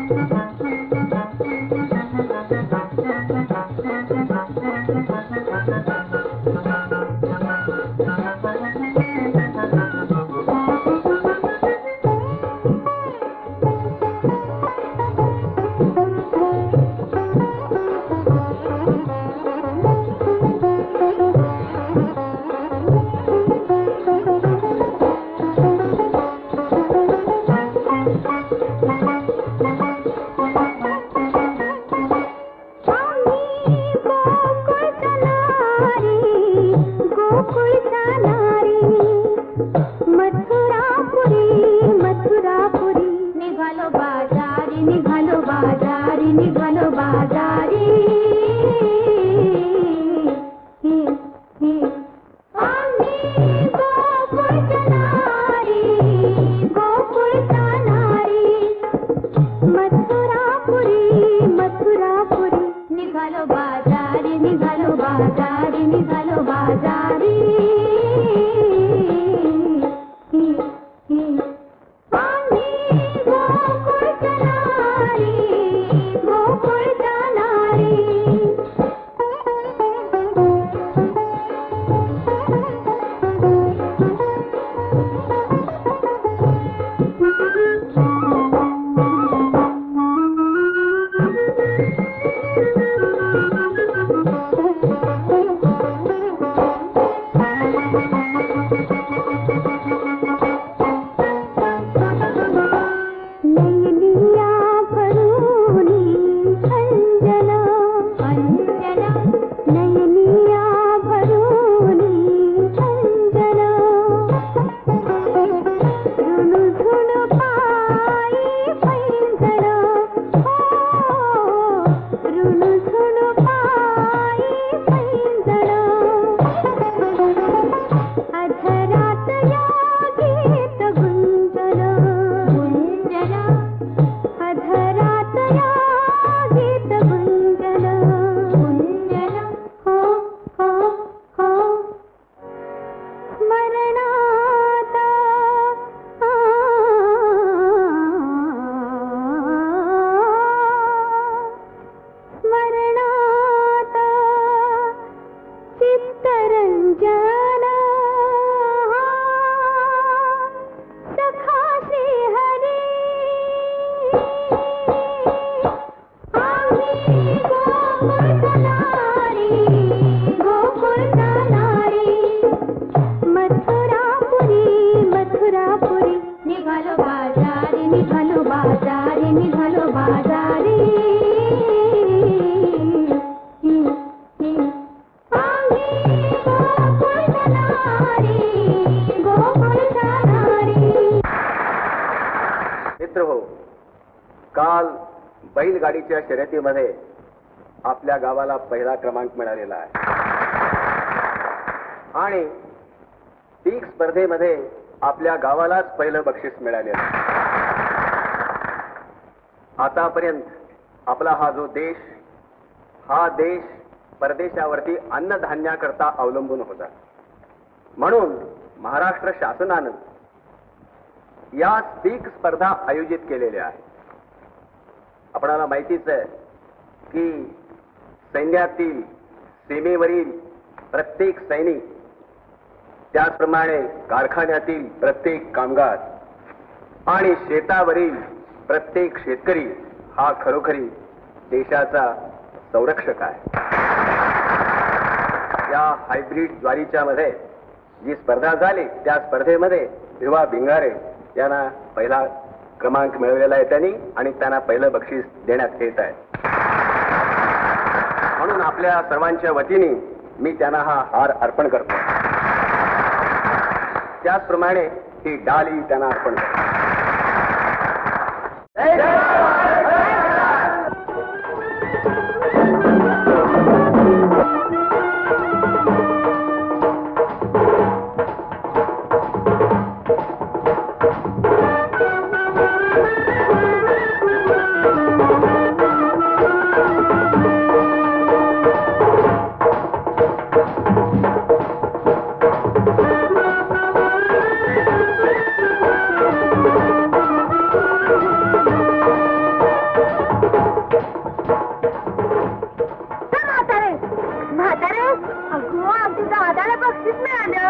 बैलगाडीच्या शर्यतीमध्ये आपल्या गावाला पहिला क्रमांक मिळालेला आहे आणि पीक स्पर्धेमध्ये आपल्या गावालाच पहिलं बक्षीस मिळालेलं आहे. आतापर्यंत आपला हा जो देश, हा देश परदेशावरती अन्नधान्याकरता अवलंबून होता. म्हणून महाराष्ट्र शासनानं या पीक स्पर्धा आयोजित केलेल्या आहेत. आपणाला माहितीच आहे की सैन्यातील, सीमेवरील प्रत्येक सैनिक, त्याचप्रमाणे कारखान्यातील प्रत्येक कामगार आणि शेतावरील प्रत्येक शेतकरी हा खरोखरी देशाचा संरक्षक आहे. या हायब्रिड ज्वारीच्या मध्ये जी स्पर्धा झाली त्या स्पर्धेमध्ये भिवा भिंगारे यांना पहिला क्रमांक मिळवलेला आहे त्यांनी आणि त्यांना पहिलं बक्षीस देण्यात येत आहे. म्हणून आपल्या सर्वांच्या वतीने मी त्यांना हा हार अर्पण करतो. त्याचप्रमाणे ही डाली त्यांना अर्पण करतो.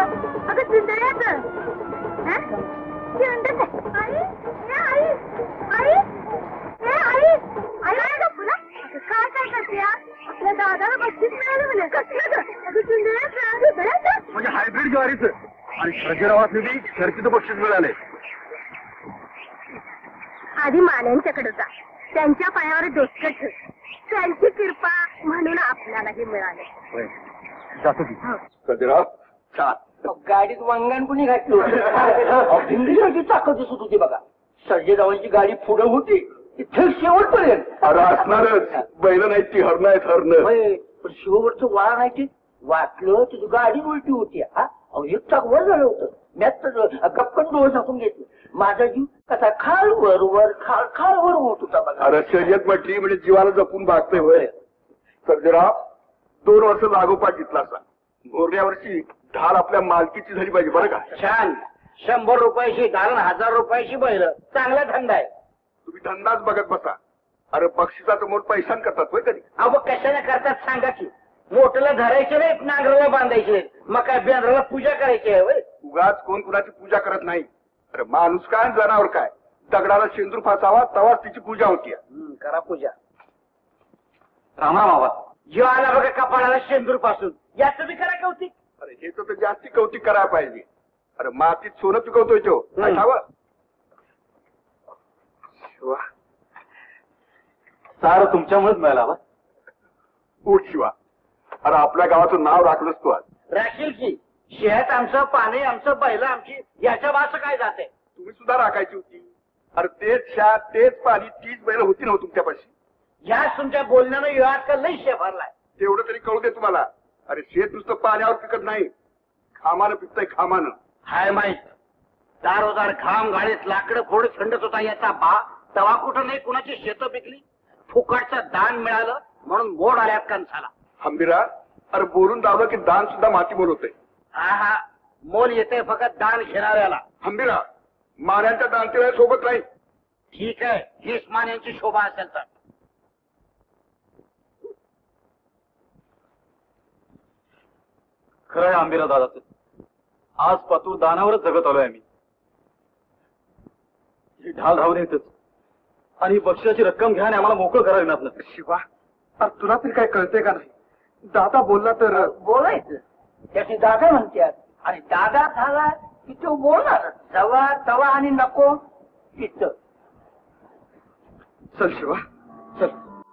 अगं चिंदळ्याचं आई आई आई आई आई तुला काय काय करते आपल्या दादाला बक्षीस मिळालं म्हणे कसलं अगं चिंदळ्याचं म्हणजे हायब्रिड ज्वारीचं आणि सर्जेरावासनी बी शर्तीचं बक्षीस मिळालंय. आधी मान्यांच्याकडे जा, त्यांच्या पायावर डोसकं ठेव, त्यांची कृपा म्हणून आपल्यालाही मिळाले. जातो की सर्जेराव गाडीत वांगण कुणी घातलं भिंडीसारखी ताकद दिसत होती बघा. सर्जेरावांची गाडी पुढे होती इथे शेवटपर्यंत. अरे असणारच, बैल नाही ती हरण आहेत हरण. पण शेवटचं वाळा नाही ते वाटलं तुझी गाडी उलटी होती. हा एक चाक वर झालं होतं. मी गप्पन डोळ टाकून घेतलं. माझा जीव कसा खाल वर वर खाल खाल वर होत होता बघा. अरे शर्यत म्हटली म्हणजे जीवाला जपून भागतोय होय. सर्जेराव 2 वर्ष लागोपाठ घेतला असा. मोरण्या वर्षी ढाल आपल्या मालकीची झाली पाहिजे बरं का. छान. 100 रुपयाची ढाल 1000 रुपयाची बैल चांगला धंदा आहे. तुम्ही धंदाच बघत बसा. अरे बक्षिसाचा मोठ पैशान करतात होय कधी. अहो कशाला करतात सांगा की. मोठ्याला धरायचे नाहीत, नांगराला बांधायचे नाहीत, मग काय बेंद्राला पूजा करायची आहे होय. उगाच कोण कुणाची पूजा करत नाही. अरे माणूस काय जनावर काय, दगडाला शेंदूर फासावा तवाच तिची पूजा होती. करा पूजा. रामराम बाबा. जेव्हा आला बघा कपाळाला शेंदूर पासून याच बी करा कौतिक. अरे हे तर जास्ती कौतिक करायला पाहिजे. अरे मातीत सोनं पिकवतोय तो काय ठावं? सार तुमच्यामुळेच मिळाला बा. उठ शिवा. अरे आपल्या गावाचं नाव राखलंच तू आज. राखील की. शेत आमचं, पाणी आमचं, बैल आमची, याच्या बास काय जाते. तुम्ही सुद्धा राखायची होती. अरे तेच शात तेच पाणी तीच बैल होती ना तुमच्यापाशी. ह्याच तुमच्या बोलण्यानं युवात का लई शे भरलाय. तेवढं तरी कळू दे तुम्हाला. अरे शेत नुसतं पाण्यावर पिकत नाही, खामानं पिकतंय खामानं. हाय माहित. दारोदार घाम गाडीत लाकडं फोड थंडत होता याचा बा. तवा कुठं नाही कुणाची शेतं पिकली. फुकटचं दान मिळालं म्हणून मोड आल्यात कणसाला. हंबीरा, अरे बोलून दावलं की दान सुद्धा माती मोल होतंय. हा हा मोल येते फक्त दान घेणाऱ्याला. हंबीरा, माऱ्यांच्या दानतेल्या सोबत नाही. ठीक आहे, हीच मान्यांची शोभा असेल तर. खरं आहे आंबीरा दादाचं. आज पातूर दानावरच जगत आलोय आम्ही. ही ढाल राहू देतच आणि बक्षिसाची रक्कम घ्या आणि आम्हाला मोकळं करायला लागणार. शिवा, अरे तुला तरी काय कळतंय का नाही. दादा बोलला तर बोलायचं. त्याची दादा म्हणतात आणि दादा झाला की तो बोलणार. जवा तवा आणि नको तिथं. चल शिवा चल.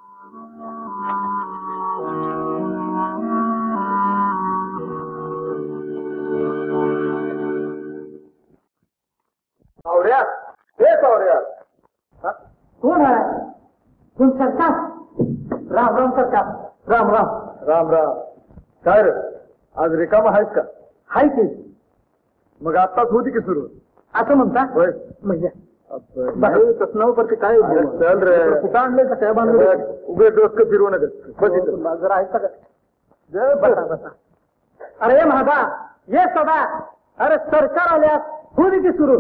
पावड्या हे पावड्या. कोण आहे? कोण सरकार? राम राम सरकार. राम राम. राम राम. काय रे आज रिकामा आहेस का? हाय की. मग आताच होती की सुरू? असं म्हणता होय. म्हणजे तसनावरती काय चल रे. कुठं आणलंय का काय बांधलं? उघड डोसकं फिरवू नका. जरा ऐकता का? बसा बसा. अरे महादा ये सदा. अरे सरकार आल्यास होती की सुरू.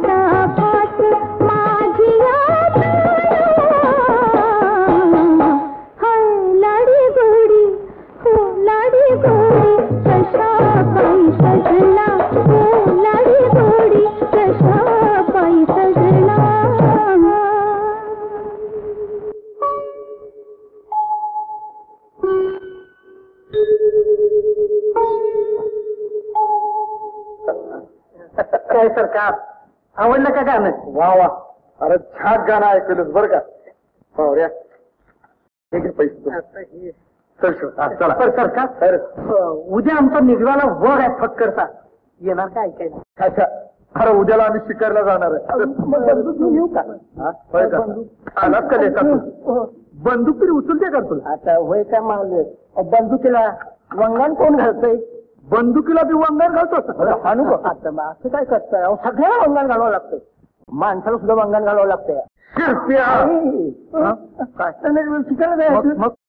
कशापास माझी हाय लाडी गोडी हो लाडी गोडी कशापायी सजला हो लाडी गोडी कशापायी सजला काय सरकार आवडलं का गाणं? वा वा, अरे छान गाणं ऐकलंस बरं का पावऱ्या. हे घे पैसे चल शिव. चला पण सरकार उद्या आमचा निघवाला वर आहे फक्करचा येणार का ऐकायला? अच्छा, अरे उद्याला आम्ही शिकायला जाणार आहे. येऊ का? होय का? आलात का लेका तू? बंदूक तरी उचलते का तुला? आता होय का मावले बंदुकीला वंगण कोण घालतंय? बंदुकीला बी वंगण घालतो. आणू का? आता मग असं काय करताय? अहो, सगळ्याला वंगण घालावं लागतंय. माणसाला सुद्धा वंगण घालावं लागतंय. काय शिकायला जायचं मग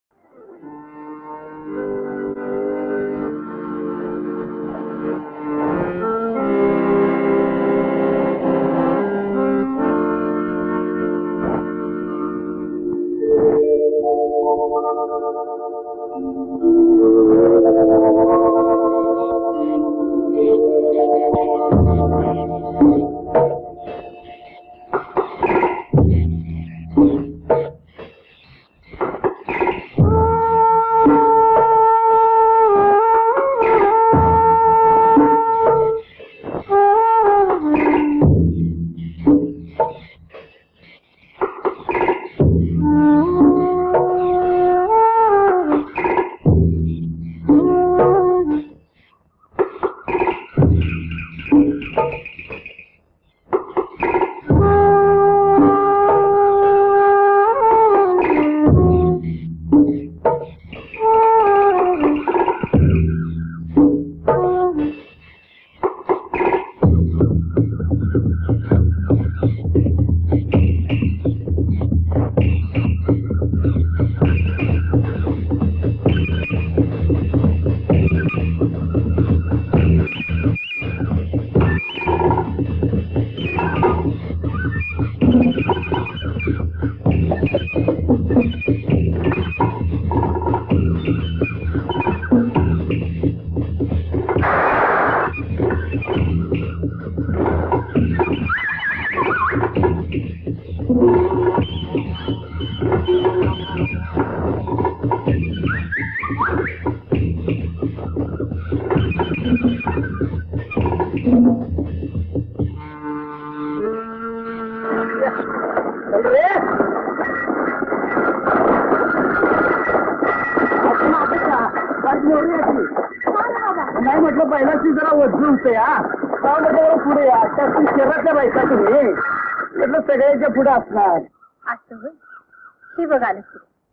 नाही म्हटलं पहिल्याची जरा वजन होते म्हटलं पुढे या त्या शहरातल्या बायका तुम्ही म्हटलं सगळ्याच्या पुढे असणार. असं होय. ही बघ आलं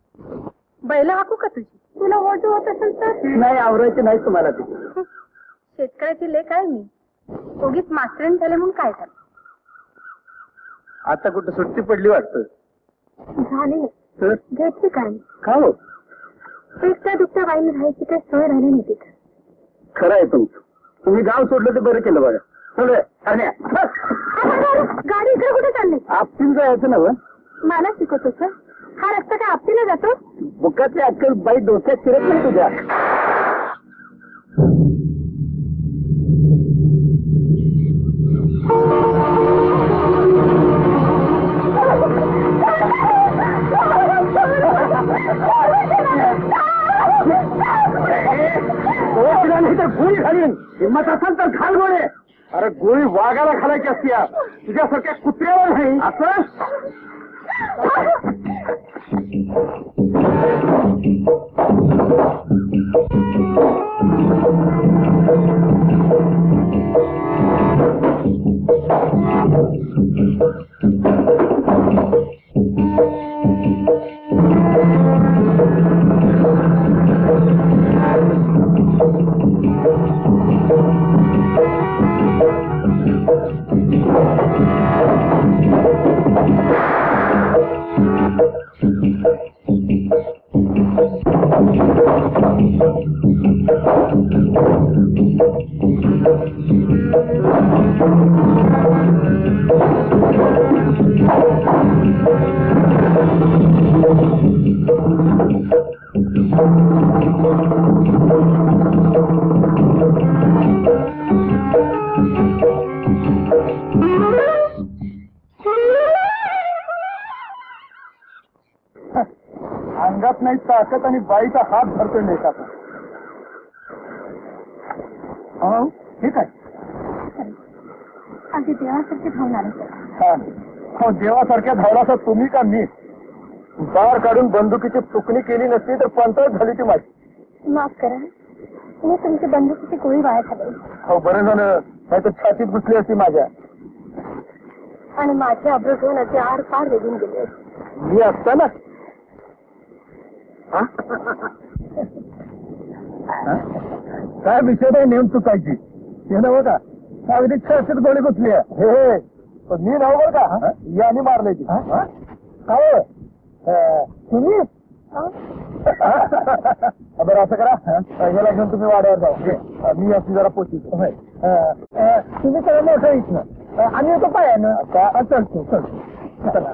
बैल हाकू का तुझी? तुला वोट होत असेल तर नाही आवरायचे नाही तुम्हाला ते. शेतकऱ्याची लेख आहे मी. उगीच मास्टरीन झाले म्हणून काय झालं? आता कुठं सुट्टी पडली वाटतं. झाले घ्यायची काय? का हो? एकट्या दुखत्या बाईने राहायची काय सोय राहिली नाही तिथं. खरं आहे तुमचं. तुम्ही गाव सोडलं तर बरं केलं बघा. गाडी इकडे कुठे चालली? आपटीन जायचं ना मला शिकवतो सर. हा रस्ता काय आपटीला जातो? बुकातली अक्कल बाई डोक्यात शिरत नाही तुझ्या. नाही तर गोळी घालीन. हिंमत असेल तर घाल गोळे. अरे गोळी वाघाला घालायची असते तुझ्यासारख्या कुत्र्यावर नाही असं. कळत नाही ताकद आणि बाईचा हात धरतोय नेटाचा. ठीक आहे. अगदी देवासारखे धावणार हो, देवासारख्या धावला तुम्ही का मी? बार काढून बंदुकीची चुकणी केली नसती तर पंचायत झाली ती माझी. माफ करा, मी तुमची बंदुकीची गोळी वाया घालवली. हो, बरं झालं, नाही तर छातीत घुसली असती माझ्या. आणि माझे अब्रू घेऊन असे आर पार वेगून गेले. मी असताना काय विषय नाही नेम चुकायची हे नव्ह का? अगदी छातीत गोळी घुसली आहे. हे पण मी नाव बरं का, याने मारले ती. काय तुम्ही? बरं असं करा, याला घेऊन तुम्ही वाड्यावर जाऊ, मी याची जरा पोचतो. तुम्ही सगळं मोठं इथनं आणि येतो पायानं. चलतो चला.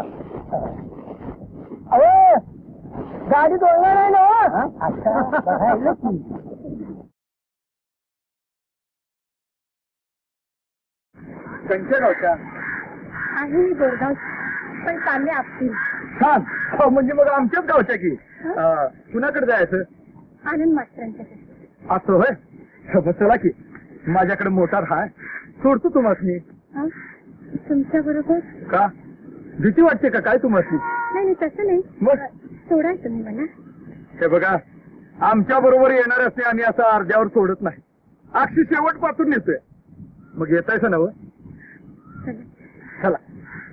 अरे गाडी जोडणार आहे ना? कंच्या गावच्या आहे मी बोरगाव, पण चालले आपतील. छान. हो, म्हणजे मग आमच्याच गावच्या की. कुणाकडे जायचं? आनंद मास्तरांच्याकडे. असं होय. मग चला की, माझ्याकडे मोटार हाय, सोडतो तुम्हाला. तुमच्या बरोबर? का भीती वाटते का काय तुम्हाला? नाही नाही, तसं नाही. मग सोडाय तुम्ही मला. हे बघा, आमच्या बरोबर येणार असते आणि असं अर्ध्यावर सोडत नाही, अक्षी शेवट पासून नेतोय. मग येतायचं नव? चला.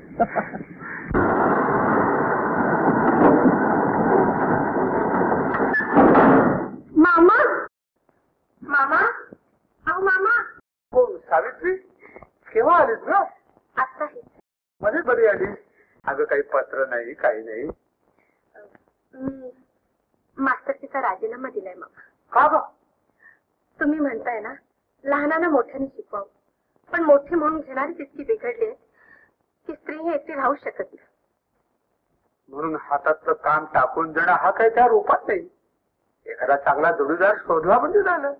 मामा, मामा, अहो मामा. हो सावित्री, केव्हा आलीस ना? आता हे मध्ये कधी आलीस? अगं काही पत्र नाही, काही नाही. मी मास्तरकीचा राजीनामा दिलाय मामा. का ग? तुम्ही म्हणताय ना, लहानांना मोठ्याने शिकवावं, पण मोठे म्हणून घेणारी तितकी बिघडली आहेत की स्त्री ही एकटी राहू शकत नाही. म्हणून हातातलं काम टाकून देणं हा काही त्या रूपात नाही. एखादा चांगला जोडीदार शोधला म्हणजे झालं.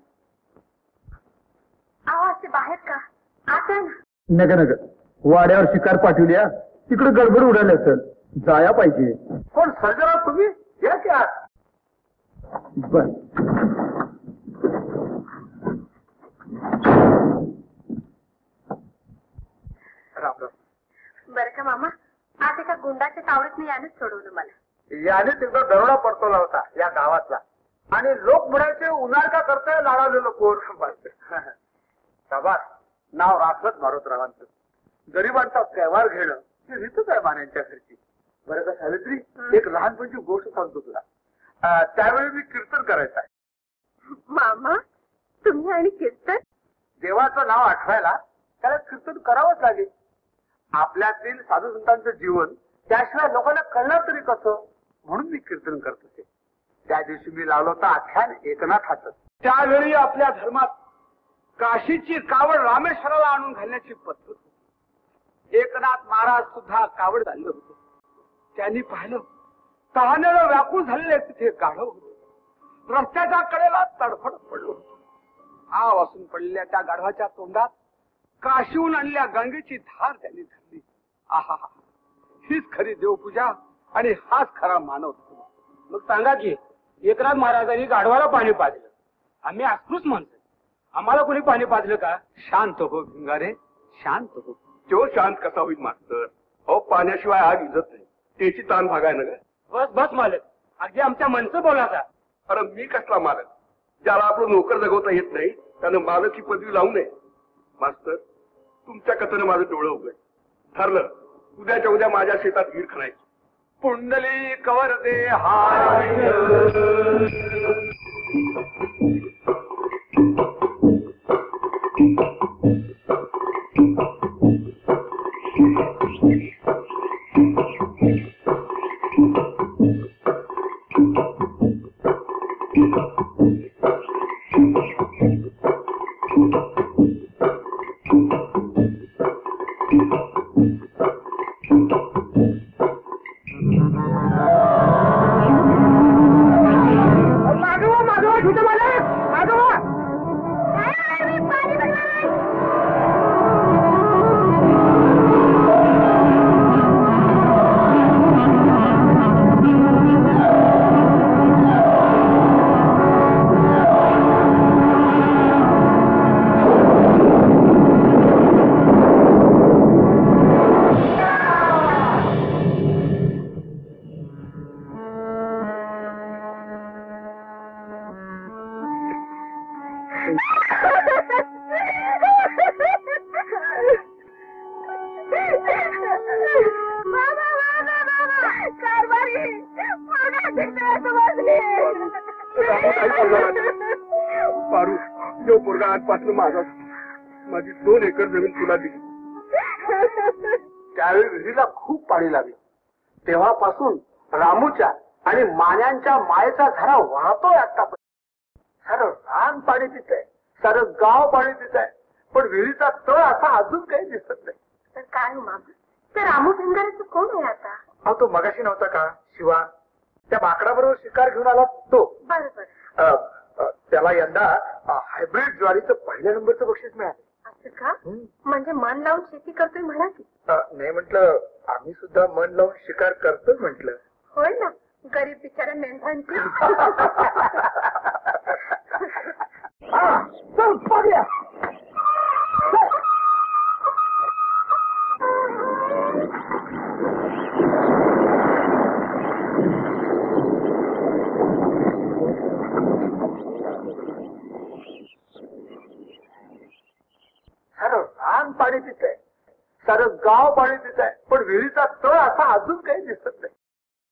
अहो असे बाहेर का? आता ना. नग नग, वाड्यावर शिकार पाठवल्या, तिकडे गडबड उडाली असेल, जाया पाहिजे. कोण सर्जरा तुम्ही? या की आत. बर. राम राम. बरं का मामा, आज एका गुंडाच्या तावडीतनं यानंच सोडवलं मला. याने तिकडं दरोडा पडतवला होता या गावातला, आणि लोक म्हणायचे उन्हाळ का करताय लाडावलेलं कोण. शाबास, नाव राखत मारुतरावांचं. गरिबांचा व्यवहार घेणं ही रीतच आहे मान्यांच्या घरची. बरं का सावित्री, एक लहानपणची गोष्ट सांगतो तुला. त्यावेळी मी कीर्तन करायचं आहे. मामा, तुम्ही आणि कीर्तन? देवाचं नाव आठवायला त्याला कीर्तन करावंच लागेल. आपल्यातील साधू संतांचं जीवन त्याशिवाय लोकांना कळणार तरी कसं, म्हणून मी कीर्तन करत होते. त्या दिवशी मी लावलं होतं आख्यान एकनाथाचं. त्यावेळी आपल्या धर्मात काशीची कावड रामेश्वराला आणून घालण्याची पद्धत होती. एकनाथ महाराज सुद्धा कावड घाललं होतं. त्यांनी पाहिलं, तहानेला व्याकुळ झालेले तिथे गाढव होतं. रस्त्याच्या कडेला तडफड पडलं होतं. आव असून पडलेल्या त्या गाढवाच्या तोंडात काशीहून आणल्या गंगेची धार त्यांनी धरली. आहा, हीच खरी देवपूजा आणि हाच खरा मानव. मग सांगा की, एकनाथ महाराजांनी गाढवाला पाणी पाजलं, आम्ही अस्पृश्य माणसं, आम्हाला कोणी पाणी पाजलं का? शांत हो भिंगारे, शांत हो. तो शांत कसा होईल मास्तर? अहो, पाण्याशिवाय आग इजत नाही, त्याची ताण भागाय ना ग. बस बस मालक, अगदी आमच्या मनचं बोलाचा. अरे मी कसला मालक? ज्याला आपलं नोकर जगवता येत नाही त्यानं मालक ही पदवी लावू नये. मास्तर, तुमच्या कथेनं माझं डोळं उघड. ठरलं, उद्याच्या उद्या माझ्या शेतात हीर खणायची. पुंडली कवर दे हार. बाबा बाबा बाबा कारभारी पोरगा टिकतोय वाजली. रामू काय बोलणार? पारू जो पोरगा आजपासून माझा, माझी 2 एकर जमीन तुला दिली. त्यावेळी विहिरीला खूप पाणी लागलं. तेव्हापासून रामूच्या आणि मान्यांच्या मायेचा झरा वाहतोय आतापर्यंत. सारं रान पाणी पितंय, सारं गाव पाणी पितंय, पण विहिरीचा तळ असा अजून काही दिसत नाही. तर काय हो मामा, तर रामू भिंगाराचं कोण आहे आता? अहो तो मगाशी नव्हता का शिवा, त्या माकडाबरोबर शिकार घेऊन आला तो. बरोबर. त्याला यंदा हायब्रिड ज्वारीचं 1ल्या नंबरचं बक्षीस मिळालं. असं का? म्हणजे मन लावून शेती करतोय म्हणा की. नाही म्हटलं, आम्ही सुद्धा मन लावून शिकार करतोय म्हटलं. होय ना, गरीब बिचाऱ्या मेंढ्यांची. चल पाड्या. सारं रान पाणी पितंय, सारं गाव पाणी पितंय, पण विहिरीचा तळ असा अजून काही दिसत नाही.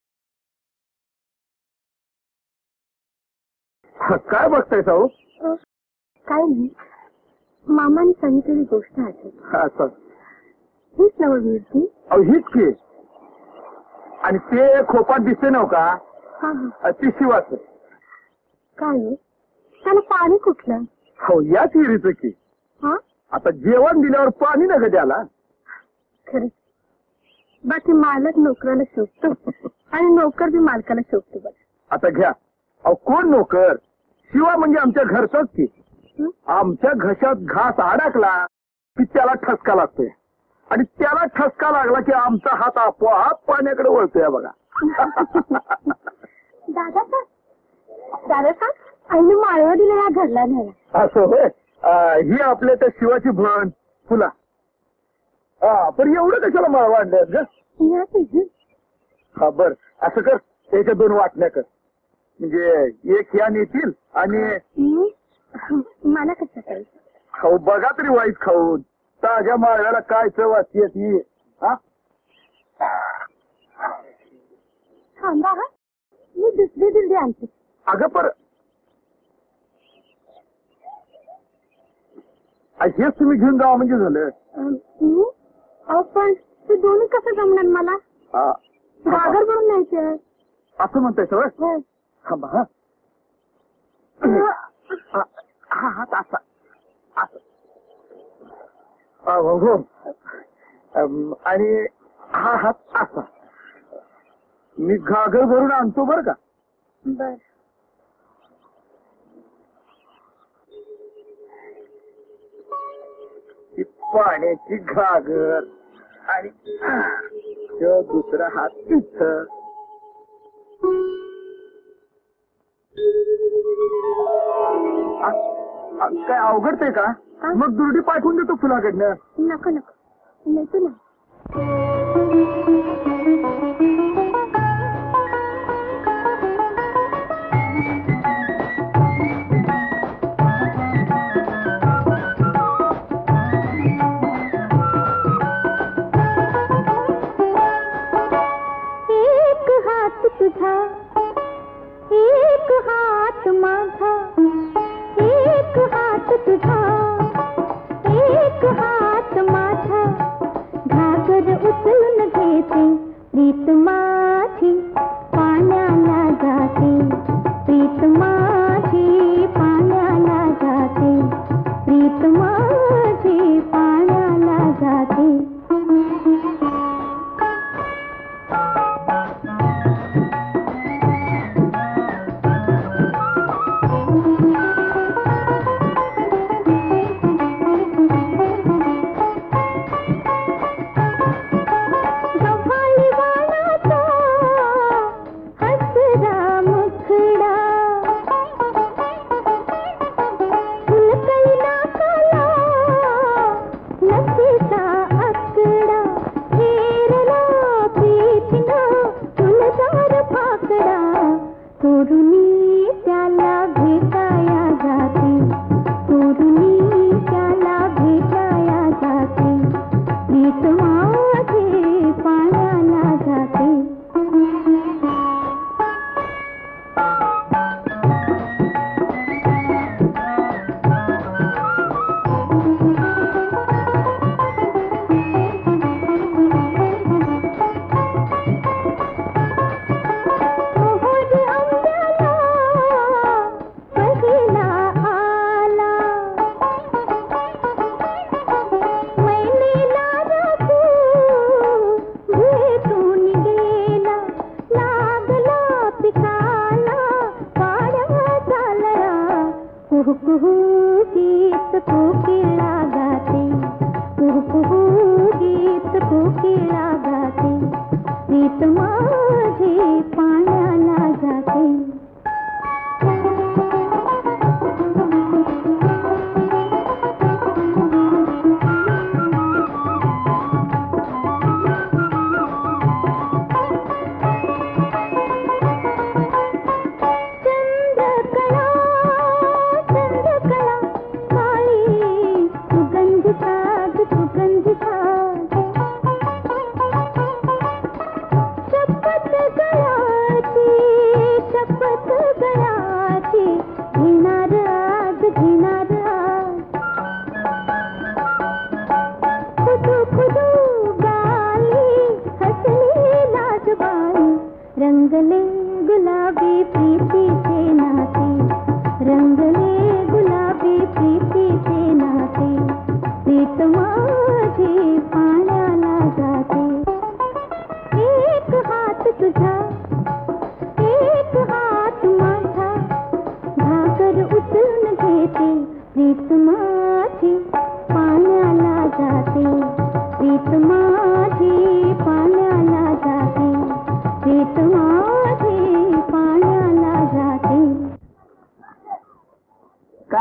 काय बघताय साऊ? काय नाही, मामाने सांगितलेली गोष्ट आठवत. हीच नववीर ती. हीच की. आणि ते खोपात दिसते नव का? हा हा. ती शिवाच. काय हो? त्याला पाणी कुठलं? हो याच विहिरीचं की. हा, आता जेवण दिल्यावर पाणी न कधी आला. खरंच. बाकी मालक नोकराला शोभतो आणि नोकर बी मालकाला शोभतो. बघ आता घ्या. अहो कोण नोकर? शिवा म्हणजे आमच्या घरचाच की. आमच्या घशात घास अडकला की त्याला ठसका लागतोय, आणि त्याला ठसका लागला की आमचा हात आपोआप पाण्याकडे वळतोय बघा. दादा आईने माळवा दिला या घरला नाही. असं होय. ही आपल्या त्या शिवाची भण फुला. पण एवढं कशाला माळवा आणल्यात ग? हा बर, असं कर, त्याच्या 2 वाटण्या कर, म्हणजे एक ह्या नेतील आणि मला कसं करायचं? खाऊ बघा तरी वाईट खाऊन. ताज्या माळव्याला काय चव असते ती. हा थांबा हा, मी दुसरी दिंडी आणते. अगं पर हेच तुम्ही घेऊन जावा म्हणजे झालं. पण ते दोन्ही कसं जमणार मला? गागर भरून न्यायचं. असं म्हणताय सवय. थांबा हा. हा हात असा असं. हो. आणि हा हात असा. मी घागर भरून आणतो बरं का. बर. पाण्याची घागर आणि दुसरा हात इथं. काय अवघडतंय का? मग दुर्डी पाठवून देतो फुलाकडनं. नको नको, नेतो ना. एक हात तुझा, एक हात माझा, एक हात तुझा, एक हात माझा, घागर उचलून घेते, प्रीत माझी पाण्याला जाते, प्रीत माझी पाण्याला जाते, प्रीत माझी पाण्याला जाते. गव्हाळी वाणाचा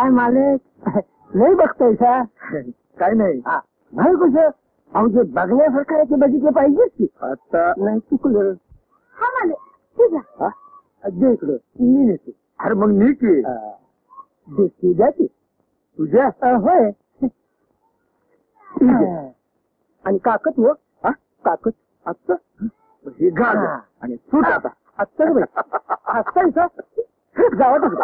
काय मालक लय बघताय सा काय नाही नाही कसं अहो जे बघण्यासारखं आहे ते बघितलं पाहिजेच की आता नाही चुकलं हा मालक ठीक आहे. दे इकडं मी नेतो अरे मग मी की तुझ्या की तुझ्या होय आणि काकत हो काकत आत्ता हे घाल आणि सूट आता आत्ता आत्ता गावातच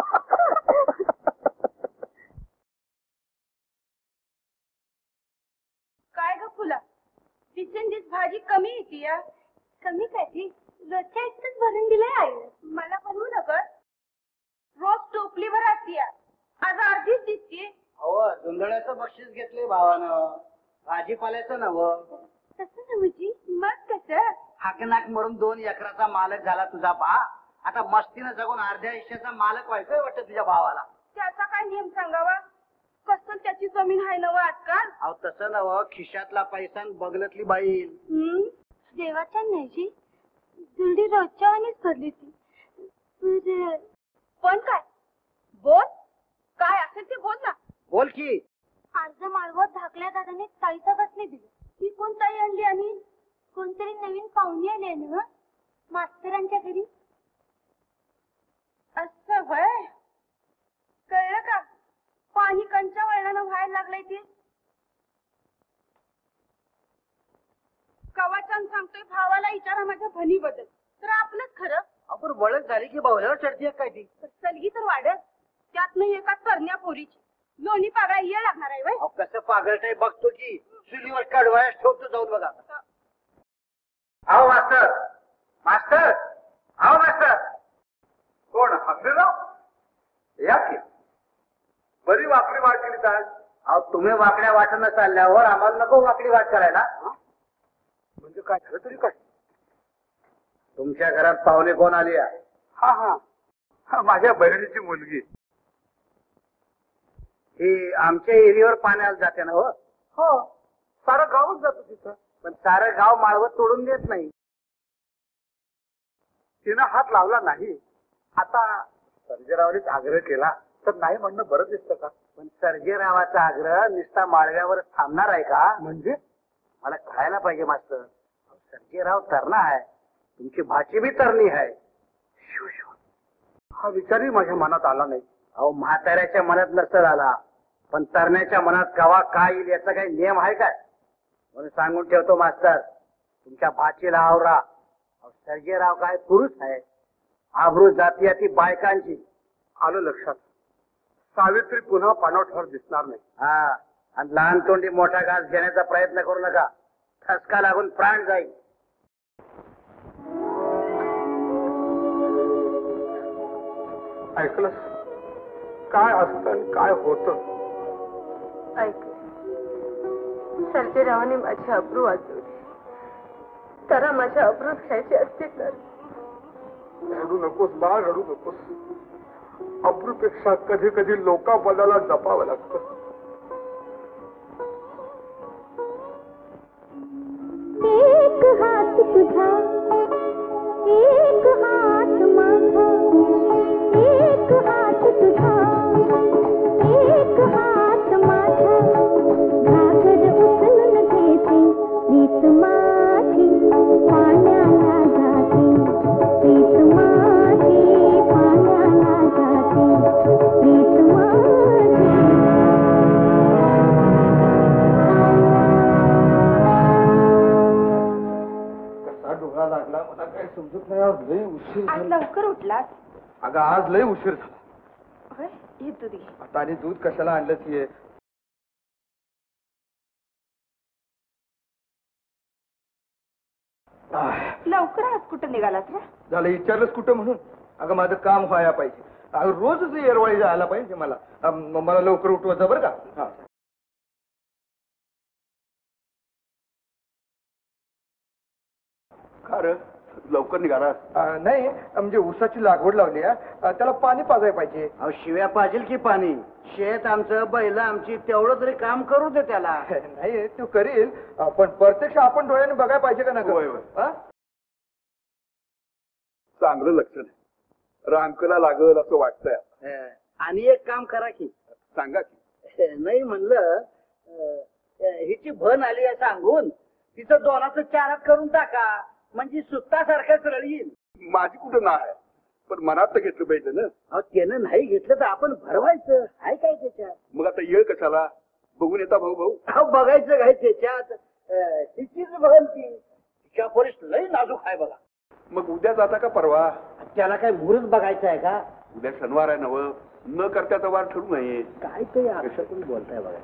काय ग फुला दिवसेंदिवस भाजी कमी येते या कमी काय ती रोजच्या इतकंच भरून दिलंय आई मला बनवू नका रोज टोपलीभर असते आज अर्धीच दिसते हो जोंधळ्याचं बक्षीस घेतले भावानं भाजीपाल्याचं नवं तसं नव्हती मग कसं हाकनाक मरून 2 एकराचा मालक झाला तुझा बा आता मस्तीनं जगून अर्ध्या हिश्श्याचा मालक व्हायचंय वाटतं तुझ्या भावाला त्याचा काय नियम सांगावा कसं त्याची जमीन आहे नव आजकाल अहो तसं नवं खिशातला पैसा आणि बगलतली बाई देवाच्या न्यायची जुलडी रोजच्या वाणीच भरली ती पण काय बोल काय असेल ते बोल ना बोल की अर्ज माळवत धाकल्या दादाने ताईचा कसले दिली ती कोण ताई आणली आणि कोणतरी नवीन पाहुणे आले ना मास्तरांच्या घरी असं वय कळलं का पाणी कंच्या वळणानं व्हायला लागलंय ते कवाचान सांगतोय भावाला विचारा माझ्या भनी बद्दल तर आपलंच खरं आपण वळख झाली की भावल्यावर चढती काय ती सलगी तर वाढत त्यात नाही एका तरण्या पोरीची लोणी पागळा ये लागणार आहे वय कसं पागलटाय बघतो की चुलीवर कडवायस ठेवतो जाऊन बघा आओ मास्तर मास्तर आओ मास्तर कोण हंबीरराव या की बरी वाकडी वाट केली काय अहो तुम्ही वाकड्या वाटणं चालल्यावर आम्हाला नको वाकडी वाट करायला म्हणजे काय झालं तरी काय तुमच्या घरात पाहुणे कोण आली आहे? हा माझ्या बहिणीची मुलगी ही आमच्या एरियावर पाण्याला जाते ना हो हो सारं गावच जातो तिथं पण सारं गाव माळवत तोडून देत नाही तिनं हात लावला नाही आता सर्जेरावांनीच आग्रह केला तर नाही म्हणणं बरं दिसतं का पण सर्जेरावाचा आग्रह निस्ता माळव्यावर थांबणार आहे का म्हणजे मला कळायला पाहिजे मास्तर सर्जेराव तरणा आहे तुमची भाची बी तरणी आहे हा विचारही माझ्या मनात आला नाही अहो म्हाताऱ्याच्या मनात नसेल आला पण तरण्याच्या मनात कवा काय येईल याचा काही नियम आहे काय म्हणून सांगून ठेवतो मास्तर तुमच्या भाचीला आवरा सर्जेराव काय पुरुष आहे आभरू जाती ती बायकांची आलं लक्षात सावित्री पुन्हा पाणवठ्यावर दिसणार नाही हा आणि लहान तोंडी मोठा घास घेण्याचा प्रयत्न करू नका ठसका लागून प्राण जाईल ऐकलंस काय असतं आणि काय होतं ऐक सर्जेरावाने माझी अब्रू वाजवली तर माझ्या अब्रूच घ्यायची असते तर रडू नकोस बाळ रडू नकोस अब्रूपेक्षा कधी कधी लोकांबद्दला जपावं लागतं एक हात तुझा एक हात माझा एक हात तुझा एक हात माझा घागर उचलून घेते रीत माझी पाण्याला जाते रीत माझी पाण्याला जाते रीत माझी डोळा लागला मला काही समजत नाही आज लय उशीर आज झाला लवकर उठलास अगं आज लय उशीर झाला होय हे तू दे आता आणि दूध कशाला आणलंच ये लवकर आज कुठं निघालास रे झालं विचारलंच कुठं म्हणून अगं माझं काम व्हायला पाहिजे अगं रोजच येरवाळी जायला पाहिजे मला मला लवकर उठवायचं बरं का हा खरं लवकर निघाला नाही म्हणजे ऊसाची लागवड लावली आहे त्याला पाणी पाजायला पाहिजे अहो शिव्या पाहिजे की पाणी शेत आमचं बैल आमची तेवढं तरी काम करू दे त्याला नाही तू करील पण प्रत्यक्ष आपण डोळ्याने बघायला पाहिजे का ना चांगलं लक्षण आहे रामकला लागल असं वाटतंय आणि एक काम करा की सांगा की. नाही म्हणलं हिची भन आली आहे सांगून तिचं दोनाचं चारात करून टाका म्हणजे सुत्तासारखंच रळील. माझी कुठं ना आहे पण मनात तर घेतलं पाहिजे ना. अहो त्यानं नाही घेतलं तर आपण भरवायचं आहे काय त्याच्यात. मग आता येळ कशाला बघून येता भाऊ भाऊ. अहो बघायचं काय त्याच्यात तिचीच बघन ती तिच्या परिस्थिती लई नाजूक आहे बघा. मग उद्या जाता का परवा. त्याला काय मुहूर्त बघायचं आहे का. उद्या शनिवार आहे नव न करत्याचा वार ठरू नये. काय ते आरशातून बोलताय बघा.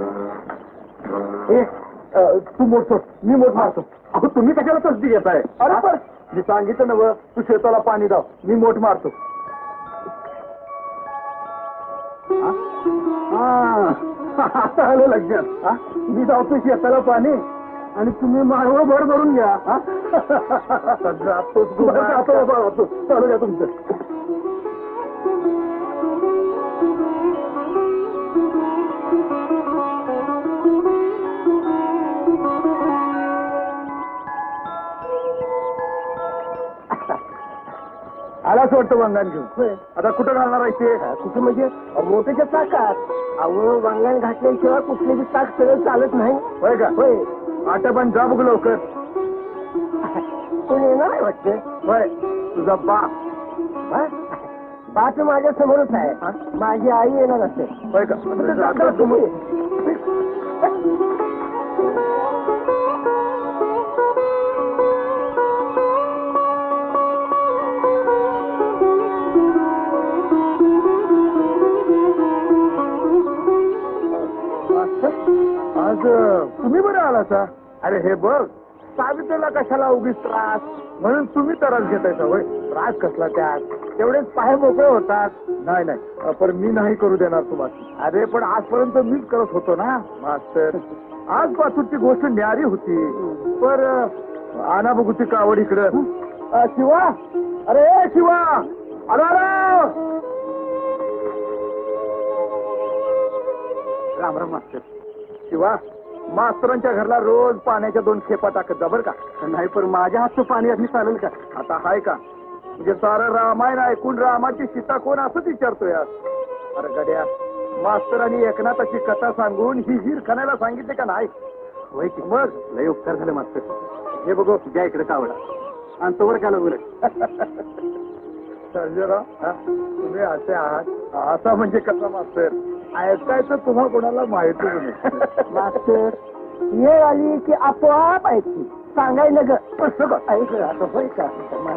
तू मोठ मी मोठ मारतो. अहो तुम्ही कशाला तसदी घेताय. अरे पण मी सांगितलं नव तू शेताला पाणी दाव मी मोठ मारतो. आता आलं लक्षात. मी जातो शेताला पाणी आणि तुम्ही माळव भर भरून घ्या. चालू द्या तुमचं. आलाच वाटतं वांगण घेऊन. आता कुठं घालणार आहे ते. कुठं म्हणजे मोठ्याच्या चाकात. अहो वांगण घातल्याशिवाय कुठलेही चाक सरळ चालत नाही. होय का. होय. आता पण जा बघ लवकर. कोण येणार आहे वाटतं. होय तुझा बाप माझ्या समोरच आहे. माझी आई येणार असते. होय का. तुम्ही आज तुम्ही बरं आला. अरे हे बघ सावित्रीला कशाला उगीच त्रास म्हणून तुम्ही त्रास घेताय. होय त्रास कसला त्यात तेवढेच पाय मोकळे होतात. नाही नाही पण मी नाही करू देणार तुम्हाला. अरे पण आजपर्यंत मीच करत होतो ना मास्तर. आज पासूनची गोष्ट न्यारी होती. पर आणा बघू ती कावड इकडं. शिवा अरे शिवा अरे राम राम मास्तर. शिवा मास्तरांच्या घरला रोज पाण्याच्या 2 खेपा टाकत जा बर का. नाही पण माझ्या हातचं पाणी असं चालेल का. आता हाय का म्हणजे सारं रामायण ऐकून रामाची सीता कोण असंच विचारतोय. अरे गड्या मास्तरांनी एकनाथाची कथा सांगून ही हिर खाण्याला सांगितले का नाही. होय की मग लय उपकार झाले मास्तर. हे बघू द्या इकडे कावडा आणि तोवर काय लागू सर्जेराव तुम्ही असे आहात. असा म्हणजे कसा मास्तर ऐकायचं तुम्हा कोणाला माहितीच नाही. मास्तर वेळ आली की आपोआप ऐकते सांगायला ग. ऐकलं आता होय का.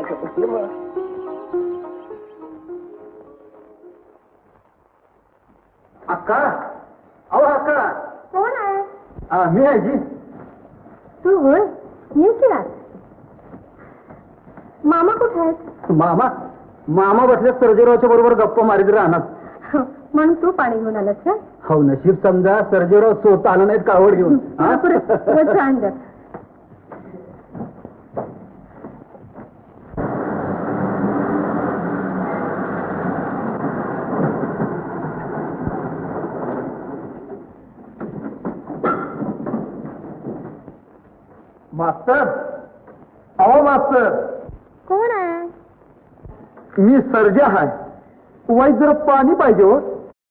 अक्का अहो अक्का. कोण आहे. मी आहे जी. तू होय ये की रात. मामा कुठे आहेत. मामा मामा बसल्या सर्जेरावच्या बरोबर गप्पा मारीत राहणार. म्हणून तू पाणी घेऊन आलास का. हो नशीब समजा सर्जेराव स्वतः आला नाहीत कावड घेऊन. छान ग. मास्तर अहो मास्तर. कोण आहे. मी सर्जा आहे. वाईट जरा पाणी पाहिजे हो.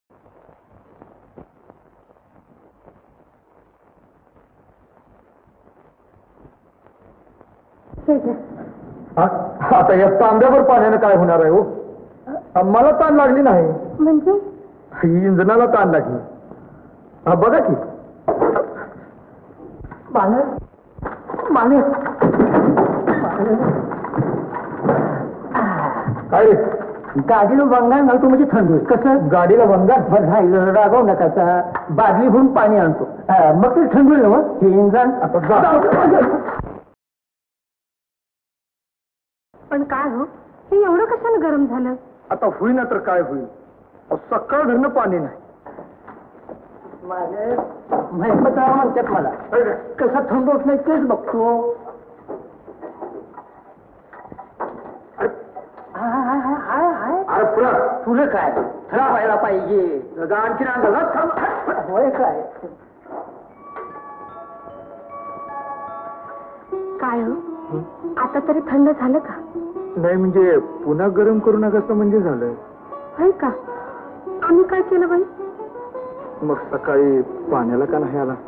आता या तांब्यावर पाण्यानं काय होणार आहे हो. मला ताण लागली नाही म्हणजे इंजनाला ताण लागली. बघा की पाणी पाणी काय रे. गाडीला वंगाण घालतो म्हणजे थंड होईल. कसं गाडीला वंगाण राहिलं रागाव नका. बादली भरून पाणी आणतो मग ते थंड होईल ना. हे इंजन पण काय हो हे एवढं कशाला गरम झालं. आता होईना तर काय होईल. सकाळ धरणं पाणी नाही. माझे महिमतराव म्हणतात मला कसं थंड होत नाही तेच बघतो. तुला काय खराब व्हायला पाहिजे. आणखी होय काय. काय हो आता तरी थंड झालं का. नाही म्हणजे पुन्हा गरम करू नका असं म्हणजे झालं. होय का. आम्ही काय केलं बाई. मग सकाळी पाण्याला का नाही आला?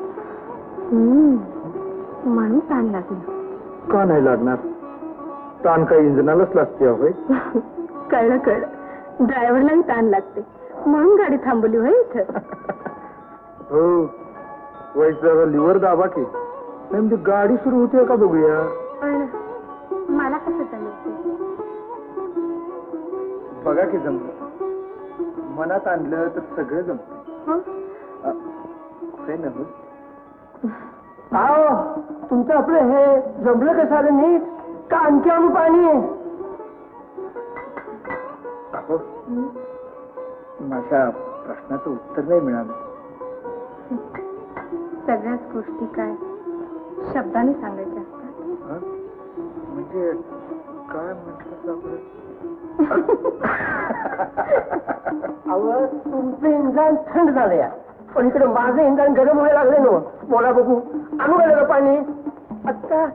म्हणून ताण लागलं. का नाही लागणार? ताण काही इंजनालाच लागते होय. कळलं. ड्रायव्हरलाही ताण लागते म्हणून गाडी थांबवली होय इथं. हो वाईट जरा लिव्हर दाबा की. नाही म्हणजे गाडी सुरू होते का बघूया. पण मला कसं जमत? बघा की जमलं. मनात आणलं तर सगळं जमत. काय नव्हे. तुमचं आपलं हे जमलं कसं आलं नीट का आणखी आणू पाणी? माझ्या प्रश्नाचं उत्तर नाही मिळालं. सगळ्याच गोष्टी काय शब्दाने सांगायच्या असतात. म्हणजे काय म्हटलं अहो तुमचं इंधन थंड झालं या, पण इकडे माझं इंधन गरम व्हायला लागलं ना. बोला बघू, आणू का का पाणी आता?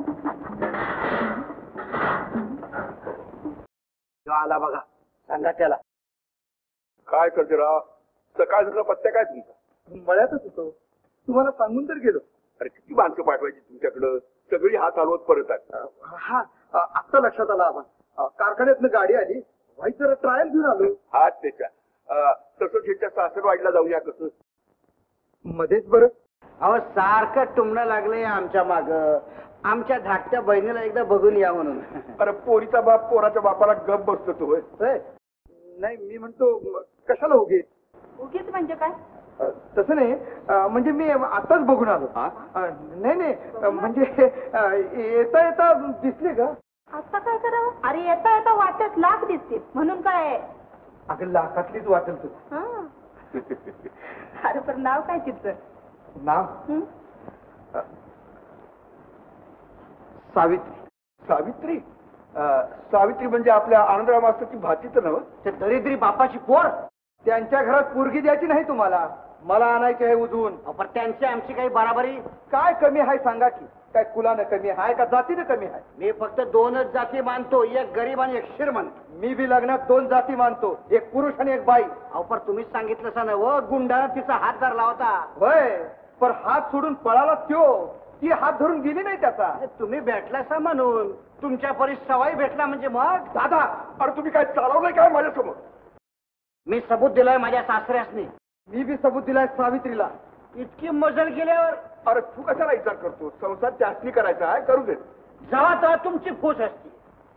आला बघा, सांगा त्याला. काय सर्जेराव, सकाळ सकाळ पत्त्या काय तुमचा? मळ्यातच होतो. तुम्हाला सांगून तर गेलो. अरे किती माणसं पाठवायची तुमच्याकडं? सगळी हात चालवत परत आहे. हा आत्ता लक्षात आला. आपण कारखान्यातनं गाडी आली, व्हाईट जरा ट्रायल घेऊन आलो. हात त्याच्या तसंच ह्याच्या सासरवाडीला जाऊया. कसं मध्येच बरं. अहो सारखं टुमणं लागलंय आमच्या माग. आमच्या धाकट्या बहिणीला एकदा बघून या म्हणून. अरे पोरीचा बाप पोराच्या बापाला गप बसतो तो होय. नाही मी म्हणतो कशाला उगीच. उगीच म्हणजे काय? तसं नाही, म्हणजे मी आताच बघून आलो. नाही म्हणजे येता येता दिसले का? आता काय करावं? अरे येता येता वाटत लाख दिसतील म्हणून काय? अगं लाखातलीच वाटेल तुझं. हा. अरे पण नाव काय तिचं? नाव सावित्री. सावित्री? सावित्री म्हणजे आपल्या आनंदराव मास्तरची भाची तर नव्ह? ते दरिद्री बापाची पोर. त्यांच्या घरात पोरगी द्यायची नाही तुम्हाला, मला आणायचे आहे उजवून. पण त्यांची आमची काही बराबरी. काय कमी आहे सांगा की? काय कुलानं कमी आहे का जातीनं कमी आहे? मी फक्त दोनच जाती मानतो, एक गरीब आणि एक श्रीमंत. मी बी लग्नात दोन जाती मानतो, एक पुरुष आणि एक बाई. अहो पण तुम्हीच सांगितलं सा ना गुंडानं तिचा हात धरला होता. होय, पण हात सोडून पळाला त्यो. ती हात धरून गेली नाही त्याचा. तुम्ही भेटलासा म्हणून, तुमच्या परी सवाई भेटला म्हणजे मग. दादा, अरे तुम्ही काय चालवलंय काय माझ्यासमोर? मी सबूत दिलाय माझ्या सासऱ्यासनी. मी बी सबूत दिलाय सावित्रीला. इतकी मजल केल्यावर अरे तू कशाला विचार करतो? संसार त्यासनी करायचा आहे, करू दे. जेव्हा तेव्हा तुमची फूस असते.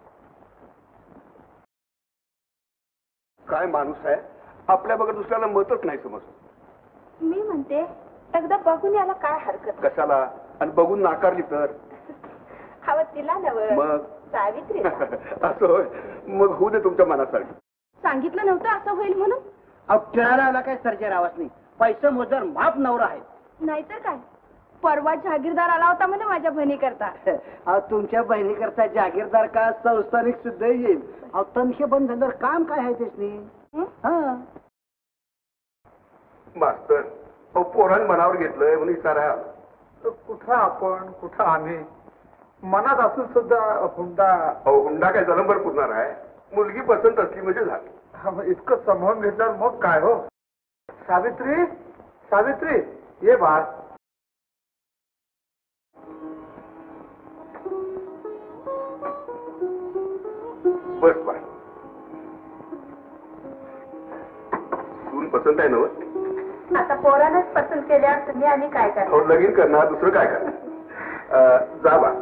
काय माणूस आहे, आपल्या बघत दुसऱ्याला मतच नाही समजत. मी म्हणते एकदा बघून याला काय हरकत? कशाला? आणि बघून नाकारली तर? हवं तिला नवं. मग सावित्री असं होय? मग होऊ दे तुमच्या मनासाठी. सांगितलं नव्हतं असं होईल म्हणून? अहो खेळायला काय सर्जेरावच नाही. पैसे मोजर माप नवरा आहे. नाहीतर काय, परवा जागीरदार आला होता म्हणे माझ्या बहिणी करता. अहो तुमच्या बहिणी करता जागीरदार का संस्थानिक सुद्धा येईल. अहो तनखे बंद झाल्यावर काम काय आहे त्यासनी? हा मास्तर, अहो पोरान मनावर घेतलंय म्हणून विचारा. कुठं आपण कुठं आम्ही, मनात असून सुद्धा हुंडा. अहो हुंडा काय जन्मभर पुरणार आहे? मुलगी पसंत असली म्हणजे झाली. इतकं संभाळून घेतल्यावर मग काय हो. सावित्री, सावित्री ये बाळ. बस बाय. सून पसंत आहे ना? आता पोरानच पसंत केल्यावर तुम्ही आणि काय करा? अहो लगीन करणार, दुसरं काय करणार? जा बा.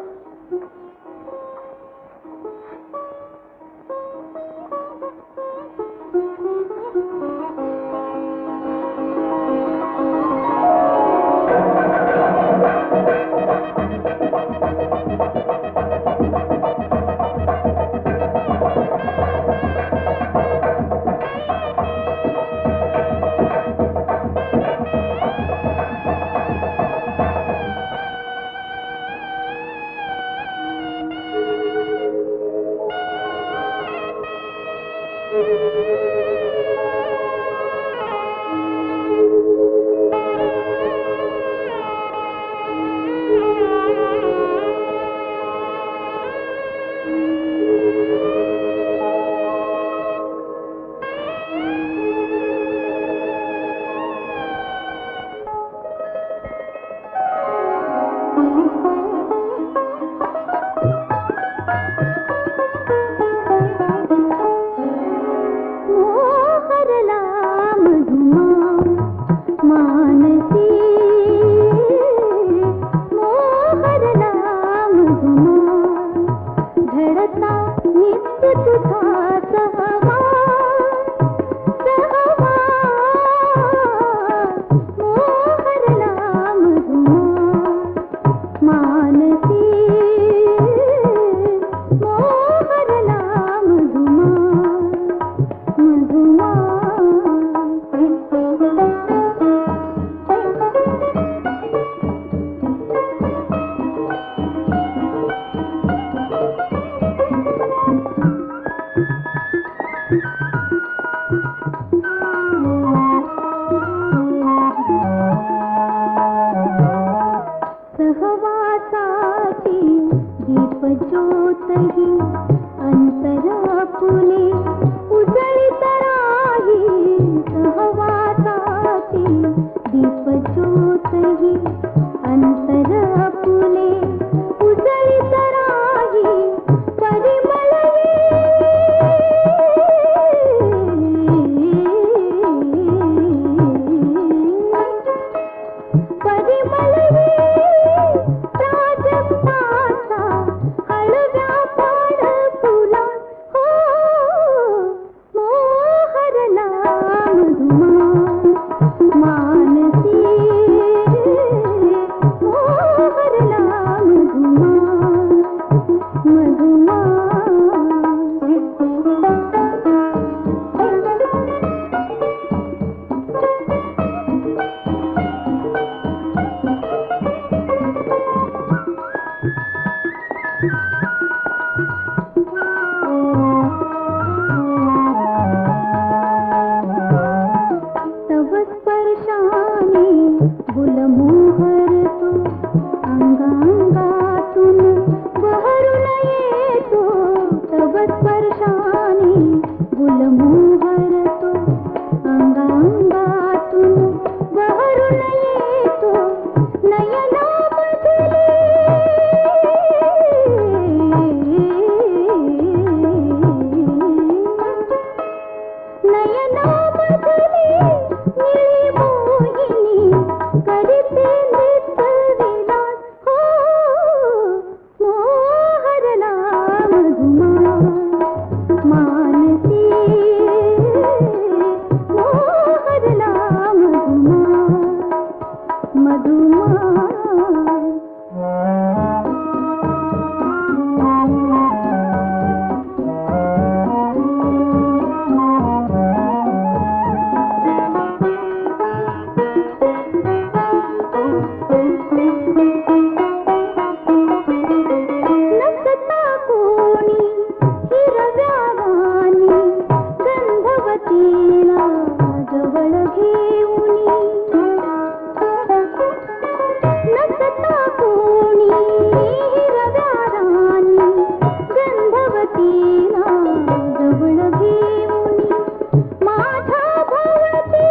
नित्य तुझा सहवास मोहरला मधुमा मानसी मोहरला मधुमा मधुमा सहवासाची दीपज्योतही अंतर फुले उजळीत राही सहवासाची दीपज्योतही अंतर फुले उजळीत राही परिमलये प्राजक्ताचा हळव्या पाड फुला हो मोहरला मधुमा मानसी मोहरला मधुमा मधुमा तव स्पर्शाने गुलमोहरतो अंगांगातून बहरून येतो तव स्पर्शाने गुलमोहरतो अंगांगातून बहरून येतो नयनामधले निळी मोहिनी करते नृत्य विलास हो मोहरला मधुमा मानसी मोहरला मधुमा मधुमा नसता कोणी हिरव्या रानी गंधवतीला जवळ घेऊनी नसता कोणी हिरव्या रानी गंधवतीला जवळ घेऊनी माझ्या भोवती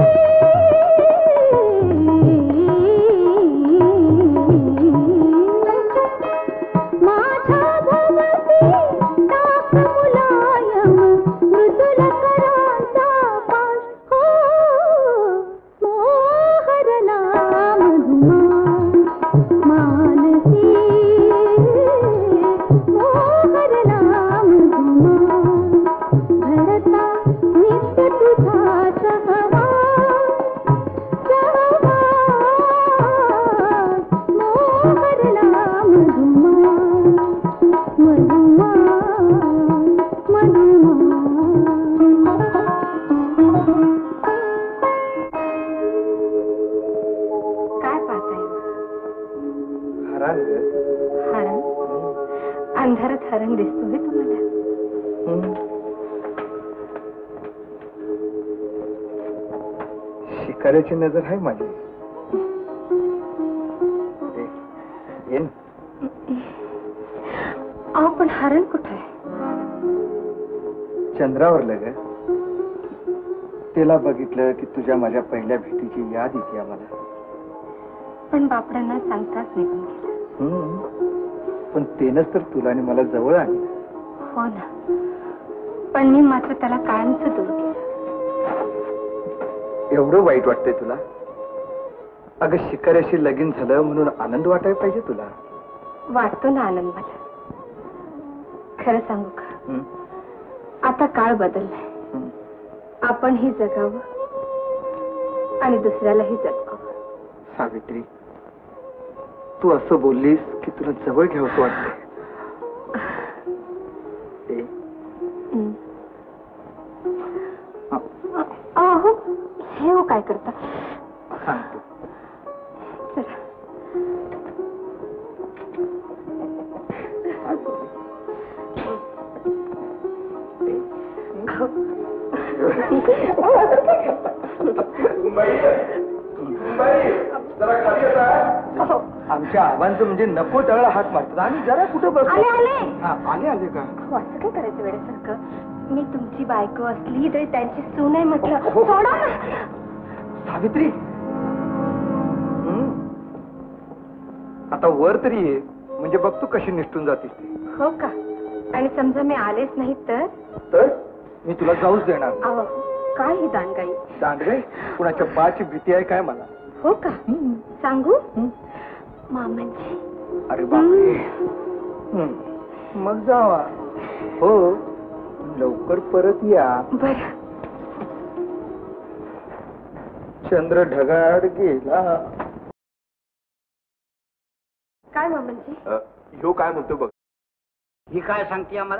माझ्या भोवती टाक मुलायम मृदुल करांचा पाश हो मोहरला मधुमा मानसी मोहरला मधुमा घडता नित्य तुझा सहवास मोहरला मधुमा मधुमा मधुमा काय पाहताय हरण हरण अंधारात हरण दिसतोय तुम्हाला शिकाऱ्याची नजर आहे माझी ये ना. अहो पण हरण कुठे आहे चंद्रावर लग तिला बघितलं की तुझ्या माझ्या पहिल्या भेटीची याद येते आम्हाला पण बापड्यांना सांगताच निघून गेला पण तेनच तर तुला आणि मला जवळ आणलं हो ना पण मी मात्र त्याला कायमच दूर केलं एवढं वाईट वाटतंय तुला अगं शिकाऱ्याशी लगीन झालं म्हणून आनंद वाटायला पाहिजे तुला वाटतो ना आनंद मला खरं सांगू का आता काळ बदललाय. आपणही जगावं आणि दुसऱ्यालाही जगवावं. सावित्री, तू असं बोललीस की तुला जवळ घ्यावंसं वाटतंय. अहो, हे हो काय करता? सांगतो. चला. जरा खाली येता. आमच्या आबांचं म्हणजे नको त्यावेळेला हात मारतात आणि जरा कुठं बस. आले आले. आले आले का? हो, असं काय करायचं वेड्यासारखं? मी तुमची बायको असली तरी त्यांची सून आहे म्हटलं. हो. सोडा ना. सावित्री, आता वर तरी ये, म्हणजे बघ तू कशी निष्ठून जातीस ती. हो का? आणि समजा मी आलेच नाही तर मी तुला जाऊच देणार. अहो, काय ही दांडगाई? दांडगाई? कुणाच्या बाची भीती आहे काय मला? हो का? सांगू? मामांची. अरे बापरे. मग जावा. हो, लवकर परत या. बर. चंद्र ढगाळ गेला. काय मामांची? ह्यो काय म्हणतो बघ. ही काय सांगते आम्हाला?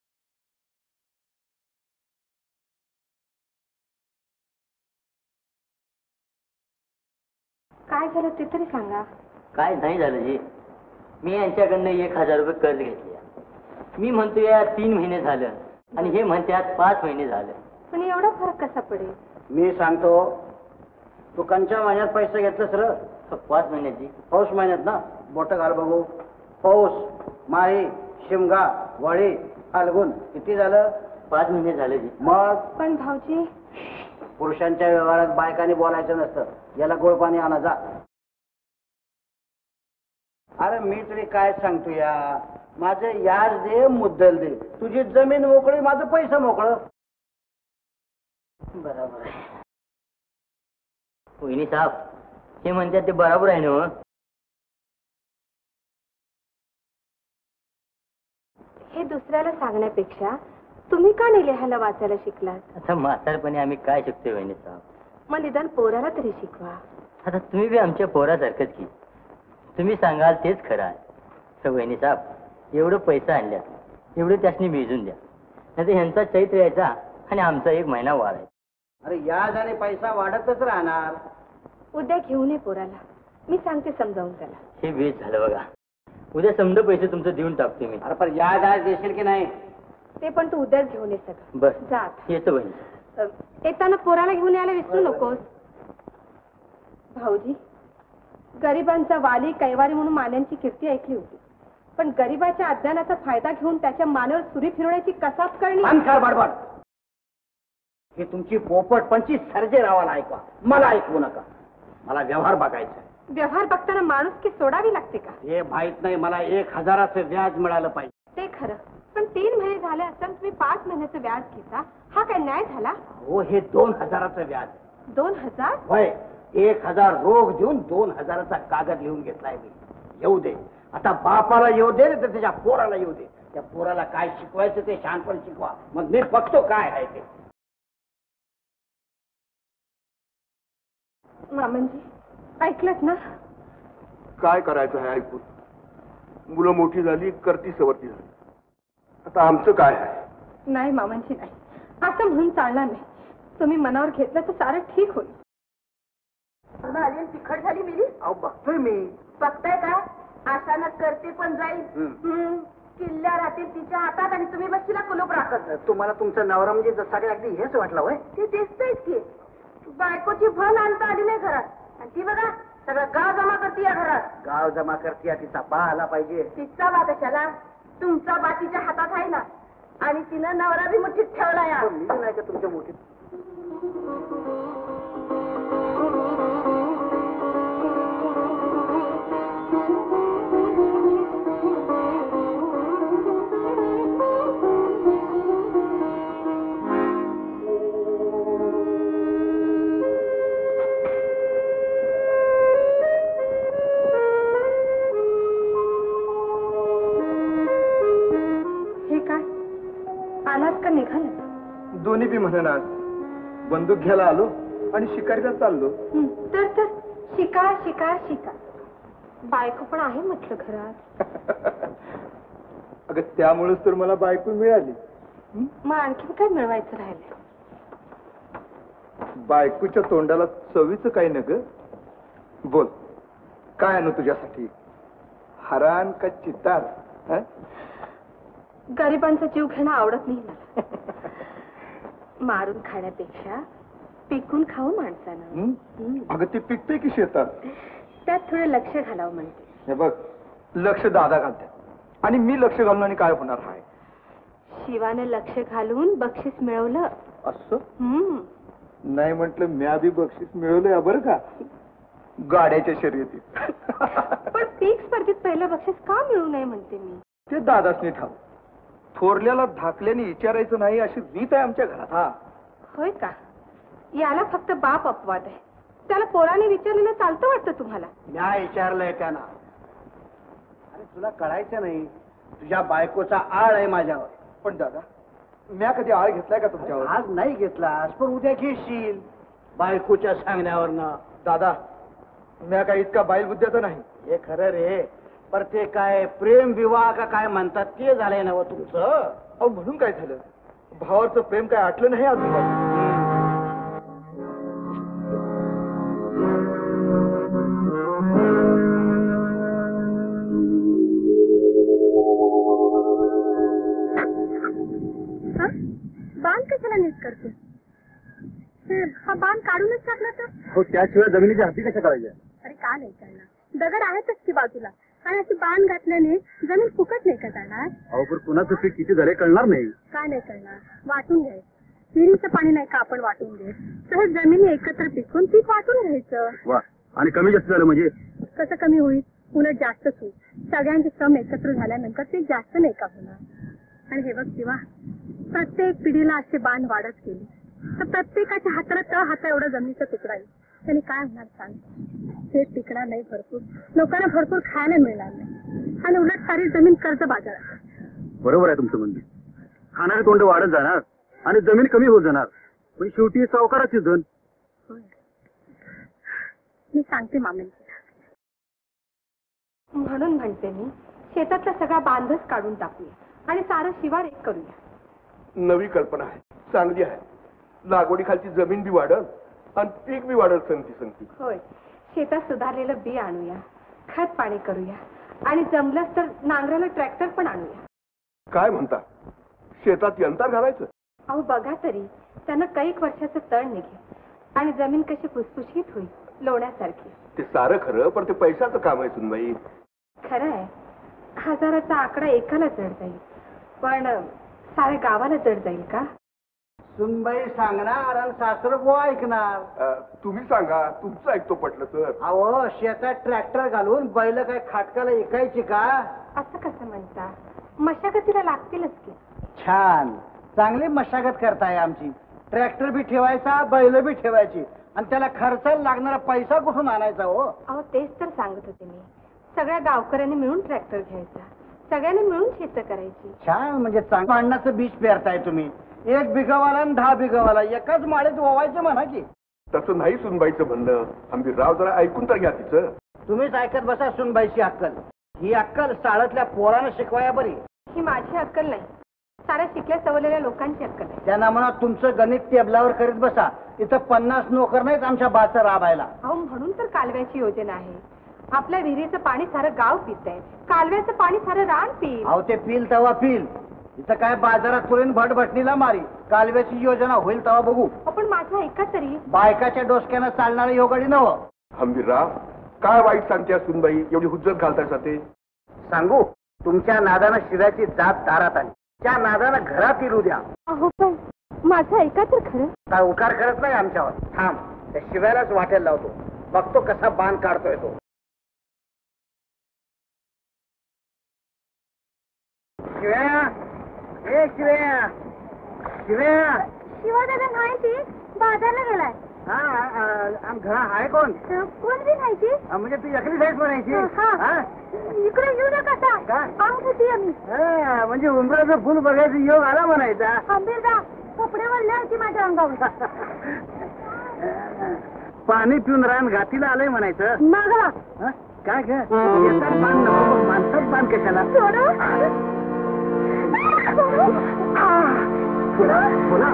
काय झालं ते तरी सांगा. काय नाही झालं जी. मी यांच्याकडनं 1000 रुपये कर्ज घेतले. मी म्हणतो या 3 महिने झालं आणि हे म्हणतात 5 महिने झालं. पण एवढा फरक कसा पडेल? मी सांगतो, तू कंच्या महिन्यात पैसे घेतलं सर? 5 महिन्याची. पाऊस महिन्यात ना. बोट घाल बघू. पाऊस, माही, शिमगा, वळी, फाल्गुन किती झालं? 5 महिने झाले जी. मग पण भाऊजी, पुरुषांच्या व्यवहारात बायकांनी बोलायचं नसतं. याला गोड पाणी आणा जा. अरे मी तरी काय सांगतो या, माझं याज दे, मुद्दल दे. तुझी जमीन मोकळी, माझं पैसा मोकळं. बरोबर आहे. वहिनी साहेब, हे म्हणतात ते बरोबर आहे ना? हे दुसऱ्याला सांगण्यापेक्षा तुम्ही का नाही लिहायला वाचायला शिकलात? आता म्हातारपणे आम्ही काय शिकतोय वहिनी साहेब? मग निदान पोराला तरी शिकवा. आता तुम्ही बी आमच्या पोरासारखंच की. तुम्ही सांगाल तेच खरं आहे. तर वहिनी साहेब, एवढं पैसा आणल्यात, एवढं त्यासनी भिजून द्या. नाही तर ह्यांचा चैत्र यायचा आणि आमचा 1 महिना वाढायचा. अरे याज आणि पैसा वाढतच राहणार. उद्या घेऊन ये पोराला. मी सांगते समजावून त्याला. हे बेस झालं बघा. उद्या समजा पैसे तुमचं देऊन टाकतो मी. अरे पण याज आज देशील की नाही? ते पण तू उद्याच घेऊन ये सगळं. बर, जात येतो बहिणी. येताना पोराला घेऊन यायला विसरू नकोस. भाऊजी, गरिबांचा वाली कैवारी म्हणून मान्यांची कीर्ती ऐकली होती. पण गरिबाच्या अज्ञानाचा फायदा घेऊन त्याच्या मानेवर सुरी फिरवण्याची कसाब करणी. बडबड. हे तुमची पोपट पंची सर्जेरावाला ऐकवा, मला ऐकवू नका. मला व्यवहार बघायचा. व्यवहार बघताना माणूस की सोडावी लागते का? हे माहित नाही. मला 1000चं व्याज मिळालं पाहिजे. ते खरं, पण 3 महिने झाले असताना तुम्ही 5 महिन्याचं व्याज घेता. हा काय न्याय झाला? हो, हे 2000चं व्याज. 2000? होय. 1000 रोख देऊन 2000चा कागद लिहून घेतलाय मी. येऊ दे. आता बापाला येऊ दे तर त्याच्या पोराला येऊ दे. त्या पोराला काय शिकवायचं ते शहाणपण शिकवा. मग मी बघतो काय आहे ते. मामनजी, ऐकलत ना? काय करायचं आहे ऐकून? मुलं मोठी झाली, करती सवरती झाली. आता आमचं काय आहे? नाही मामांची नाही, असं म्हणून चालणार नाही. तुम्ही मनावर घेतलं तर सारं ठीक होईल. आली तिखट झाली मिली. अहो बघतोय मी. बघताय का? आशानं करते पण जाईल. किल्ल्या राहतील तिच्या हातात आणि तुम्ही बस तिला कुलूप राखत. तुम्हाला तुमचा नवरा म्हणजे जसा काही अगदी हेच वाटलं होय? ते दिसतंयच की. बायकोची भल आणता आली नाही घरात. आणि ती बघा सगळं गाव जमा करते या घरात. गाव जमा करते, तिचा बा आला पाहिजे. तिचा बा कशाला? तुमचा बा तिच्या हातात आहे ना. आणि तिनं नवरा बी मुठीत ठेवला या. मी नाही का तुमच्या मुठीत? आहात का निघाल? दोन्ही बी म्हणणार. बंदूक घ्यायला आलो आणि शिकारीला चाललो. तर शिका शिका शिका. बायको पण आहे म्हटलं घरात. अगं त्यामुळेच तर मला बायको मिळाली. मग आणखीन काय मिळवायचं राहिलं? बायकोच्या तोंडाला चवीचं काही न ग. बोल, काय आणू तुझ्यासाठी? हरान का चितार? गरिबांचा जीव घेणं आवडत नाही मला. मारून खाण्यापेक्षा पिकून खाऊ माणसानं. अगं ते पिकते की शेतात? त्यात थोडं लक्ष घालावं म्हणते. हे बघ, लक्ष दादा घालतात आणि मी लक्ष घालून आणि काय होणार आहे? शिवाने लक्ष घालून बक्षीस मिळवलं. असं नाही म्हटलं, म्या बी बक्षीस मिळवलंय बरं का, गाड्याच्या शर्यतीत. पण पीक स्पर्धेत पहिलं बक्षीस का मिळू नये म्हणते मी. ते दादाच ठाव. थोरल्याला धाकल्याने विचारायचं नाही अशी रीत आहे आमच्या घरात. हा होय का? याला फक्त बाप अपवाद आहे. त्याला पोराने विचारलेलं चालतं वाटतं तुम्हाला? म्या विचारलंय त्यांना. अरे तुला कळायचं नाही, तुझ्या बायकोचा आळ आहे माझ्यावर. पण दादा, म्या कधी आळ घेतलाय का तुमच्यावर? आज नाही घेतलास पण उद्या घेशील बायकोच्या सांगण्यावरनं. दादा, म्या काय इतका बाईल बुद्ध्याचा नाही. हे खरं रे, पर ते काय प्रेम विवाह का काय म्हणतात ते झालंय ना तुमचं. अहो म्हणून काय झालं? भावाचं प्रेम काय आटलं नाही अजून. बांध कशाला नीट करतो? हा बांध काढूनच टाकला तर? हो, त्याशिवाय जमिनीची हद्दी कशा करायच्या? अरे का नाही करणार? दगड आहेतच की बाजूला, आणि अशी बांध घातल्याने जमीन फुकट नाही का जाणार? अहो पण कुणाचं पीक किती झाले कळणार नाही. का नाही करणार? वाटून घ्यायचं. विहिरीचं पाणी नाही का आपण वाटून घे. सहज जमिनी एकत्र पिकून पीक वाटून घ्यायचं. वा, आणि कमी जास्त झालं म्हणजे? कसं कमी होईल? उलट जास्तच होईल. सगळ्यांचे श्रम एकत्र झाल्यानंतर ते जास्त नाही का होणार? आणि हे बघ शिवा, प्रत्येक पिढीला असे बांध वाढत गेले तर प्रत्येकाच्या हाताला तळ हाता एवढा जमिनीचा तुकडा येईल. त्यांनी काय होणार सांग? हे टिकणार नाही भरपूर, लोकांना भरपूर खायला मिळणार नाही, आणि उलट सारी जमीन कर्ज बाजारात. बरोबर आहे तुमचं म्हणणं. खाणारे तोंड वाढत जाणार आणि जमीन कमी होत जाणार, पण शेवटी सावकाराची जण. मी सांगते मामेंची. म्हणून म्हणते मी, शेतातला सगळा बांधच काढून टाकूया आणि सारं शिवार एक करूया. नवी कल्पना आहे, चांगली आहे. लागवडीखालची जमीन बी वाढल आणि पीक बी वाढल संगती संगती. होय, शेतात सुधारलेलं बी आणूया, खत पाणी करूया, आणि जमलंच तर नांगराला ट्रॅक्टर पण आणूया. काय म्हणता? शेतात यंत्र घालायचं? अहो बघा तरी, त्यांना कैक वर्षाचं तळ निघेल आणि जमीन कशी फुसफुशीत होईल, लोण्यासारखी. ते सारं खरं, पण ते पैशाचं काम आहे सुनबाई. खरं आहे, 1000चा आकडा एकाला जड जाईल, पण साऱ्या गावाला जड जाईल का? सुनबाई सांगणार आणि सासरबो ऐकणार. तुम्ही सांगा, तुमचं ऐकतो पटलं तर. अहो शेतात ट्रॅक्टर घालून बैल काय खाटकाला ऐकायची का? असं कसं म्हणता? मशागतीला लागतीलच की. छान, चांगली मशागत करताय आमची. ट्रॅक्टर बी ठेवायचा, बैल बी ठेवायची, आणि त्याला खर्चाला लागणारा पैसा कुठून आणायचा हो? अहो तेच तर सांगत होते मी. सगळ्या गावकऱ्यांनी मिळून ट्रॅक्टर घ्यायचा, सगळ्यांनी मिळून शेतं करायची. छान, म्हणजे चांगलं अन्नाचं बीज पेरताय तुम्ही. 1 बिघावाला आणि 10 बिघावाला एकाच माळीत ओवायचं म्हणा की. तसं नाही सुनबाईचं म्हणणं. आम्ही राव जरा ऐकून तर घ्या तिचं. तुम्हीच ऐकत बसा सुनबाईची अक्कल. ही अक्कल शाळेतल्या पोरानं शिकवाया बरी. ही माझी अक्कल नाही, साऱ्या शिकल्या सवरलेल्या लोकांची अक्कल आहे. त्यांना म्हणा तुमचं गणित टेबलावर करीत बसा. इथं 50 नोकर नाहीत आमच्या बाचा राबायला. अहो म्हणून तर कालव्याची योजना आहे. आपल्या विहिरीचं पाणी सारं गाव पित आहे, कालव्याचं पाणी सारं रान पिल. अहो ते पिल तवा पिल. इथं काय बाजारात पुरेन भटभटणीला मारी. कालव्याची योजना होईल तवा बघू. आपण माझं ऐका तरी. बायकाच्या डोसक्यानं चालणारी योगाडी नव. हंबीरराव, काय वाईट सांगते सुनबाई? एवढी हुज्जत घालताय ते. सांगू, तुमच्या नादानं शिव्याची जात दारात आली. त्या नादानं घरात येऊ द्या. अहो पण माझं ऐका तर खरं. काय उकार करत नाही आमच्यावर. थांब, त्या शिव्यालाच वाटेल लावतो. बघतो कसा बांध काढतोय तो. शिव्या, ए शिव्या, शिव्या. शिवा दादा नाही, ती बाजारला गेलाय. घरा आहे कोण कोण बी नाही ती म्हणजे तू एकलीच आहेस म्हणायची इकडे येऊ नका अंग होती आम्ही म्हणजे उंबराचं फुल बघायचं योग आला म्हणायचा आंबेरदा कपडे वळले होती माझ्या अंगावर पाणी पिऊन रान घातीला आलंय म्हणायचं मागवा काय ग येतात पान नको माणसात पान कशाला बोला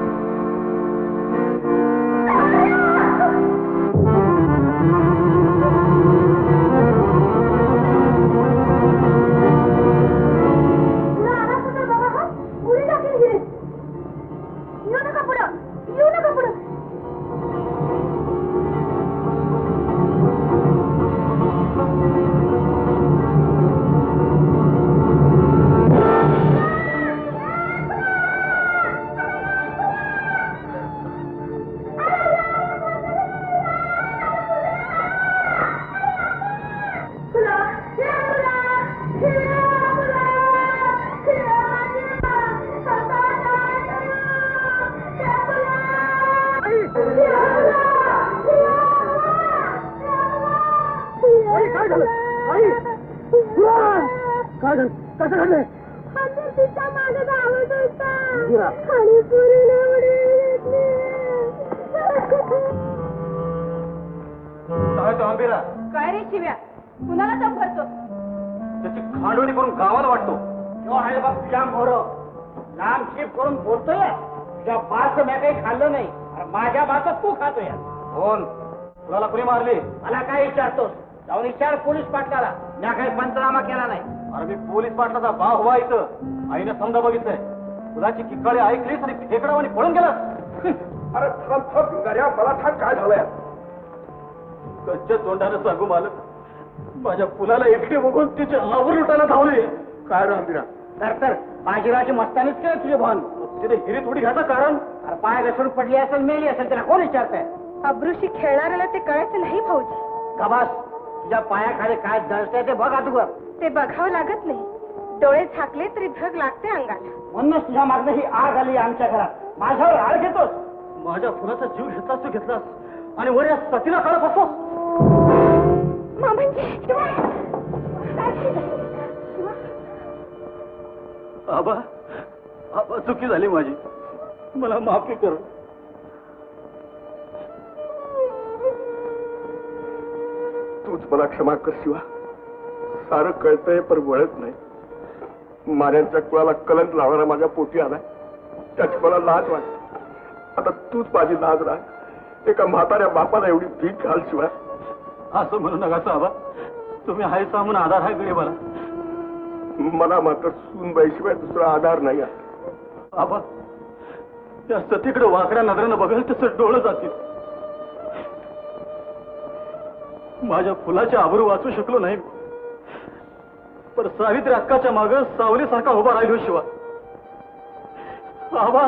काय रे शिव्या कुणाला दम भरतो त्याची खांडोणी करून गावाला वाटतो आहे बघ तुझ्या मोर लांब शिप करून बोलतोय तुझ्या बाचं मी काही खाल्लं नाही माझ्या बाचं तू खातोय कोण तुला कुणी मारली मला काय विचारतोस जाऊन विचार पोलीस पाटलाला मी काही पंचनामा केला नाही अरे मी पोलीस पाटलाचा भाव व्हा इथं आईनं समजा बघितलंय तुलाची किक्काळी ऐकलीस आणि फेकडावानी पळून गेलास अरे थांब थांब भिंगाऱ्या मला थांब काय झालंय कच्च्या तोंडानं सांगू मालक माझ्या फुलाला एकटे बघून तिचे आवर लुटायला धावले काय राहते तर बाजीरावची मस्तानीच काय तुझे भान तिथे हिरी थोडी घ्यायचं कारण अरे पाय घसरून पडली असेल मेली असेल त्याला कोण विचारताय अब्रुशी खेळणाऱ्याला ते कळायचं नाही भाऊजी कबास तुझ्या पायाखाली काय जळतंय ते बघ अगोदर ते बघावं लागत नाही डोळे झाकले तरी धग लागते अंगाला म्हणूनच तुझ्या मागणं ही आग आली आमच्या घरात माझ्यावर आळ घेतोस माझ्या फुलाचा जीव घेतलास तू घेतलास आणि वर या सतीला काढत असतोस आबा आबा चुकी झाली माझी मला माफी कर तूच मला क्षमा कर शिवा सारं कळतंय पण वळत नाही माऱ्यांच्या कुळाला कलंक लावणारा माझ्या पोटी आलाय त्याची मला लाज वाटते आता तूच माझी लाज राह एका म्हाताऱ्या बापाला एवढी भीक घाल शिवाय असं म्हणू नका साबा तुम्ही हाय सामून आधार आहे गरीबाला मला मात्र सूनबाईशिवाय दुसरा आधार नाही आहे आबा त्या सतीकडे वाकड्या नजरेनं बघेल तसं डोळं जातील माझ्या फुलाच्या आबरू वाचू शकलो नाही पण सावित्री अक्काच्या माग सावलीसारखा उभा राहिलो शिवा आबा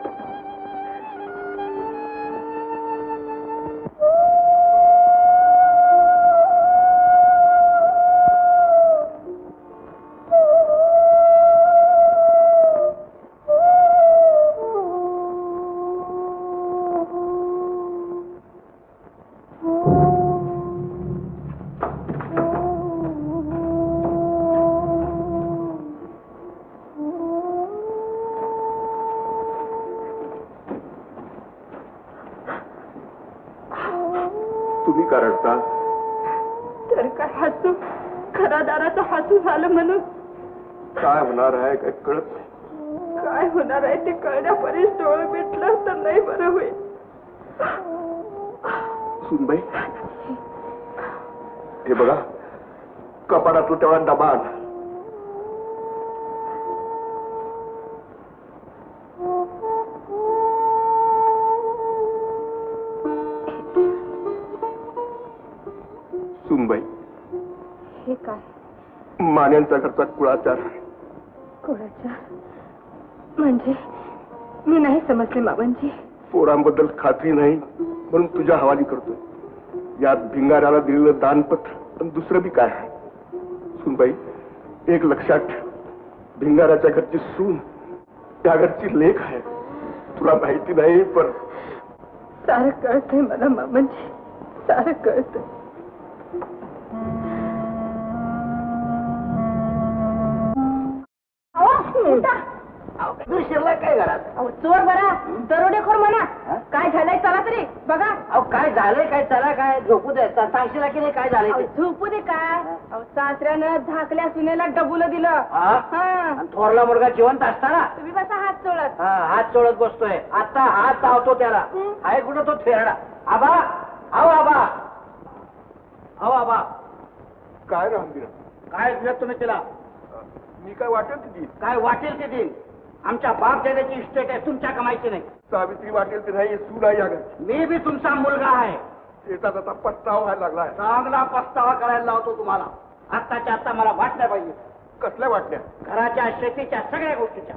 तुम्ही का रडता तर काय हसू घरादाराचं हसू झालं म्हणून काय होणार आहे काय कळत नाही काय होणार आहे ते कळण्यापर्यंत डोळं भेटलं तर नाही बरं होईल सुनबाई हे बघा कपाटातला तेवढा डबा आण सुनबाई हे काय मान्यांचा घरचा कुळाचार कोणाच्या म्हणजे मी नाही समजले मामांजी पोरांबद्दल खात्री नाही म्हणून तुझ्या हवाली करतोय यात भिंगाऱ्याला दिलेलं दानपत्र पण दुसरं बी काय आहे सुनबाई एक लक्षात ठेव भिंगाऱ्याच्या घरची सून त्या घरची लेख आहे तुला माहिती नाही पण सारं कळतंय मला मामांची, सारं कळतंय. शिरलाय काय घरात? चोर बरा, दरोडेखोर म्हणा. काय झालंय चला तरी बघा. अहो काय झालंय काय? चला काय झोपू दे. सांगशील की नाही काय झालंय ते? झोपू दे काय. सासऱ्यानं झाकल्या सुनेला डबुलं दिलं. आणि थोरला मुलगा जिवंत असताना तुम्ही बसा हात चोळत. हात चोळत बसतोय. आता हात चावतो त्याला. आहे कुठं तो थेरडा? आबा, अहो आबा, अहो आबा, काय रामबीर, काय दिलं तुम्ही तिला? मी काय वाटेल ती काय वाटेल ते देईल. आमच्या बाप दादाची इस्टेट आहे, तुमच्या कमाईची नाही. सावित्री वाटेल ते नाही, सून आहे या घरची. मी बी तुमचा मुलगा आहे. शेतात आता पस्तावा व्हायला लागलाय. चांगला पस्तावा करायला लावतो तुम्हाला. आत्ताच्या आता मला वाटलं पाहिजे. कसल्या वाटल्या? घराच्या, शेतीच्या, सगळ्या गोष्टीच्या.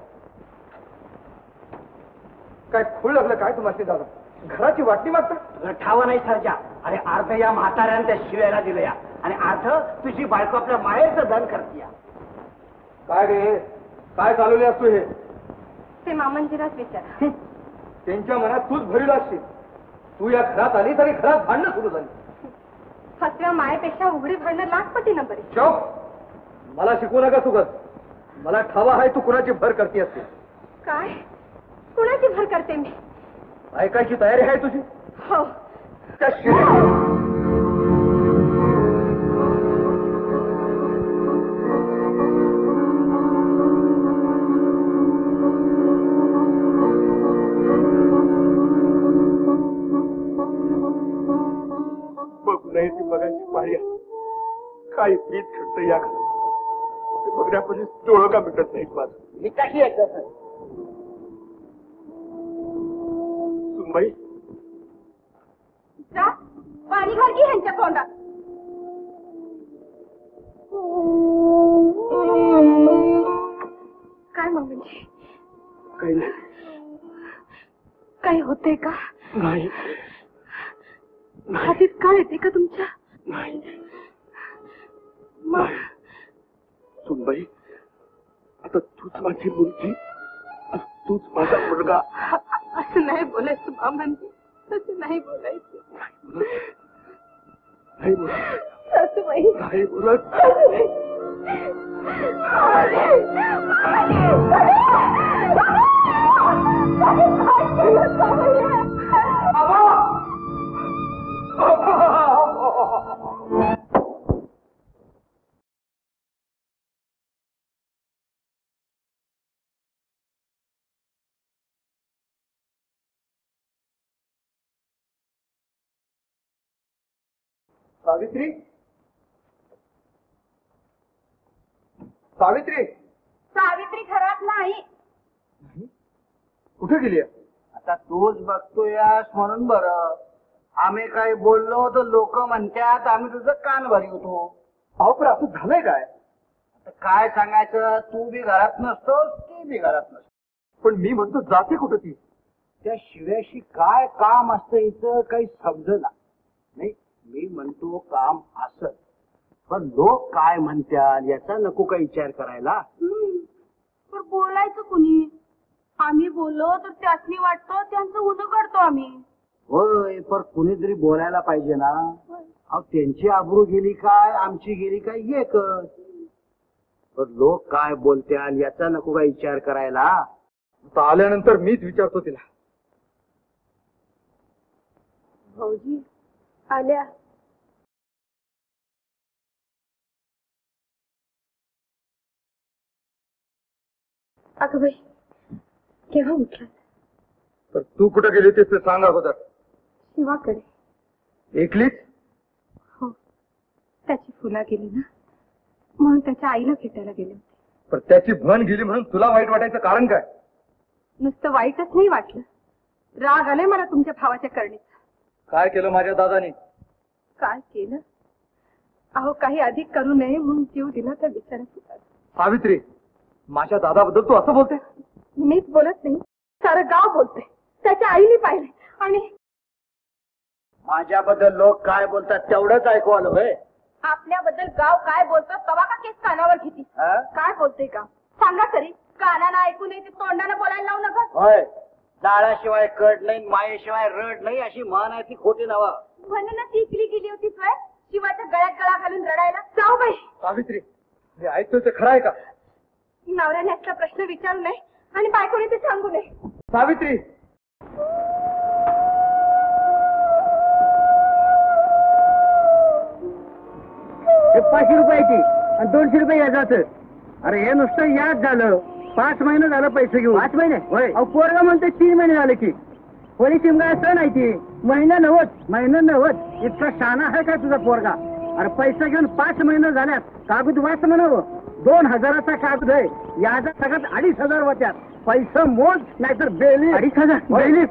काय खूळ लागलं काय तुम्हाला दादा? घराची वाटणी मागता? ठावा नाही सरजा. अरे अर्ध या म्हाताऱ्याने त्या शिव्याला दिलं या, आणि अर्ध तुझी बायको आपल्या माहेरचं धन करते. काय रे, काय चालवले असतो हे? ते मामांजीलाच विचारा. त्यांच्या मनात तूच भरील असशील. तू या घरात आली तरी घरात भांडणं सुरू झाली. फसव्या मायेपेक्षा उघडी भांडणं लाखपटीनं बरी. चौक, मला शिकवू नका सुगत. मला ठावा आहे तू कुणाची भर करते असते. काय कुणाची भर करते मी? ऐकायची तयारी आहे तुझी? हो. त्या शिव्या- बघू नये ती बघायची पाळी आहे. काय प्रीत खट्ट या घरात. ते बघण्यापर्यंत डोळं का मिटत नाहीत माझं. मी काही ऐकत नाही. सुनबाई, जा पाणी घाल की ह्यांच्या तोंडात. काय मामांजी, काही नाही. काही होतंय का? नाही हातीत काळ येते का तुमच्या? नाही. मग सुनबाई, आता तूच माझी मुलगी, तूच माझा मुलगा. असं नाही बोलायचं मामांजी, असं नाही बोलायचं. नाही बोलत, सासूबाई, नाही बोलत. सासूबाई. सावित्री, सावित्री, सावित्री घरात नाही. कुठे गेली? आता तूच बघतोयास म्हणून बरं. आम्ही काही बोललो तर लोक म्हणतात आम्ही तुझं कान भरी होतो. अहो पण असं झालंय काय? आता काय सांगायचं, तू बी घरात नसतोस, ती बी घरात नसतो. पण मी म्हणतो जाते कुठं ती? त्या शिव्याशी काय काम असतं हिचं काही समजला नाही. मी म्हणतो काम असत, पण लोक काय म्हणतात याचा नको काही विचार करायला. पण बोलायचं कुणी? आम्ही बोललो तर त्यासनी वाटतं त्यांचं उनं काढतो आम्ही. होय, पण कुणीतरी बोलायला पाहिजे ना. अहो त्यांची आबरू गेली काय, आमची गेली काय एकच. पण लोक काय बोलतात याचा नको काय विचार करायला. आता आल्यानंतर मीच विचारतो तिला. भाऊजी आल्या. अगं बाई, केव्हा उठला? तर तू कुठं गेली होतीस ते सांग अगोदर. शिवाकडे. एकलीच? हो, त्याची फुला गेली ना, म्हणून त्याच्या आईला भेटायला गेले होते. पण त्याची भन गेली म्हणून तुला वाईट वाटायचं कारण काय? नुसतं वाईटच नाही वाटलं, राग आलाय मला तुमच्या भावाच्या करणीचा. काय केलं माझ्या दादाने? काय केलं? अहो काही अधिक करू नये म्हणून जीव दिला त्या बिचाऱ्या. सावित्री, माझ्या दादाबद्दल तू असं बोलते? मीच बोलत नाही, सारं गाव बोलते. त्याच्या आईने पाहिलंय. आणि माझ्याबद्दल लोक काय बोलतात तेवढंच ऐकू आलं होय. आपल्याबद्दल गाव काय बोलतं तवा का केस कानावर घेती? हा? काय बोलते गाव सांगा तरी. कानानं ऐकू नये ते तोंडानं बोलायला लावू नका. होय, जाळ्याशिवाय कड नाही, मायेशिवाय रड नाही, अशी म्हण आहे ती खोटी नवा. म्हणून तिकली गेली होती स्वय शिवाच्या गळ्यात गळा घालून रडायला. जाऊ बाई. सावित्री हे ऐकतोय ते खरं आहे का? नवऱ्याने असला प्रश्न विचारू नये आणि बायकोने ते सांगू नये. सावित्री हे 500 रुपयाची आणि 200 रुपये याचं. अरे हे नुसतं याद झालं. 5 महिने झालं पैसे घेऊन. 5 महिने होय. पोरगा म्हणते 3 महिने झाले की. होळी शिमगा सण आहे ती. महिना नव्हत इतका शाना आहे का तुझा पोरगा? अरे पैसे घेऊन 5 महिने झाल्यात. कागद वाच म्हणावं. 2000चा कागद आहे. याचा सगळ्यात 2500 होत्यात. पैसे मोज नाहीतर बेली. 2500 बेली.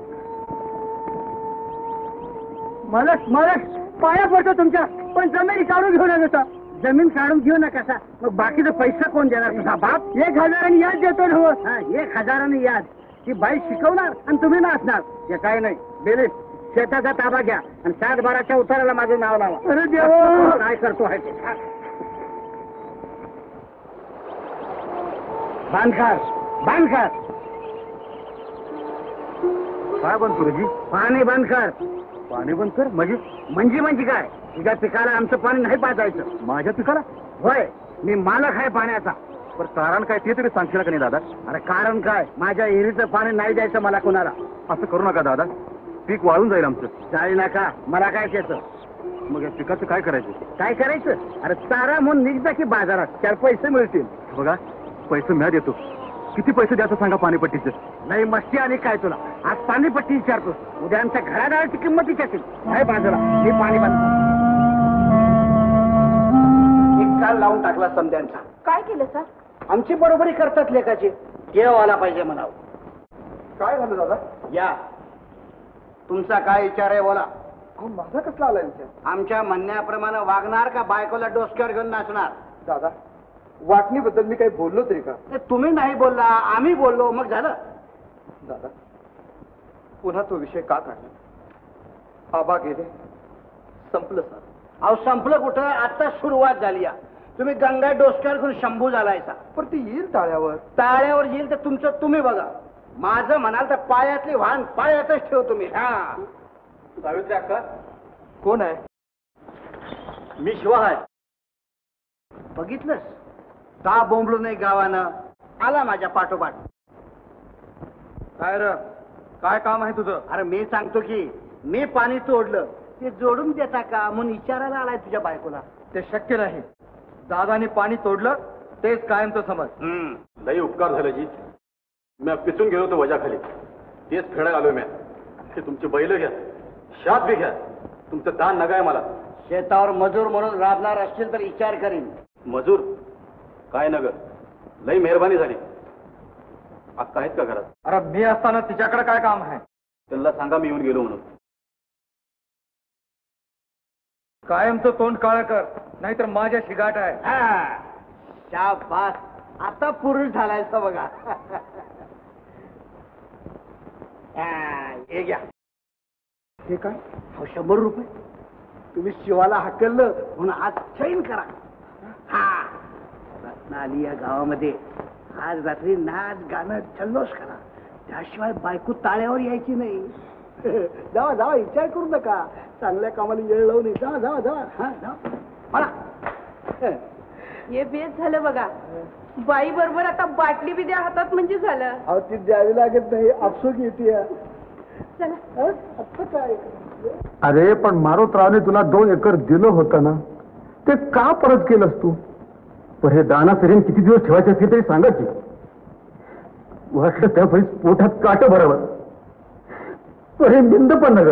मालक पाया पडतो तुमच्या, पण जमीन काढून घेऊ नका. जमीन काढून घेऊ नका कसा? मग बाकीचा पैसा कोण देणार तुझा बाप? 1000 याद देतो ना. हो 1000 याद. ती बाई शिकवणार आणि तुम्ही नाचणार. हे काय नाही बेले. शेताचा ताबा घ्या आणि 7-12च्या उताराला माझं नाव लावा. अरे देवा काय करतो आहे ते. बांधकार काय बंद गुरुजी? पाणी बंद कर. पाणी बंद कर म्हणजे काय? तुझ्या पिकाला आमचं पाणी नाही पाजायचं. माझ्या पिकाला? होय, मी मालक आहे पाण्याचा. पण कारण काय ते तरी सांगशील का नाही दादा? अरे कारण काय? माझ्या विहिरीचं पाणी नाही द्यायचं मला कुणाला. असं करू नका दादा, पीक वाळून जाईल आमचं. जाईल नका, मला काय त्याचं. मग या पिकाचं काय करायचं? अरे चारा म्हणून निघता की बाजारात, 4 पैसे मिळतील. बघा पैसे मी देतो. किती पैसे द्यायचं सांगा पाणीपट्टीचं? नाही मस्ती आणि काय तुला? आज पाणीपट्टी विचारतो, उद्या आमच्या घरादाराची किंमत विचारतील. काय बाजूला हे पाणी बंद. एक काल लावून टाकला समद्यांचा. काय केलं सर? आमची बरोबरी करतात लेखाची. देव आला पाहिजे म्हणावं. काय झालं दादा? या तुमचा काय विचार आहे बोला. अहो, माझा कसला आला विचार? आमच्या म्हणण्याप्रमाणे वागणार का बायकोला डोसक्यावर घेऊन नाचणार? दादा वाटणीबद्दल मी काही बोललो तरी का? तुम्ही नाही बोलला, आम्ही बोललो, मग झालं. दादा पुन्हा तो विषय का काढला? आबा गेले, संपलं सर. अहो संपलं कुठं? आता सुरुवात झाली. या तुम्ही गंगा डोसक्यावर घेऊन शंभू झालायचा. पण ती येईल टाळ्यावर येईल तर तुमचं तुम्ही बघा. माझं म्हणाल तर पायातली वाहन पायातच ठेव तुम्ही. हा सावित्री अक्का कोण आहे? मी शिवा आहे. बघितलंस का बोंबलो नाही गावानं? आला माझ्या पाठोपाठ. काय र काय काम आहे तुझं? अरे मी सांगतो की मी पाणी तोडलं ते जोडून देता का म्हणून विचारायला आलाय तुझ्या बायकोला. ते शक्य नाही. दादानी पाणी तोडलं तेच कायमचं समज. लई उपकार झाले जी. मी पिचून गेलो होतो वजाखाली, तेच फेडायला आलोय. मी हे तुमची बैल घ्या, शात बी घ्या. तुमचं दान नगाय मला. शेतावर मजूर म्हणून राबणार असतील तर विचार करीन. मजूर काय नगर, लई मेहरबानी झाली. अक्का आहेत का घरात? अरे मी असताना तिच्याकडे काय काम आहे? त्यांना सांगा मी येऊन गेलो म्हणून. कायमचं तोंड काळ कर, नाहीतर माझ्या शिगाट आहे. शाबास, आता पुरुष झालायचा बघा. हे घ्या. हे काय? 100 रुपये. तुम्ही शिवाला हाकललं म्हणून आज चैन करा. हा रत्ना आली या गावामध्ये. आज रात्री नाच गाणं जल्लोष करा. त्याशिवाय बायको ताळ्यावर यायची नाही. जावा विचार करू नका. चांगल्या कामाला येळ लावू नये. जावा. हा जावा मला. हे बेस झालं बघा. बाई बरोबर आता बाटली बी द्या हातात म्हणजे झालं. अहो ती द्यावी लागत नाही, आपसूक येते. चला आता काय? अरे पण मारुतरावने तुला 2 एकर दिलं होतं ना, ते का परत केलंस तू? पण हे दाना सरीन किती दिवस ठेवायचे असते तरी सांगायची. वाटलं त्या फळीत पोटात काट बरोबर, पण हे बिंद पण नग.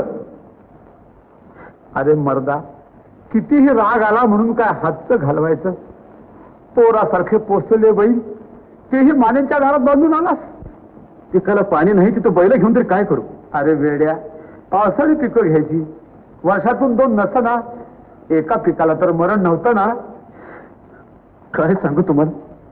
अरे मर्दा, कितीही राग आला म्हणून काय हातचं घालवायचं? पोरासारखे पोचले बैल तेही मानेच्या दारात बांधून आलास. पिकाला पाणी नाही तिथं बैल घेऊन तरी काय करू? अरे वेड्या, पावसाळी पिकं घ्यायची. वर्षातून 2 नसतं ना, एका पिकाला तर मरण नव्हतं ना. काय सांगू तुम्हाला,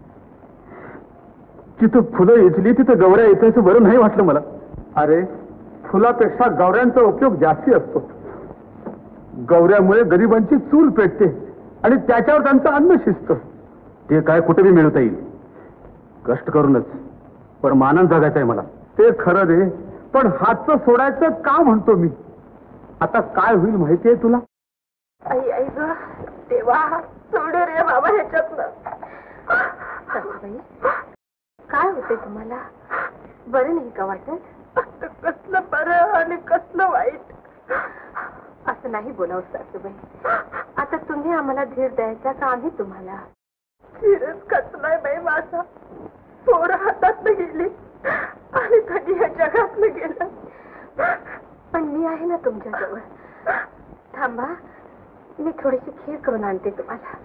जिथं फुलं येचली तिथं गवऱ्या येतायचं बरं नाही वाटलं मला. अरे फुलापेक्षा गवऱ्यांचा उपयोग जास्ती असतो. गवऱ्यामुळे गरिबांची चूल पेटते आणि त्याच्यावर त्यांचं अन्न शिजतं. ते काय कुठे बी मिळवता येईल, कष्ट करूनच. पण मानानं जगायचं आहे मला. ते खरं रे, पण हातचं सोडायचं का म्हणतो मी. आता काय होईल माहितीये तुला. आई आई ग देवा, सोडू रे बाबा ह्याच्यातलं. सासूबाई, काय होते तुम्हाला? बरं नाही का वाटत? कसलं बरं आणि कसलं वाईट. असं नाही बोलावं सासूबाई. आता तुम्ही आम्हाला धीर द्यायचा का आम्ही तुम्हाला? धीरच कसलाय बाई माझा. पोरं हातातनं गेली आणि कधी या जगातनं गेलं. पण मी आहे ना तुमच्याजवळ. थांबा, मी थोडीशी खीर करून आणते तुम्हाला.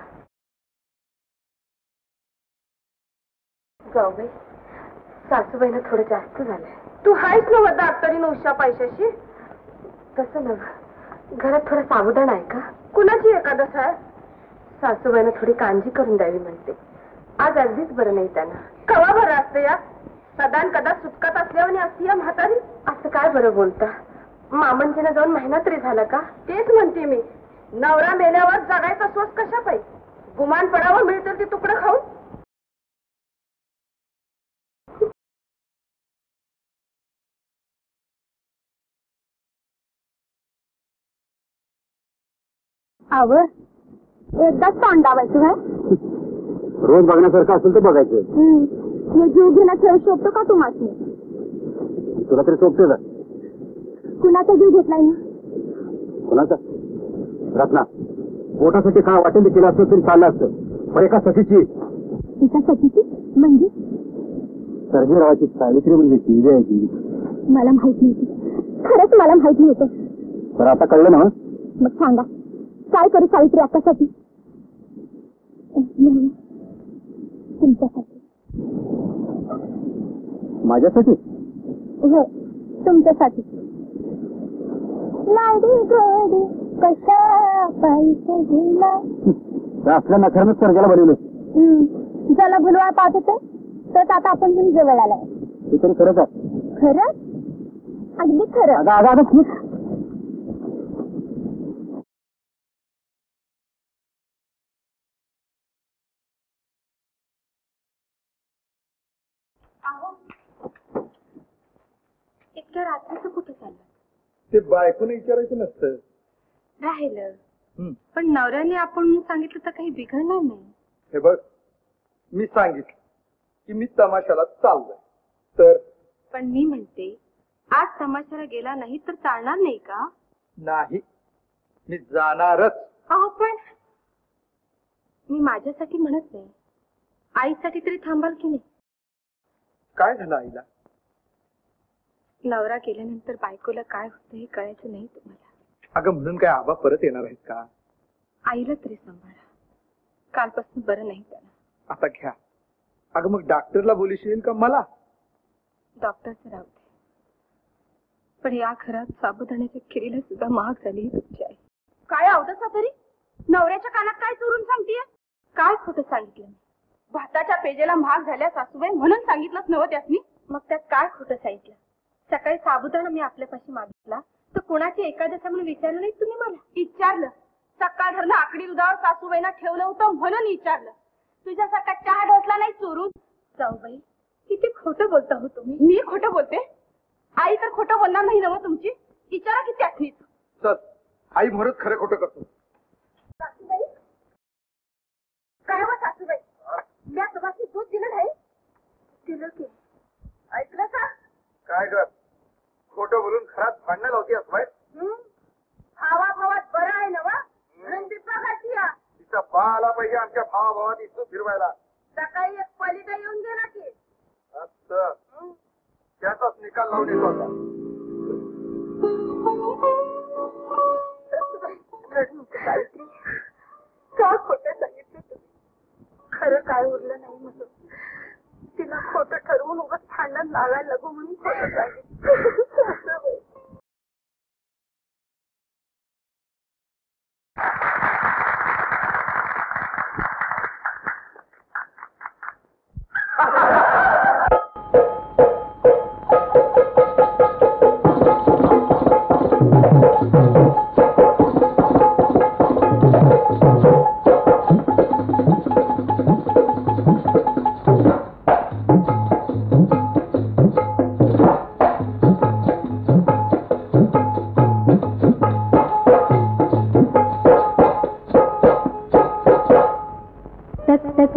जाऊबाई, सासूबाईला थोडं जास्त झालंय. तू हायच नव्हता डॉक्टरी उषा पैशाशी. तसं नव्ह, घरात थोडं साबुदाणा आहे का? कुणाची एकादश आहे? सासूबाईनं थोडी कांजी करून द्यावी म्हणते. आज अगदीच बरं नाही त्यांना. कवा बरं असते या? सदान कदा सुटकात असल्यावर असती या म्हातारी. असं काय बरं बोलता? मामंजीनं जाऊन महिना तरी झाला का? तेच म्हणते मी. नवरा मेल्यावर जगायचा श्वास कशा पाहिजे? गुमान पडावं मिळतं ते तुकडं खाऊन. आवर एकदाच तोंडावायचं काय? रोज बघण्यासारखं असेल तर बघायचं. हे जीव घेणं खेळ शोभतो का तुम्हाला? तुला तरी सोपते का? कुणाचा जीव घेतलाय मी? कोणाचा? रत्ना, पोटासाठी काय वाटेल ते केलं असतं तरी चाललं असतं, पण एका सखीची. एका सखीची म्हणजे? सर्जेरावाची सावित्री म्हणजे ती वेळची. मला माहिती नव्हती, खरंच मला माहिती नव्हतं. तर आता कळलं ना? मग सांगा, काय करू सावित्री अक्कासाठी? तुमच्यासाठी. माझ्यासाठी? हो, तुमच्यासाठी. लाडी गोडी कशा पाहिजे गेला. असल्या नखऱ्यानंच सर्जाला बनवलं. ज्याला भुलवा पाहत होते तर आता आपण पण जवळ आलाय. ते तरी खरंच आहे. खरं? अगदी खरं. इतक्या रात्रीचं कुठे चाललं? ते बायकोने विचारायचं नसतं. राहिलं, पण नवऱ्याने आपण सांगितलं तर काही बिघडणार नाही. हे बघ, मी सांगितलं की मी तमाशाला चाललोय तर. पण मी म्हणते, आज तमाशाला गेला नाही तर चालणार नाही का? नाही, मी जाणारच. अहो पण मी माझ्यासाठी म्हणत नाही, आईसाठी तरी थांबाल की नाही? काय झालं आईला? नवरा गेल्यानंतर बायकोला काय होतं हे कळायचं नाही तुम्हाला. अगं म्हणून काय आबा परत येणार आहेत का? आईला तरी सांभाळा, कालपासून बरं नाही त्याला. आता घ्या. अगं मग डॉक्टरला बोलशील का मला? डॉक्टरचं राहू दे, पण या घरात साबुदाण्याच्या खिरीला सुद्धा महाग झाली तुमची आई. काय आवडत तरी? नवऱ्याच्या कानात काय चोरून सांगतीये? काय खोटं सांगितलं? भाताच्या पेजेला महाग झाल्या सासूबाई म्हणून सांगितलंच नव्हतं त्यासनी. मग त्यात काय खोटं सांगितलं? सकाळी साबुदाणा मी आपल्यापाशी मागितला तर कोणाची एकादशा म्हणून विचारलं नाही तुम्ही मला? विचारलं. सकाळ धरणं आकडी दुधावर सासूबाईंना ठेवलं होतं म्हणून विचारलं. तुझ्यासारखा चहा ढोसला नाही चोरून. जाऊबाई, किती खोटं बोलता हो तुम्ही. मी खोटं बोलते? आई तर खोटं बोलणार नाही ना तुमची. विचारा की त्यातनीच. चल, आई म्हणत खरं खोटं करतो. सासूबाई, काय हो सासूबाई, मी तुम्हाला दूध दिलं नाही? दिलं की. ऐकलं का? काय कर, खोटं बोलून घरात भांडणं लावती असवाय. भावा भावात बरं आहे ना वा? रणदीपा घालती या. तिचा बा आला पाहिजे आमच्या भावाभावात इथून फिरवायला. सकाळी एक पलिता येऊन गेला की. असं त्याचाच निकाल लावून येतो आता. रडू नको सावित्री. का खोटं सांगितलं तुम्ही? खरं काय उरलं नाही म्हणून तिला खोटं ठरवून उगाच भांडण लावायला लागू म्हणून खोटं सांगितलं.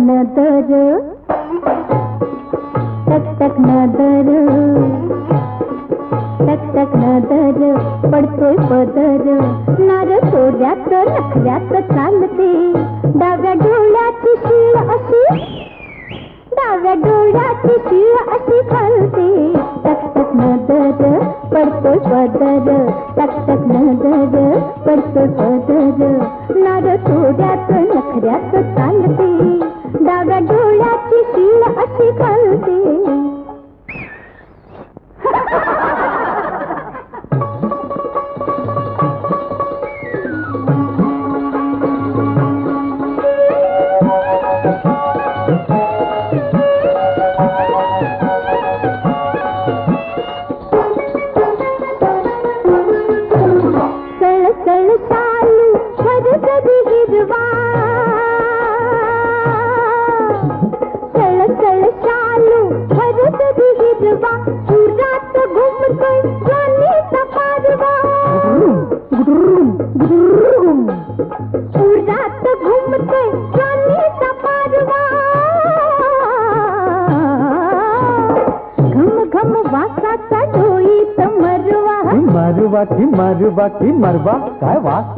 नदर टक टक नदर टक टक नदर पडतोय पदर नार सोऱ्यात नखऱ्यात चालते डाव्या डोळ्याची शीळ अशी डाव्या डोळ्याची शीळ अशी घालते टक टक नदर पडतोय पदर टक टक नदर पडतोय पदर नार सोऱ्यात नखऱ्यात चालते डाव्या डोळ्याची शीळ अशी घालते सळसळ चालू घरगरी हिरवा सळसळ चालू घरगरी हिरवा पुरात घुमतोय ज्वानीचा पारवा पुरात घुमतोय ज्वानीचा पारवा घम घम वासाचा डोईत मरवा मरवा की मरवा काय वास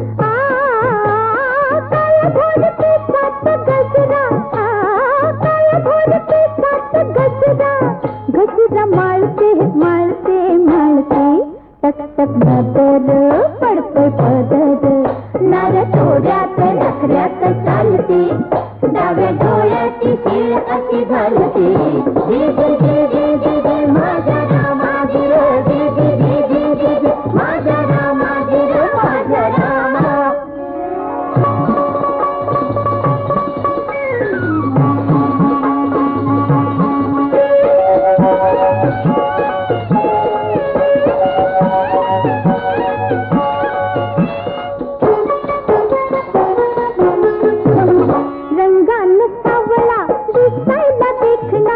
काया घोड पेचात गजरा काया घोड पेचात गजरा गजरा माळते माळते माळते टक टक नदर पडतोय पदर नार थोड्यात नखऱ्यात चालते डाव्या डोळ्याची शीळ अशी घालते जी जी जी जी जी जी माझ्या रामाजी जी जी जी जी जी जी माझ्या रामाजी माझ्या रामा रंगान सावळा दिसायला देखना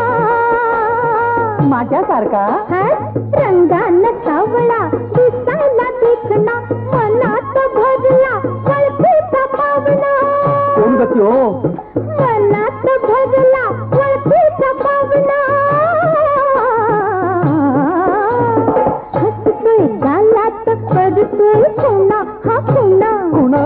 माझ्यासारखा रंगान सावळा दिसायला देखना मनात भरला वळखीचा पावना कोण गती हो मनात भरला वळखीचा पावना हसतोय गालात करतोय पुन्हा हा पुन्हा पुन्हा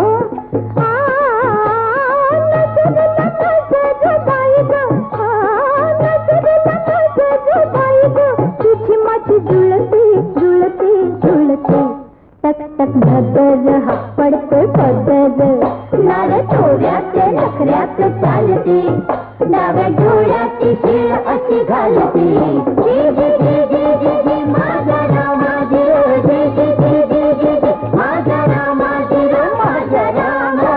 नजरला नजर बाई गं नजरला नजर बाई गं तुझी माझी जुळते जुळते जुळते टक टक नजर हा पडतोय पदर नार थोड्यात नखऱ्यात चालते डाव्या डोळ्याची शीळ अशी घालते जी जी जी जी जी जी माझा रामाजी जी जी जी जी जी जी माझा रामाजी माझा रामा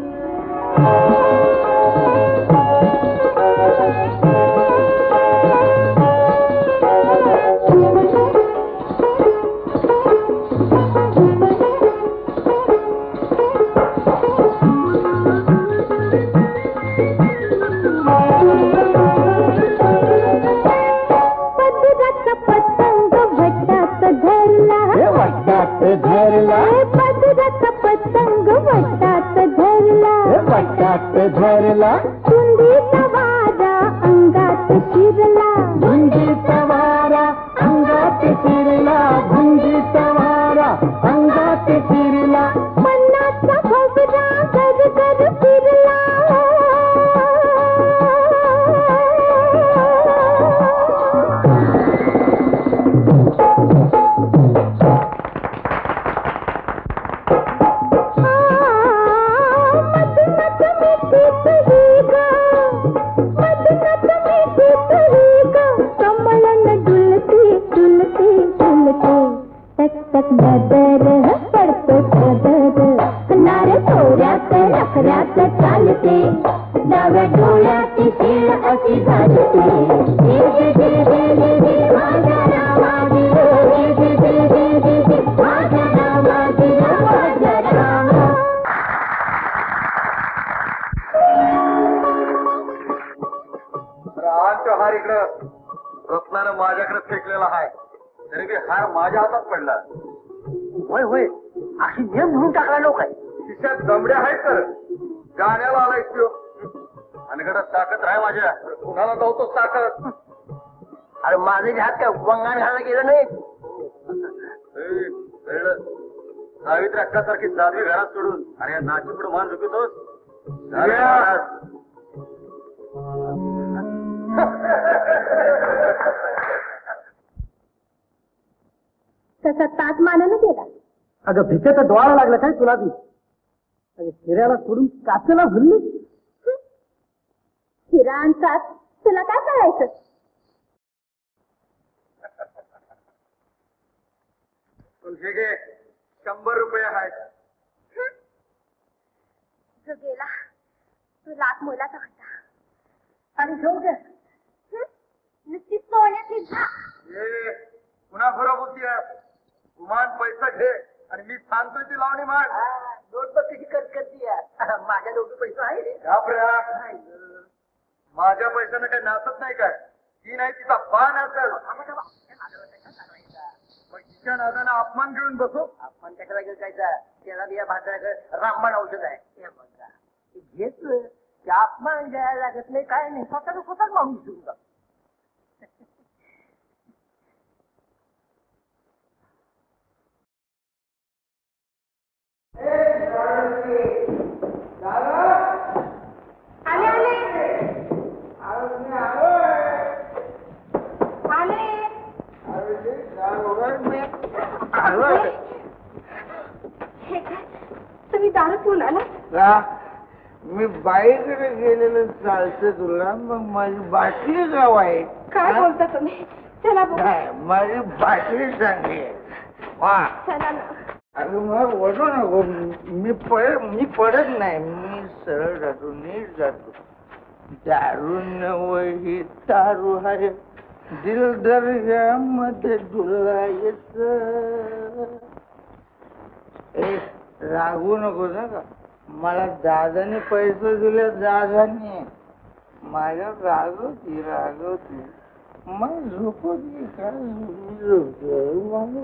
पदराचा पतंग वटात धरला वाटतात धरला पदराचा पतंग वटात धरला वाटतात धरला धुंदीचा वारा अंगात शिरला धुंदीचा वारा अंगात शिरला धुंदीचा वारा अंगात शिरला मनाचा भवरा गर गर फिरला मधुमत मिठीत ही गं मधुमत मिठीत ही गं कमळन डुलते डुलते डुलते टक टक नदर पडतो पदर नार थोड्यात नखऱ्यात चालते डाव्या डोळ्याची शीळ अशी घालते जी जी जी जी जी जी माझ्या रामाजी जी जी जी जी जी जी माझ्या रामाजी माझ्या रामा रामचा हार इकडं रत्नानं माझ्याकडे फेकलेला आहे तरी बी हार माझ्या हातात पडला होय होय अशी नियम म्हणून टाकला लोक आहे खिशात दमड्या आहेत तर गाण्याला आलाय त्यो अनगडत ताकद राह माझ्या. कुणाला जाऊतो ताकद. अरे माझे हात काय वंगाण घालायला गेलं नाही. सावित्री अक्कासारखी साध्वी घरात सोडून अरे नाची पुढे मान झुकतोस. तसा ताट मानानं गेला. अगं भिकेचा डोळा लागला काय तुला ती. हिऱ्याला सोडून काचेला भरली. हिरा आणि ताट तुला काय करायचं. तुझे घे 100 रुपये आहेत. जो गेला तो लाख मोलाचा होता. आणि जो ग नुसती सोन्यातली ये पुन्हा खरं बोलतीय. गुमान पैसा घे आणि मी सांगतोय ती लावणी मान. नोटबंदीची करती माझ्या डोकी पैसा आहे रे. घाबऱ्या. माझ्या पैशानं काही नाचत नाही काय. ती नाही तिचा पान असेल. मग तिच्या नादानं अपमान घेऊन बसू. आपण कशाला घेऊ जायचा. त्याला या भाजराकडे रामबाण औषध आहे. घेतलं की अपमान घ्यायला लागत नाही काय नाही. स्वतःच माणूस घेऊन जातो. आले आले आले. हे काय तुम्ही दारू पिऊन आला. मी बाईकडे गेलेलं चालतं तुला. मग माझी बाटली गाव आहे. काय बोलता तुम्ही. चला बोल. माझी बाटली सांगे. वा चला ना. अगं मग ओढू नको. मी पडत नाही. मी सरळ जातो. नीट जातो. दारू नवही तारू आहे. दिल दर्यामध्ये डुलायच. रागू नको ना का. मला दादाने पैसे दिले. दादाने माझ्या रागवती मग झोपवती काय झोपतो.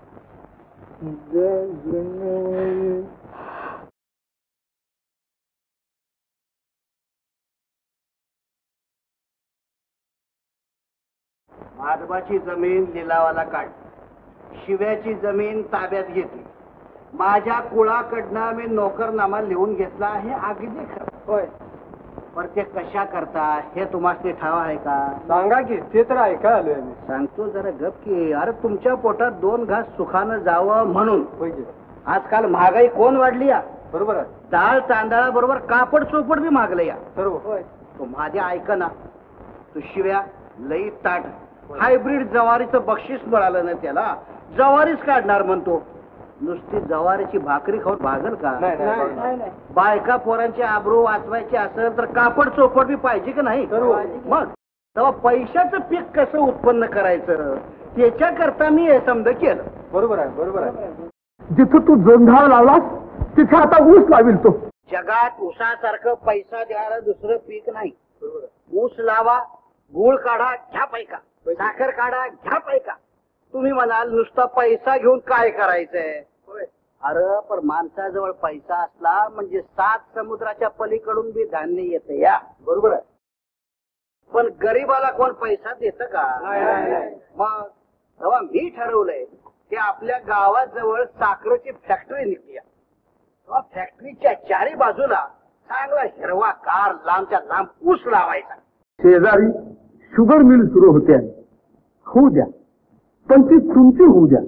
माधवाची जमीन लिलावाला काढ. शिव्याची जमीन ताब्यात घेतली. माझ्या कुळाकडनं मी नोकरनामा लिहून घेतला आहे. अगदी खरं. होय. पण ते कशा करता हे तुम्हाला ठाव आहे का. सांगा की. ते तर ऐका आलोय मी. सांगतो जरा गप की. अरे तुमच्या पोटात 2 घास सुखानं जावं म्हणून. आजकाल महागाई कोण वाढली या. बरोबर आहे. डाळ तांदळाबरोबर कापड चोपड बी मागलं या. बरोबर. तो माझ्या ऐक ना. तू शिव्या लई ताट हायब्रिड जवारीचं बक्षीस मिळालं ना त्याला. जवारीच काढणार म्हणतो. नुसती जवारीची भाकरी खाऊन भागल का. बायका पोरांची आबरू वाचवायची असेल तर कापड चोपड बी पाहिजे की नाही. मग तेव्हा पैशाचं पीक कसं उत्पन्न करायचं त्याच्याकरता मी हे समज केलं. बरोबर आहे. जिथं तू जोंधळा लावलास तिथे आता ऊस लावील तो. जगात ऊसासारखं पैसा द्यायला दुसरं पीक नाही. ऊस लावा. गुळ काढा घ्या पैका. साखर काढा घ्या पैका. तुम्ही म्हणाल नुसता पैसा घेऊन काय करायचंय. अरे पण माणसाजवळ पैसा असला म्हणजे 7 समुद्राच्या पलीकडून बी धान्य येतं या. बरोबर आहे. पण गरीबाला कोण पैसा देतं का. मग तेव्हा मी ठरवलंय की आपल्या गावाजवळ साखरेची फॅक्टरी निघली. फॅक्टरीच्या 4 बाजूला चांगला हिरवा कार लांबच्या लांब ऊस लावायचा. शेजारी शुगर मिल सुरू होते आहे. होऊ द्या. पण ती तुमची होऊ द्या.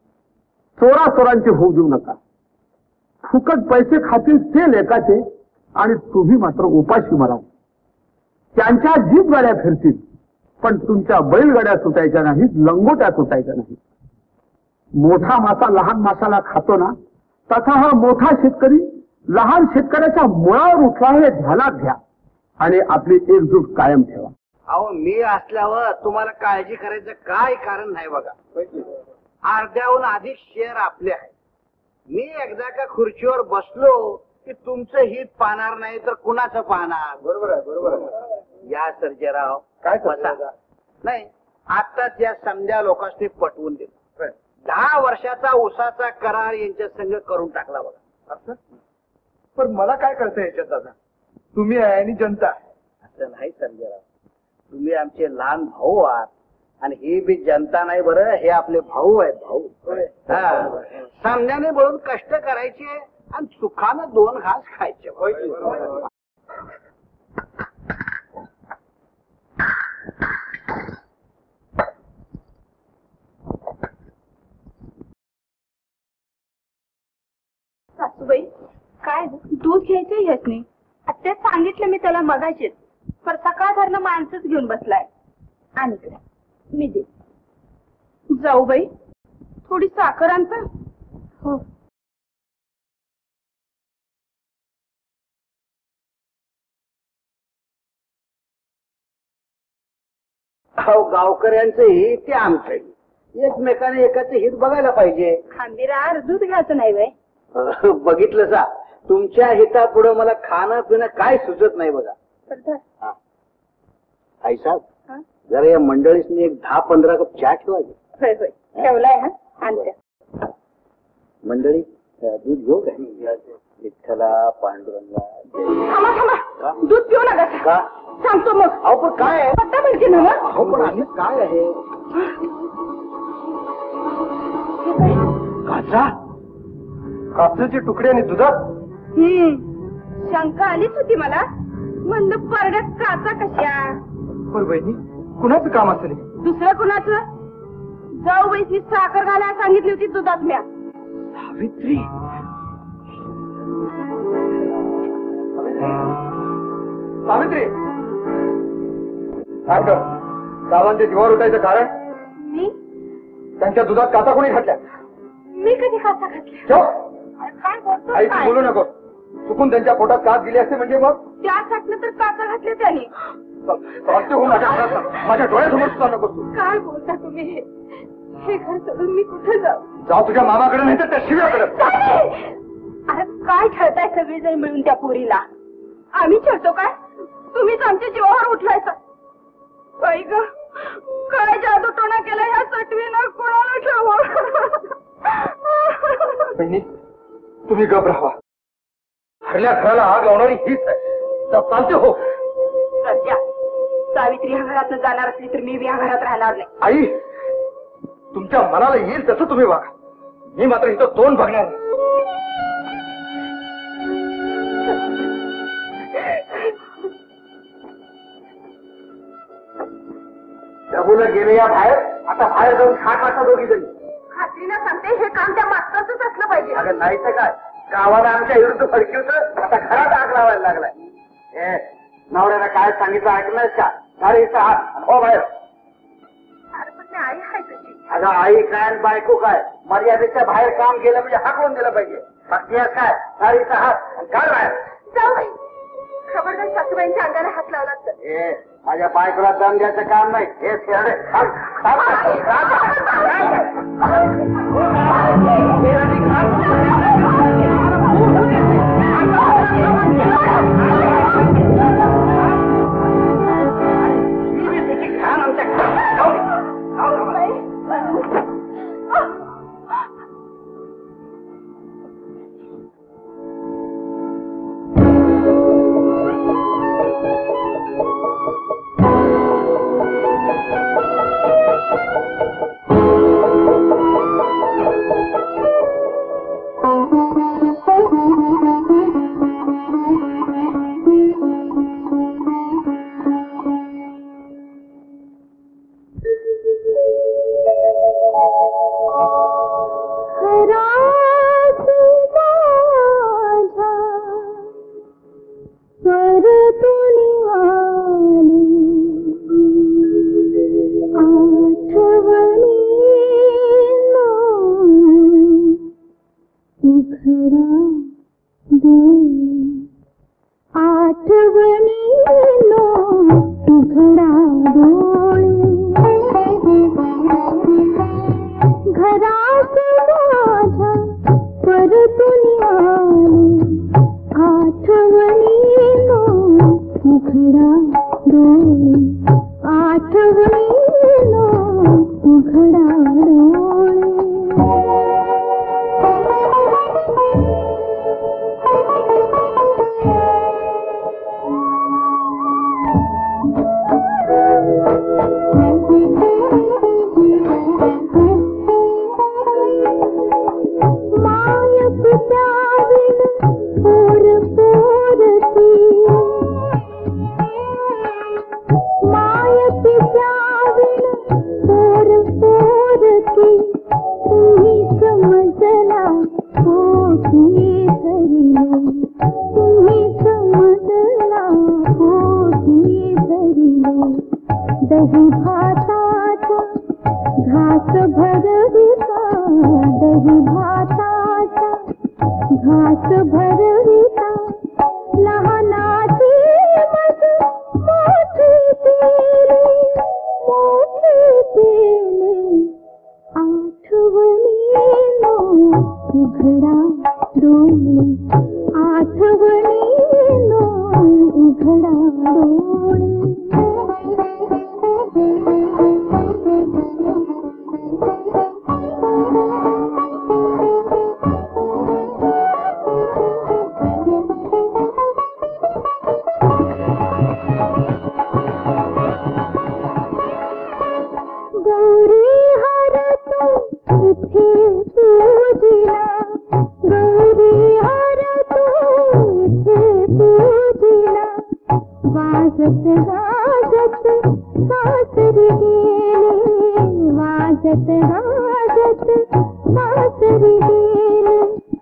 चोरांची होऊ देऊ नका. फुकट पैसे खातील ते लेखाचे आणि तुम्ही मात्र उपाशी मराल. त्यांच्या जीप गाड्या फिरतील पण तुमच्या बैलगाड्या सुटायच्या नाहीत. लंगोट्या सुटायच्या नाहीत. मोठा मासा लहान मासाला खातो ना तसा हा मोठा शेतकरी लहान शेतकऱ्याच्या मुळावर उठला हे ध्यानात घ्या आणि आपली एकजूट कायम ठेवा. अहो मी असल्यावर तुम्हाला काळजी करायचं काय कारण नाही बघा. अर्ध्याहून अधिक शेअर आपले आहे. मी एकदा का खुर्चीवर बसलो की तुमचं हित पाहणार नाही तर कुणाचं पाहणार. बरोबर आहे. या सर्जेराव काय बसा. नाही आताच या समध्या लोकांनी पटवून दिलं. 10 वर्षाचा ऊसाचा करार यांच्या संग करून टाकला बघा. पण मला काय कळतं याच्यात दादा. तुम्ही आहे आणि जनता. असं नाही संजयराव, तुम्ही आमचे लहान भाऊ आहात आणि ही बी जनता नाही बरं, हे आपले भाऊ आहेत भाऊ. सामन्याने बोलून कष्ट करायचे आणि सुखानं 2 घास खायचे. सासूबाई काय दूध घ्यायचं ह्याच नाही. आत्याच सांगितलं मी त्याला मगाशीच, पण सकाळ धरणं माणसंच घेऊन बसलाय. आणि मी दे. जाऊ बाई, थोडी साखर आणता. हो. गावकऱ्यांचंही ते आमचंही, एकमेकाने एकाचं हित बघायला पाहिजे. खांबीरार दूध घ्यायचं नाही बाई. बघितलं सा, तुमच्या हितापुढं मला खाणं पिणं काय सुचत नाही बघा. आई साहेब, जरा या मंडळीसनी एक 10-15 कप चहा ठेवायचे. होय होय, ठेवलाय. हा आणते. मंडळी दूध घेऊ काय? विठ्ठला पांडुरंगा. थांबा थांबा, दूध पिऊ नका. का सांगतो मग. अहो पण काय आहे? पत्ता म्हणते ना मग. अहो पण आणि काय आहे? काचा, काचेचे तुकडे आणि दुधात. शंका आलीच होती मला. म्हणलं परड्यात काचा कशा. पण बहिणी, कुणाचं काम असेल? दुसरं कुणाचं? जाऊ बाईची साखर घालायला सांगितली होती दुधात म्या. सावित्री, सावित्री, काय ग? सावांचे जीवावर उठायचं कारण? मी त्यांच्या दुधात काचा कोणी घातल्या? मी कधी काचा घातल्या? ठेव. काय बोलतो आई, तू बोलू नको. चुकून त्यांच्या पोटात काच गेली असते म्हणजे मग? त्यासाठी तर काचा घातल्या त्याने. माझ्या डोळ्यासमोर सुद्धा नको. काय बोलता तुम्ही? हे घर सोडून मी कुठे जाऊ? जाऊ तुझ्या मामाकडे, नाही तर त्या शिव्याकडे. अरे काय खेळताय सगळेजण मिळून त्या पोरीला? आम्ही खेळतो काय? तुम्हीच आमच्या जीवावर उठलायचा. बाई ग, काय जादूटोणा केला ह्या सटवीनं, कोणाला ठेवू? बहिणी, तुम्ही गप राहा. हरल्या घराला आग लावणारी हीच आहे. चालते हो. सध्या सावित्री ह्या घरात जाणार असली तर मी या घरात राहणार नाही. आई, तुमच्या मनाला येईल तसं तुम्ही वागा. मी मात्र इथं तोंड बघणार नाही. प्रभूला गेले या बाहेर. आता बाहेर जाऊन खा खाता दोघी जणी. खात्रीनं सांगते, हे काम त्या मास्तरच असलं पाहिजे. अगं नाही तर काय, गावाला आमच्या विरुद्ध फडकीवतं, आता घरात आग लावायला लागलाय. ए, नवऱ्याला काय सांगितलं ऐकलंयस का? गाडीचा हात हो बाहेर. आई आहे तशी. अगं आई काय आणि बायको काय, मर्यादेच्या बाहेर काम केलं म्हणजे हाकलून दिलं पाहिजे. बाकी काय, गाडीचा हात काय बाहेर. जाऊ बाई, खबरदार सासूबाईंच्या अंगाला हात लावला तर. ए, माझ्या बायकोला दम द्यायचं काम नाही. हे शेरडे घास भरविता दही भाताचा घास भरविता लहानाची मज मोठी केली आठवणीनो उघडा डोळे आठवणीनो उघडा डोळे गौरी हर तू इथे पूजिला गौरी हर तू इथे पूजिला वाजत गाजत सासरी गेले वाजत गाजत सासरी गेले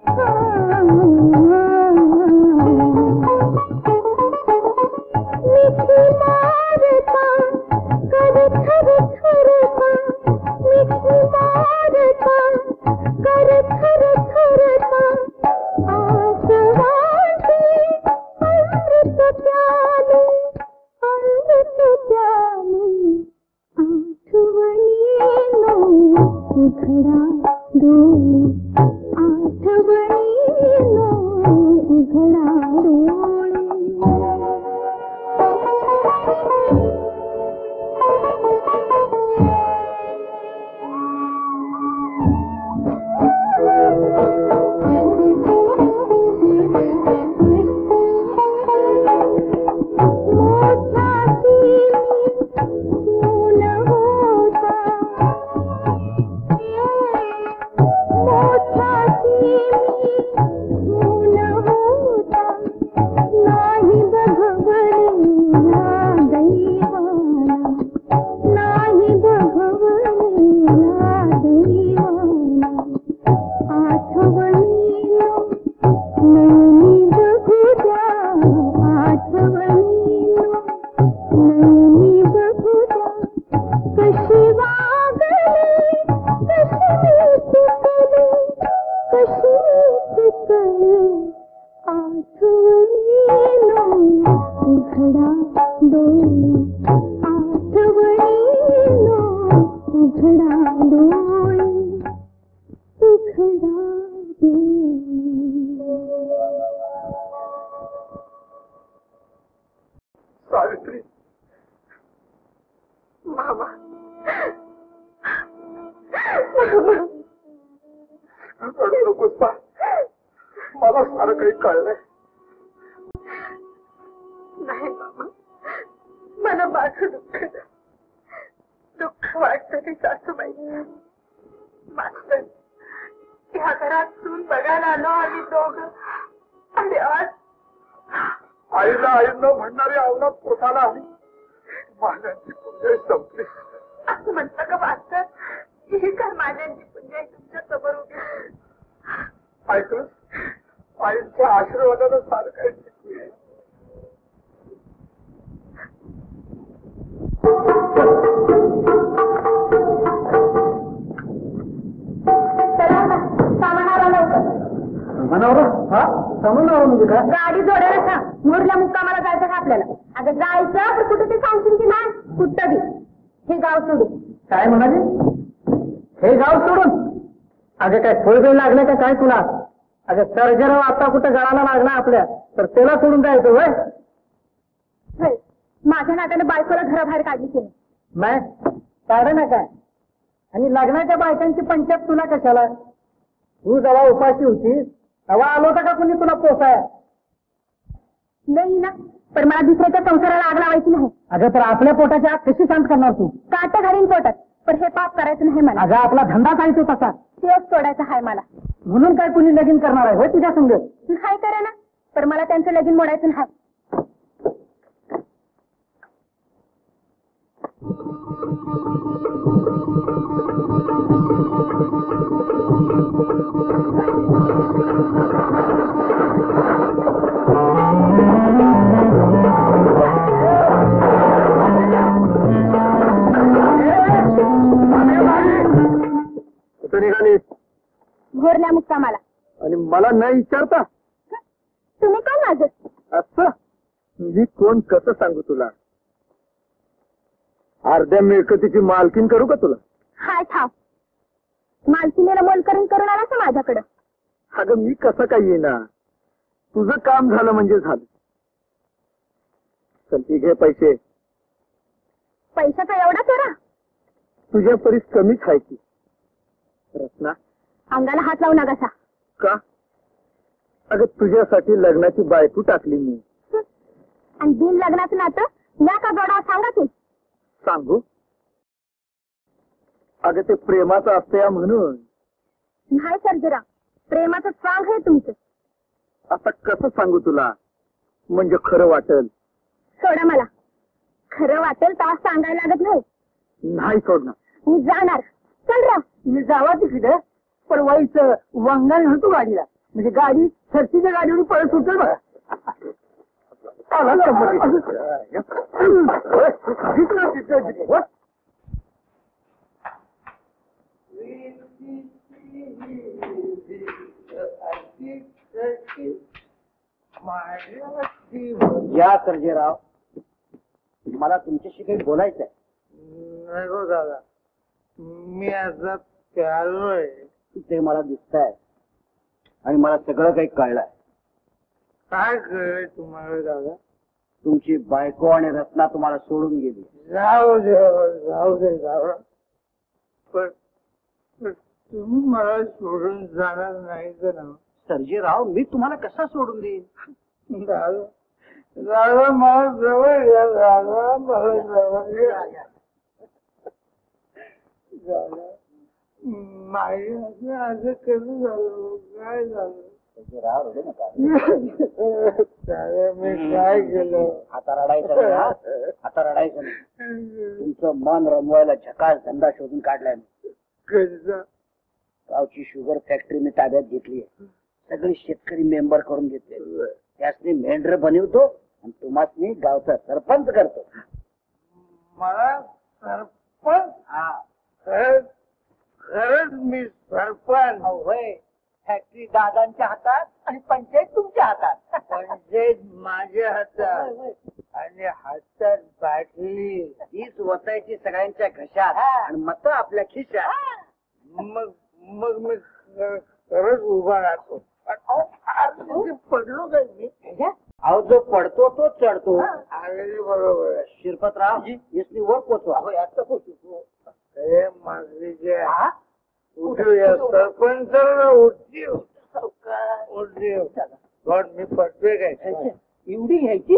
मिठी मारता कर थर थरता मिठी मारता कर थर थरता आसवांची अमृत प्याले आठवणीनो उघडा डोळे आठवणीनो उघडा डोळे सावित्री मामा रडू नकोस बा मला सारं काही कळलंय नाही मामा मला माझं दुःख वाटतं ते सासूबाई मास्तर ह्या घरात सून बघायला आलो आम्ही दोघं आणि आज आईला आई न म्हणणारी आवनात पोटाला आली माझ्यांची पुण्य संपली असं म्हणतं का मास्तर ही काय माझ्यांची पुण्य तुमच्या समोर उभी ऐकलं आईच्या आशीर्वादानं सारं काही शिकूया म्हणजे काय गाडी जोडायला सांग मुरल्या मुक्कामाला जायचं का आपल्याला अगं जायचं तर कुठं ते सांगशील की नाही कुठं बी हे गाव सोडून काय म्हणाली हे गाव सोडून अगं काय थोडं लागलं का काय तुला अगं सर्जराव आता कुठं गळाला लागला आपल्या तर त्याला सोडून जायचं होय होय. माझ्या नात्याने बायकोला घराबाहेर काढली की नाही काढ ना काय आणि लग्नाच्या बायकांची पंचायत तुला कशाला तू जेव्हा उपाशी होतीस तेव्हा आलो होता का कुणी तुला पोसाय नाही ना पण मला दुसऱ्याच्या संसाराला आग लावायची नाही अगं तर आपल्या पोटाची आग कशी शांत करणार तू काट घालीन पोटात पण हे पाप करायचं नाही मला अगं आपला धंदा काय तो तसा दिवस सोडायचा आहे मला म्हणून काय कुणी लगीन करणार आहे होय तुझ्या संग नाही करा ना पण मला त्यांचं लगीन मोडायचं नाही भोरल्या मुक्कामाला. आणि मला न विचारता तुम्ही कोण माझं? असं मी कोण कसं सांगू तुला? अर्ध्या मिळकतीची मालकीन करू का तुला? हाय ठाव. मालकीनेला मोलकरण करून आला का माझ्याकडं? अगं मी कसं काय येईना? तुझं काम झालं म्हणजे झालं. चल ती घे पैसे. पैशाचा एवढा चोरा? तुझ्या परीस कमीच आहे की रत्ना. अंगाला हात लावू नका. का? अगं तुझ्यासाठी लग्नाची बायको टाकली मी. आणि बिन लग्नाचं नातं या का जोडावं सांगा की. सांगू? अगं ते प्रेमाचं असतं म्हणून. नाही सर्जरा, प्रेमाचं स्वांग आहे तुमचं. आता कसं सांगू तुला म्हणजे खरं वाटेल? सोडा मला. खरं वाटेल तर सांगायला लागत नाही. नाही सोडणार. मी जाणार. चल रा. मी जावा तिकडे पण वाईचं वांगण घालतो गाडीला म्हणजे गाडी सरशीच्या गाडीवर पळत सुटेल बघा. या सर्जेराव, मला तुमच्याशी काही बोलायचं आहे. नाही दादा, मी आता प्यालोय. ते मला दिसतंय आणि मला सगळं काही कळलंय. काय कळलंय तुम्हाला दादा? तुमची बायको आणि रत्ना तुम्हाला सोडून गेली. जाऊ दे दादा, पण तुम्ही मला सोडून जाणार नाही का ना? सर्जेराव, मी तुम्हाला कसा सोडून देईन? दादा मला जवळ घ्या. दादा मला जवळ घ्या. दादा माझ्या असं कसं झालं? काय झालं? सर्जेराव, रडू नका. दादा मी काय केलं? आता रडायचं नाही, हा? आता रडायचं नाही. तुमचं मन रमवायला झकास धंदा शोधून काढलाय मी. कसं? गावची शुगर फॅक्टरी मी ताब्यात घेतली आहे. सगळे शेतकरी मेंबर करून घेतले. त्यासनी मेंढर बनवतो आणि तुम्हाला गावचा सरपंच करतो. मला सरपंच? हा, खरंच मी सरपंच? होय. फॅक्टरी दादांच्या हातात आणि पंचायत तुमच्या हातात. पंचायत माझ्या हातात आणि हातात बाटली. तीच वतायची सगळ्यांच्या घशात आणि मत आपल्या खिशात. मग मग मी खरंच उभा राहतो. पडलो काय मी? अहो, जो पडतो तो चढतो. अगदी बरोबर आहे. शिरपतराव, यसनी वर पोचवा. हे मागणीचे उठूया सरपंचाला. उठीव गॉड, मी पडतोय काय? एवढी घ्यायची?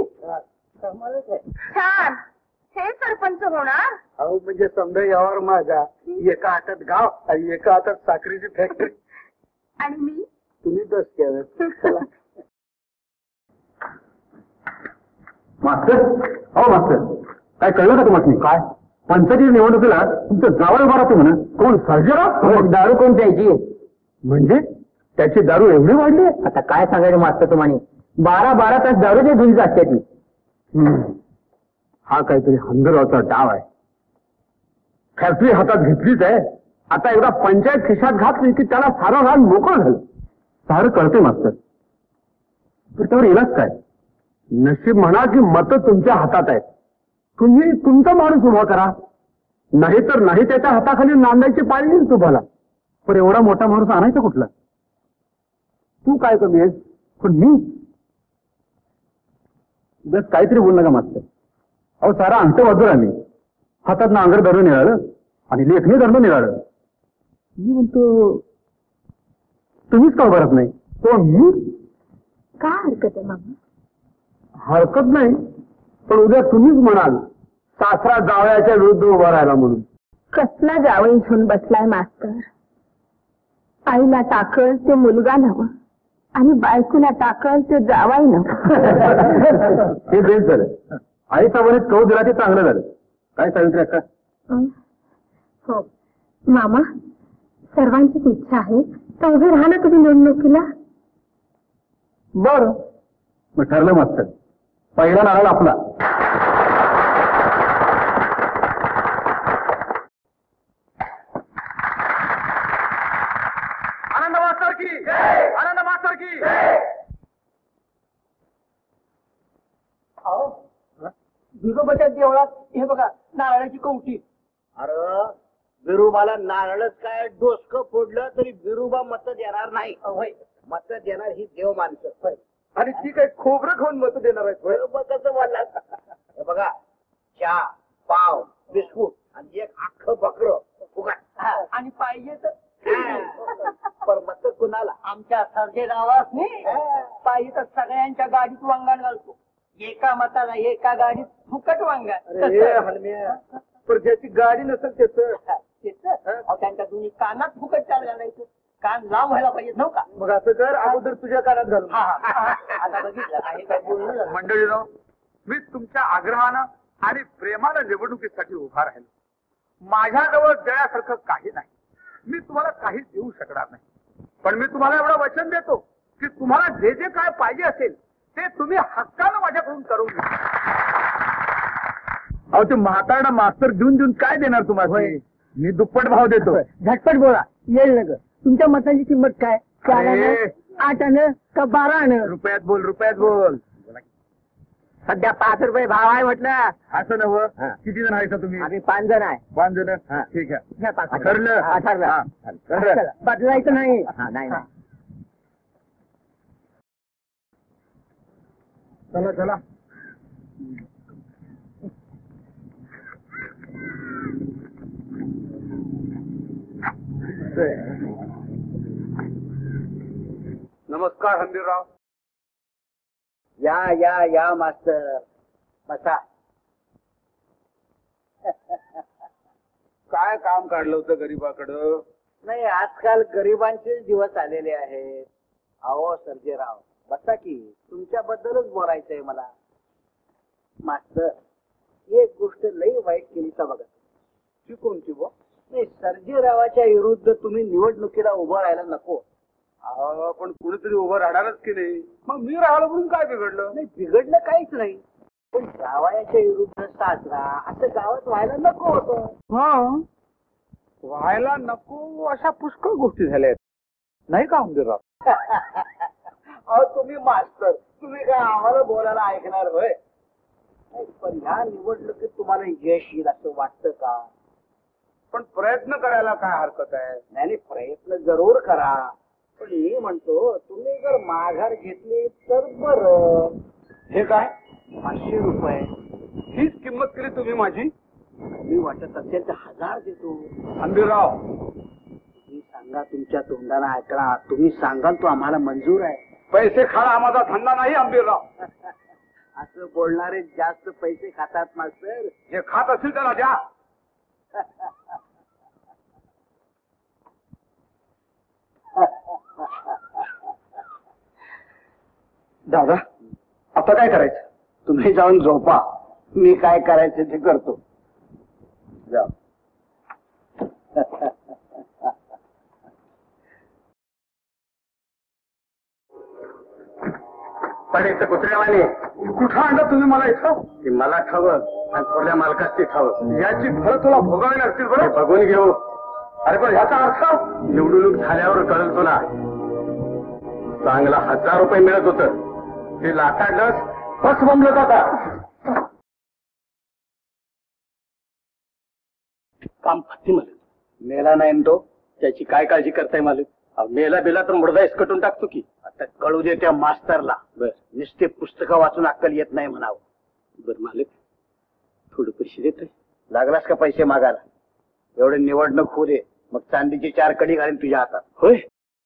छान. हे सरपंच होणार? अहो म्हणजे समजा यावर माझा एका हातात गाव आणि एका हातात साखरेची फॅक्टरी. आणि मी? तुम्ही बस केलं. चला. मास्तर, हो मास्तर, काय कळलं का तुम्हाला? काय पंचायती निवडणुकीला तुमचं जावळ उभा राहतो म्हणा. कोण? सर्जेराव. दारू कोण प्यायची? म्हणजे त्याची दारू एवढी वाढली? आता काय सांगायचं मास्तर तुम्हाला? 12 तास दारूची धुंज असते ती. हा काहीतरी हंदराचा डाव आहे. फॅक्टरी हातात घेतलीच आहे, आता एकदा पंचायत खिशात घातली की त्याला सारं रान मोकळं झालं. सारं कळते मास्तर, तर त्यावर इलाज काय? नशीब म्हणा की मतं तुमच्या हातात आहेत. तुम्ही तुमचा माणूस उभा करा, नाहीतर नाही त्याच्या हाताखाली नांदायची पाळी येईल तुम्हाला. पण एवढा मोठा माणूस आणायचा कुठला? तू काय कमी आहेस, पण मी बस काहीतरी बोल नका मास्तर. अहो सारा अंत बाजूला मी हातात नांगर धरून निघालं आणि लेखणी धरणं निघालं. मी म्हणतो तुम्हीच का भरत नाही? तो मी का हरकत आहे मामा? हरकत नाही, पण उद्या तुम्हीच म्हणाल सासरा जावयाच्या विरुद्ध उभा राहिला म्हणून. कसला जावई घेऊन बसलाय मास्तर? आईला टाकल ते मुलगा नवं आणि बायकोला टाकल ते जावाई नवं. हे बेस झालं. आई साहेबांनी कौ दिला ते चांगलं झालं. काय सावित्री अक्का? हो मामा, सर्वांचीच इच्छा आहे तर उभे राहा ना तुम्ही निवडणुकीला. बरं, मग ठरलं मास्तर. पहिला नारळ आपला. आनंद की आनंद मास्तर की. अहो विरोबाच्या देवळात हे बघा नारळाची कवटी. अरे विरोबाला नारळच काय डोसकं फोडलं तरी विरोबा मत देणार नाही. मत देणार ही देव माणसं. आणि ती काय खोबरं खाऊन मत देणार आहेत होय? बरोबर कसं बोलला. हे बघा चहा पाव बिस्कुट आणि एक अख्खं बकरं फुकट. आणि पाहिजे तर पण मत कुणाला आमच्या सर्जेरावास नाही. पाहिजे तर सगळ्यांच्या गाडीत वांगण घालतो. एका मताला एका गाडीत फुकट वांगण. अरे हलम्या, पण ज्याची गाडी नसेल त्याचं त्यांच्या दोन्ही कानात फुकट चाल घालायचं. कान लांब व्हायला पाहिजे नव्हता. मग असं कर, अगोदर तुझ्या कानात घालून. आता बघितलं काही काय बोलणं झालं. मंडळीनो, मी तुमच्या आग्रहानं आणि प्रेमानं निवडणुकीसाठी उभा राहिलो. माझ्याजवळ देण्यासारखं काही नाही. मी तुम्हाला काही देऊ शकणार नाही. पण मी तुम्हाला एवढं वचन देतो की तुम्हाला जे जे काय पाहिजे असेल ते तुम्ही हक्कानं माझ्याकडून करून घ्या. अहो ते म्हातारडा मास्तर देऊन देऊन काय देणार तुम्हाला? मी दुप्पट भाव देतो. झटपट बोला. येईल नग. तुमच्या मताची किंमत काय? 4 आणे 8 आणे का 12 आणे? रुपयात बोल, रुपयात बोल. सध्या 5 रुपये भाव आहे म्हटलं. असं नवं. किती जण आहे तुम्ही? आम्ही 5 जण आहे. 5 जण. ठीक आहे. ठरलं. ठरलं. बदलायचं नाही. नाही नाही. चला चला. नमस्कार हंबीरराव. या या या मास्तर बसा. काय काम काढलं होतं गरीबाकडं? नाही आजकाल गरिबांचे दिवस आलेले आहेत. अहो सर्जेराव बसा की. तुमच्याबद्दलच बोलायचंय मला. मास्तर एक गोष्ट लई वाईट केलीचा बघा. ती कोणती बो? नाही सर्जेरावाच्या विरुद्ध तुम्ही निवडणुकीला उभं राहायला नको. पण कुणीतरी उभं राहणारच की नाही. मग मी राहिलो म्हणून काय बिघडलं? नाही बिघडलं काहीच नाही. पण जावयाच्या विरुद्ध साजरा असं गावात व्हायला नको होतं. व्हायला नको अशा पुष्कळ गोष्टी झाल्या नाही का हंबीरराव? अहो तुम्ही मास्तर तुम्ही काय आम्हाला बोलायला ऐकणार होय? पण ह्या निवडणुकीत तुम्हाला यश येईल असं वाटतं का? पण प्रयत्न करायला काय हरकत आहे? नाही प्रयत्न जरूर करा. पण मी म्हणतो तुम्ही जर माघार घेतली तर बरं. हे काय? 500 रुपये. हीच किंमत केली तुम्ही माझी? कमी वाटत असेल तर 1000 देतो. हंबीरराव तुम्ही सांगा. तुमच्या तोंडाला ऐकला. तुम्ही सांगाल तो आम्हाला मंजूर आहे. पैसे खाणं माझा धंदा नाही हंबीरराव. असं बोलणारे जास्त पैसे खातात मास्तर. जे खात असेल त्याला द्या. दादा आता काय करायचं? तुम्ही जाऊन झोपा. मी काय करायचं ते करतो. जा. पण इथं कुत्र्यावाने कुठं आणलं तुम्ही मला इथं? की मला ठावं आणि थोड्या मालकाची ठावं. याची फळं तुला भोगावी लागतील बरं. बघून घेऊ. अरे पण ह्याचा अर्थ? निवडणूक झाल्यावर कळल तुला. चांगला 1000 रुपये मिळत होतं. ते लाखाडलंच बस बंबलत आता. काम फत्ती मालक. मेला नाही तो. त्याची काय काळजी करताय मालक? मेला बेला तर मुडदा इसकटून टाकतो की. आता कळू दे त्या मास्तरला. बर नुसते पुस्तकं वाचून अक्कल येत नाही म्हणावं. बर मालक थोडं पैसे देत आहे. लागलास का पैसे मागायला? एवढे निवडणूक होऊ दे. मग चांदीची 4 कडी घालीन तुझ्या हातात. होय.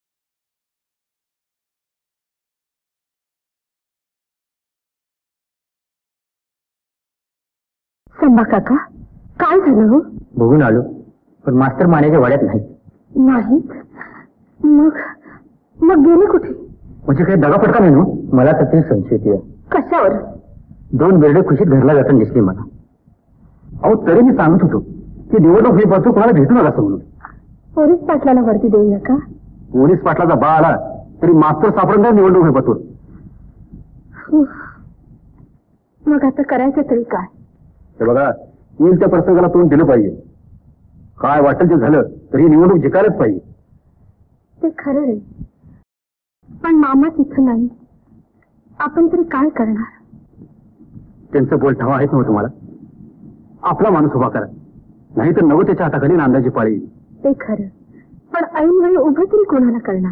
संभा काका काय झालं हो? बघून आलो पण मास्तर माण्याच्या वाड्यात नाही. नाहीत. मग मग गेले कुठे? म्हणजे काही दगाफटका नाही ना? मला तर ते संशय आहे. कशावर? 2 बेरडे खुशीत घरला जाताना दिसली मला. अहो तरी मी सांगत होतो की निवडणूक हे पाहतो कोणाला भेटू नका असं म्हणून. पोलीस पाटलाला वरती देऊ नका. पोलीस पाटलाचा बा आला तरी मास्तर सापडून द्या निवडणूक हे पाहतो. मग आता करायचं तरी काय? हे बघा येईल त्या प्रसंगाला तोंड दिलं पाहिजे. काय वाटेल ते झालं तरी निवडणूक जिंकायलाच पाहिजे. ते खरं रे. पण मामाच इथं नाही. आपण तरी काय करणार? त्यांचं बोल ठाव आहेत नव्हतं तुम्हाला. आपला माणूस उभा करा, नाही तर नवं त्याच्या हाताखाली नांदाची पाळी येईल. ते खरं, पण ऐनवेळी उभं तरी कोणाला करणार?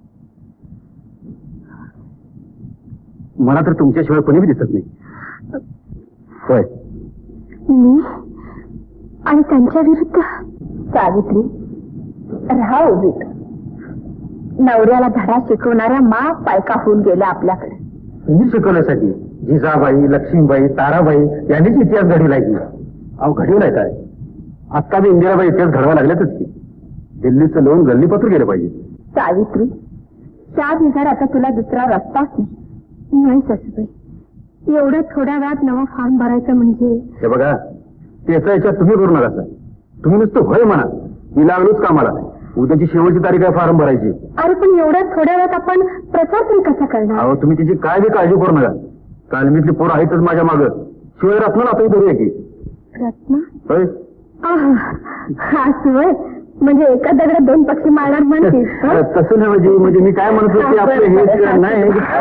मला तर तुमच्याशिवाय कोणी बी दिसत नाही. होय, मी आणि त्यांच्या विरुद्ध? सावित्री, राहा उभीत. नवऱ्याला धडा शिकवणाऱ्या माप पायका होऊन गेल्या आपल्याकडे. तुम्ही शिकवण्यासाठी जिजाबाई, लक्ष्मीबाई, ताराबाई यांनीच इतिहास घडविलाय की. अहो घडविलाय काय? आत्ता बी इंदिराबाई इतिहास घडवा लागल्यातच की. दिल्लीचं लोन गल्लीपत्र गेलं पाहिजे. सावित्री, त्या बिगार आता तुला दुसरा रस्ताच नाही. नाही सासूबाई, एवढ्या थोड्या वेळात नवा फॉर्म भरायचं म्हणजे? हे बघा, त्याचा याच्यात तुम्ही करू नका. तुम्ही नुसतं होय म्हणा, मी लागलोच कामाला. उद्याची शेवटची तारीख आहे फॉर्म भरायची. अरे पण एवढ्या थोड्या वेळात आपण प्रचार तरी कसा करणार? अहो तुम्ही तिची काय बी काळजी करू नका. तालमीतली पोरं आहेतच माझ्या मागं. शिवाय रत्न नातही करूया की. रत्ना? होय, हा शिवाय म्हणजे एका दगडात दोन पक्षी मारणार म्हणतेस? तसं नाही. म्हणजे मी काय म्हणत होते, आपलं हे नाही.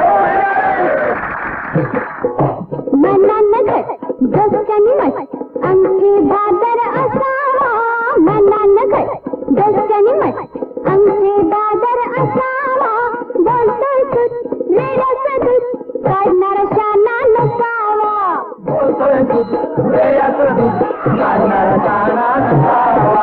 अंगठी दादर असावा, मनानगर दसकनी मत अंगठी दादर असावा. बोलतोय तूच रेड्याचं दूध, काढणारा शाना नसावा. बोलतोय दूध, रेड्याचं दूध, काढणारा शाना नसावा.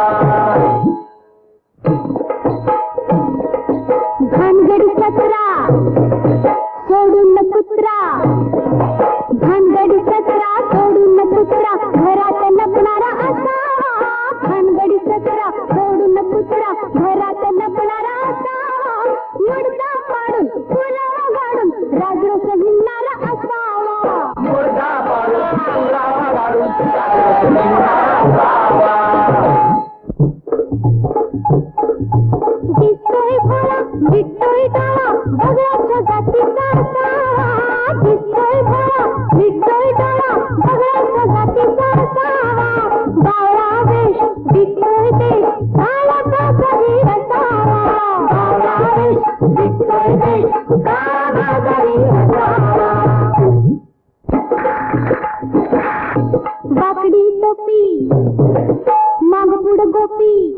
भानगडी सतरा सोडून कुत्रा, भानगडी सतरा सोडून कुत्रा, घरात लपणारा असावा. भानगडी सतरा सोडून कुत्रा, घरात लपणारा असावा. मुडदा पाडून पुरावा गाडून राजरोस हिंडणारा असावा. मुर्दा पाडून पुरावा गाडून राजरोस हिंडणारा असावा. दिसतोय भोळा, दिसतोय डावा, बगळ्याच्या जातीचा असावा. दिसतोय भोळा, दिसतोय डावा, बगळ्याच्या जातीचा असावा. बावळा वेश, दिसतोय देश, काळा काजरी असावा. बावळा वेश, दिसतोय देश, काळा काजरी असावा. बाकडी टोपी, माग पुढं गोपी,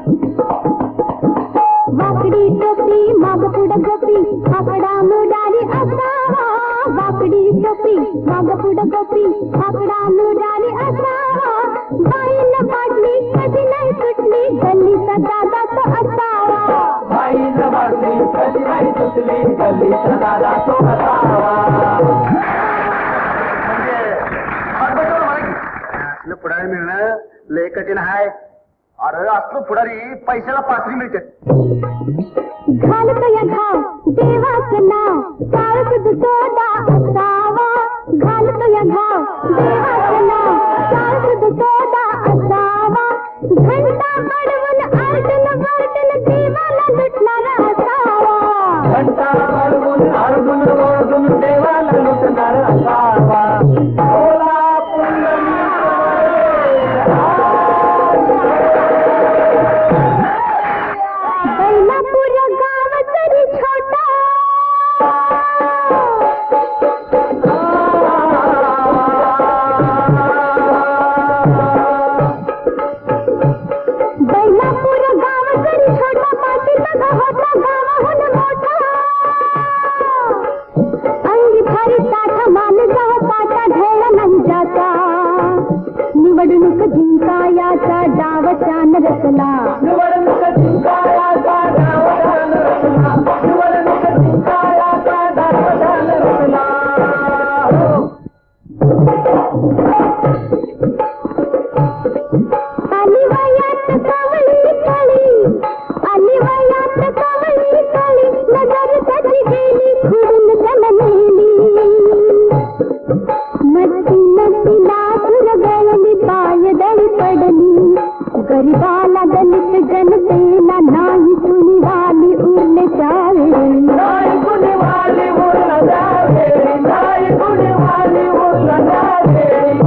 वाकडी टोपी माग पुढं गोपी, आकडा मुडाली असावा. वाकडी टोपी माग पुढं गोपी, आकडा मुडाली असावा. बाईनं पाडली कधी नाही सुटली, गल्लीचा दादा तो असावा. बाईनं पाडली कधी नाही सुटली, गल्लीचा दादा तो असावा. असलं पुढारी मिळणं लय कठीण आहे. अरे असलं पुढारी पैशाला पाथरी मिळते. घालतो या घाव देवाचं नाव, काळच सोडा असावा. घालतो या घाव देवाचं नाव, काळच सोडा असावा. घंटा बडवून आरडून वरडून देवाला लुटणारा असावा. घंटा बडवून आरडून वरडून देवाला लुटणारा असावा. ओला पुंडलिक बैलापूर गाव तरी छोटा, बैलापूर गाव तरी छोटा, पाठीमागं होता गावाहून मोठा. अंगी भारी ताठा माणसा पाटा ढेळ नाही जाता. निवडणूक जिंकायाचा डाव चान रचला. निवडणूक जिंकायाचा डाव छान रचला. निवडणूक जिंकायाचा डाव छान रचला. आली वयात कवळी कळी, आली वयात कवळी कळी, नजर त्याची गेली खुडून जमलेली. नटी नटीला सुरगळली, पाय दळी पडली. गरीबाला दलित जनतेला नाही कुणी वाली उरले त्यावेळी. नाही कुणी वाली उरला त्यावेळी, नाही कुणी वाली उरला त्यावेळी.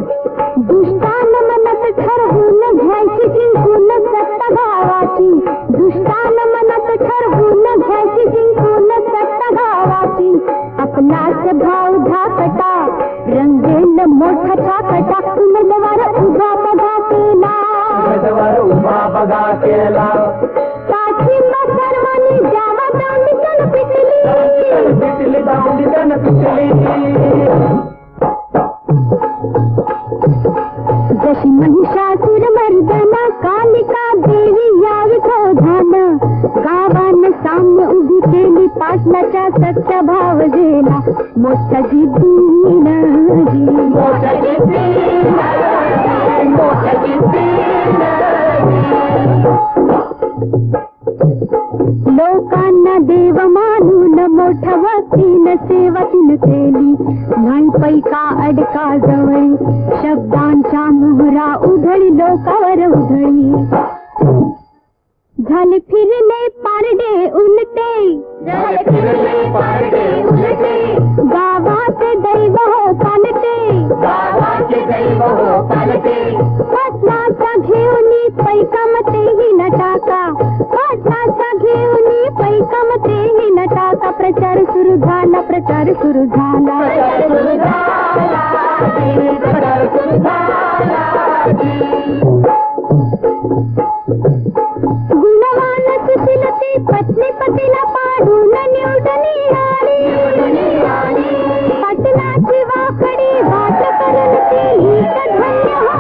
दुष्टान मनात ठरवून घ्यायची जिंकून सत्ता गावाची. दगा केला. काठिंबा सर्वांनी द्यावा दांडी त्यानं पिटली. पिटली दांडी त्यानं पिटली. जशी महिषासुर मर्दना कालिका देवी यावी क्रोधानं गावानं साम्य उभी केली. पाटलाच्या सच्चा भाव गेला मोठ्या जिद्दीनं. मोठ्या जिद्दीनं, मोठ्या जिद्दीनं. लोकांना देव मानून मोठ्या वतीनं सेवा तिनं केली. नाही पैका अडका जवळी शब्दांच्या मोहरा उधळी लोकावर उधळी. झाले फिरले पारडे उलटे. झाले फिरले पारडे उलटे. गावाचे दैव हो पालटे. गावाचे दैव हो पालटे. पाटलाचा घेऊनी पैकामतेही न टाका. पाटलाचा घेऊनी पैकामतेही न टाका. प्रचार सुरू झाला, प्रचार सुरू झाला. प्रचार सुरू झाला, प्रचार सुरू झाला. गुणवान सुशीलते पत्नी पतीला पाडून निवडून आली. पाटलाची वाकडी वाट करून ती हीच धन्य हो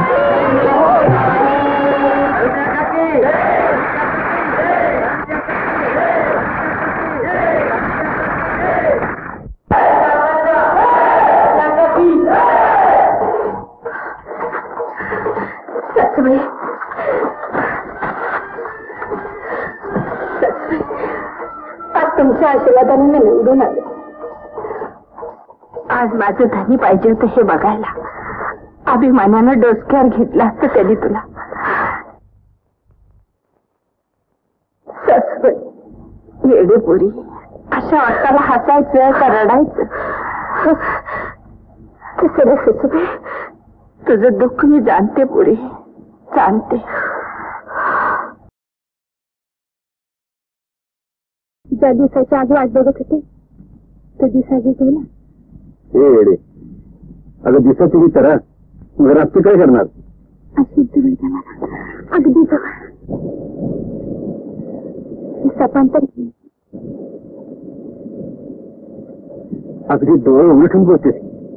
सासूबाई, आज तुमच्या आशीर्वादाने मी निवडून आले. आज माझं धनी पाहिजे होतं हे बघायला. अभिमानानं डोसक्यावर घेतला असतं त्यांनी तुला. सासूबाई, येडेपोरी, अशा वाटाला हसायचं का रडायचं? तिसरं सासूबाई, तुझं दुःख मी जाणते पुरी, जाणते. ज्या दिवसाची आज वाट बघत होते त्या दिवसाची गेला. अगं दिवसाची विचारा, मग रात्री काय करणार? अशुद्ध वेळा मला अगदी जवळ सपांतर अगदी डोळे उलटून बोलते.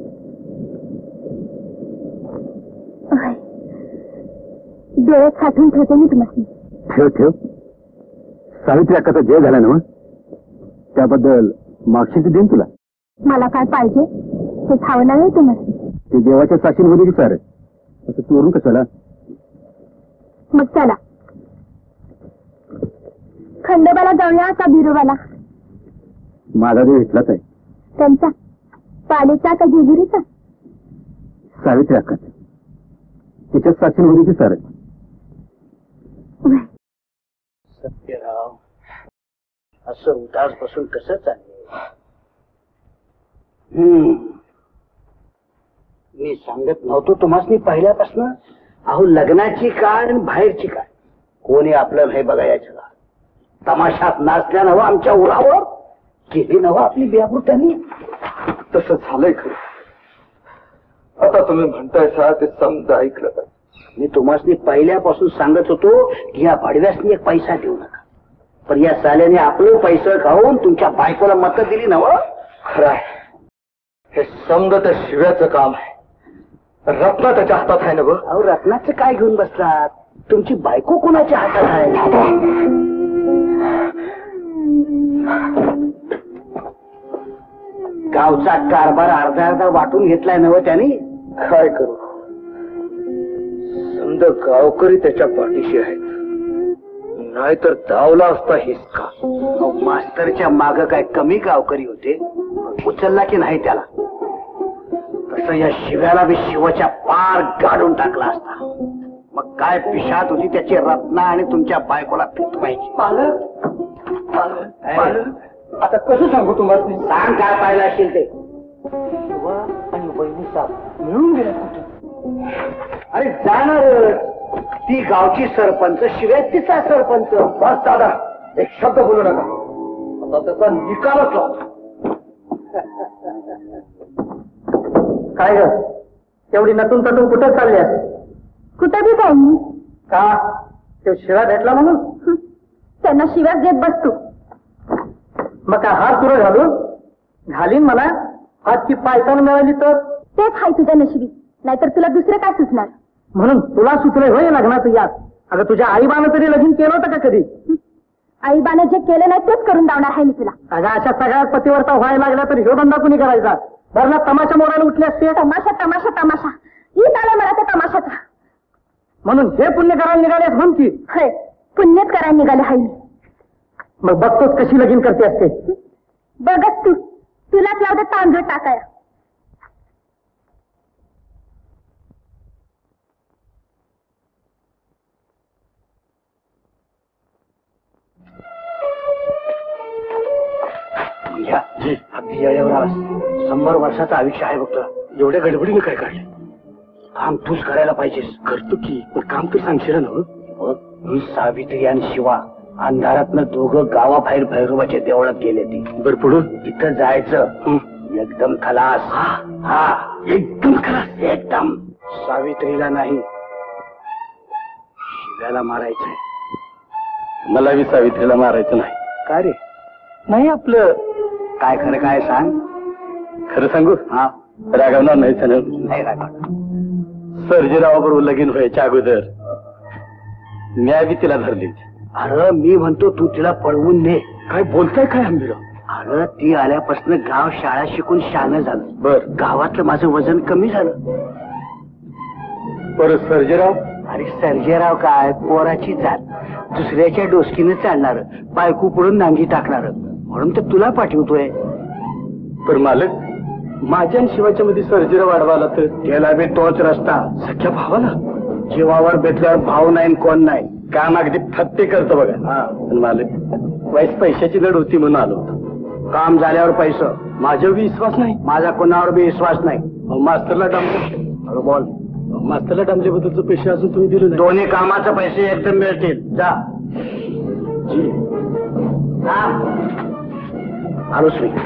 डोळ्यात साठवून ठेवते मी तुम्हाला. ठेव ठेव. सावित्री अक्काचा जय झाला ना मग, त्याबद्दल मागशीची देईन तुला. मला काय पाहिजे ते ठाव नाही तुम्हाला. ते देवाच्या साक्षीमध्ये विचार असं चोरून कशाला? मग चला खंडोबाला जाऊया का बिरोबाला? माझा देव इथलाच आहे. त्यांचा पालीचा का जेजुरीचा? सावित्री अक्काचा. तिच्याच साक्षीमध्ये विचार आहे. सत्यराव, असं उदास बसून कसं चालेल? मी सांगत नव्हतो तुम्हाला पहिल्यापासून. अहो, लग्नाची काय आणि बाहेरची काय कोणी आपलं नाही बघायचं का? तमाशात नाचल्या नवं आमच्या उरावर केली नवं आपली बियापूर त्यांनी. तसं झालंय खरं. आता तुम्ही म्हणताय सा ते समजा ऐकलं का? मी तुम्हाला पहिल्यापासून सांगत होतो की या भाडव्यासनी एक पैसा देऊ नका. पण या साल्याने आपलं पैसे खाऊन तुमच्या बायकोला मत दिली नवं. खरं आहे, हे समजा त्या शिव्याचं काम आहे. रत्ना त्याच्या हातात आहे ना? अहो, रत्नाचं काय घेऊन बसलात? तुमची बायको कोणाच्या हातात आहे? गावचा कारभार अर्धा अर्धा वाटून घेतलाय नवं त्याने. काय करू, समजा गावकरी त्याच्या पाठीशी आहेत, नाहीतर दावला असता हिसका. अहो, मास्तरच्या माग काय कमी गावकरी होते? उचलला की नाही त्याला? तसं या शिव्याला बी शिवाच्या पार गाडून टाकला असता. मग काय पिशात होती त्याची रत्ना आणि तुमच्या बायकोला पिटवायची. आता कसं सांगू तुम्हाला? सांग काय पाहिलं असेल ते. आणि बहिणी साहेब मिळून गेले कुठे? अरे जाणार ती गावची सरपंच शिवाय तिचा सरपंच. बस दादा, एक शब्द बोलू नका. आता त्याचा निकालच लावतो. काय ग, एवढी नटून तटून कुठं चालल्यास? कुठं बी काय मी का? ते शिळा भेटला म्हणून त्यांना शिव्याच देत बसतो. मग काय हार तुला घालीन मला आजची पायतान मिळाली तर तेच हाय तुझ्या नशिबी, नाहीतर तुला दुसरं काय सुचणार. म्हणून तुला सुचलंय होय लग्नाचं यात. अगं तुझ्या आईबानं तरी लगीन केलं होतं का कधी? आईबाने जे केलं नाही तेच करून दावणार आहे मी तुला. अगं अशा सगळ्यात पतिवर्ता व्हायला लागल्या तर ह्यो धंदा कुणी करायचा? बरं ना तमाशा मोडायला उठले असते. तमाशा तमाशा तमाशा हीच आलाय मला त्या तमाशाचा. म्हणून हे पुण्य करायला निघालेस म्हण की. होय, पुण्यच करायला निघाले हाय मी. मग बघतोच कशी लगीन करते असते. बघच तू, तुलाच लावते तांदूळ टाकायला. अगदी वेळेवर आलास. 100 वर्षाचं आयुष्य आहे बघ. एवढ्या गडबडीने काय काढले? काम तूच करायला पाहिजेस. करतो की, पण काम तर सांगशील ना. मी सावित्री आणि शिवा अंधारातनं दोघं गावाबाहेर भैरवाच्या देवळात गेले ती. बर पुढून तिथं जायचं. एकदम खलास. हा एकदम खलास. एकदम. सावित्रीला नाही, शिव्याला मारायचंय. मला बी सावित्रीला मारायचं नाही. काय रे? नाही आपलं काय खरं काय सांग. खरं सांगू? हा रागवणार नाही सण. नाही रागवणार. सर्जेरावाबरोबर लगीन व्हायच्या अगोदर मी बी तिला धरली. अरे मी म्हणतो तू तिला पळवून ने. काय बोलताय काय आंबीराव? अरे ती आल्यापासून गाव शाळा शिकून शहाणं झालं. बर गावातलं माझं वजन कमी झालं. परत सर्जेराव? अरे सर्जेराव काय पोराची जात. दुसऱ्याच्या डोसकीनं चालणार, बायको पुढून नांगी टाकणार, म्हणून तर तुला पाठवतोय. पर मालक, माझ्या आणि शिवाच्या मध्ये सर्जेराव वाढवाला तर त्याला बी तोच रस्ता. सख्या भावाला जीवावर बेतल्यावर भाव नाही कोण नाही. काम अगदी फत्ते करतो बघा. पण मालक, वाईस पैशाची लढ होती म्हणून आलो होतो. काम झाल्यावर पैसा. माझ्यावर विश्वास नाही. माझा कोणावर बी विश्वास नाही. मास्तरला डांबले. अरे बोल. मास्तरला डांबल्याबद्दलचे पैसे अजून तुम्ही दिले नाही. दोन्ही कामाचे पैसे एकदम मिळतील. जा. जी. आलोच मी.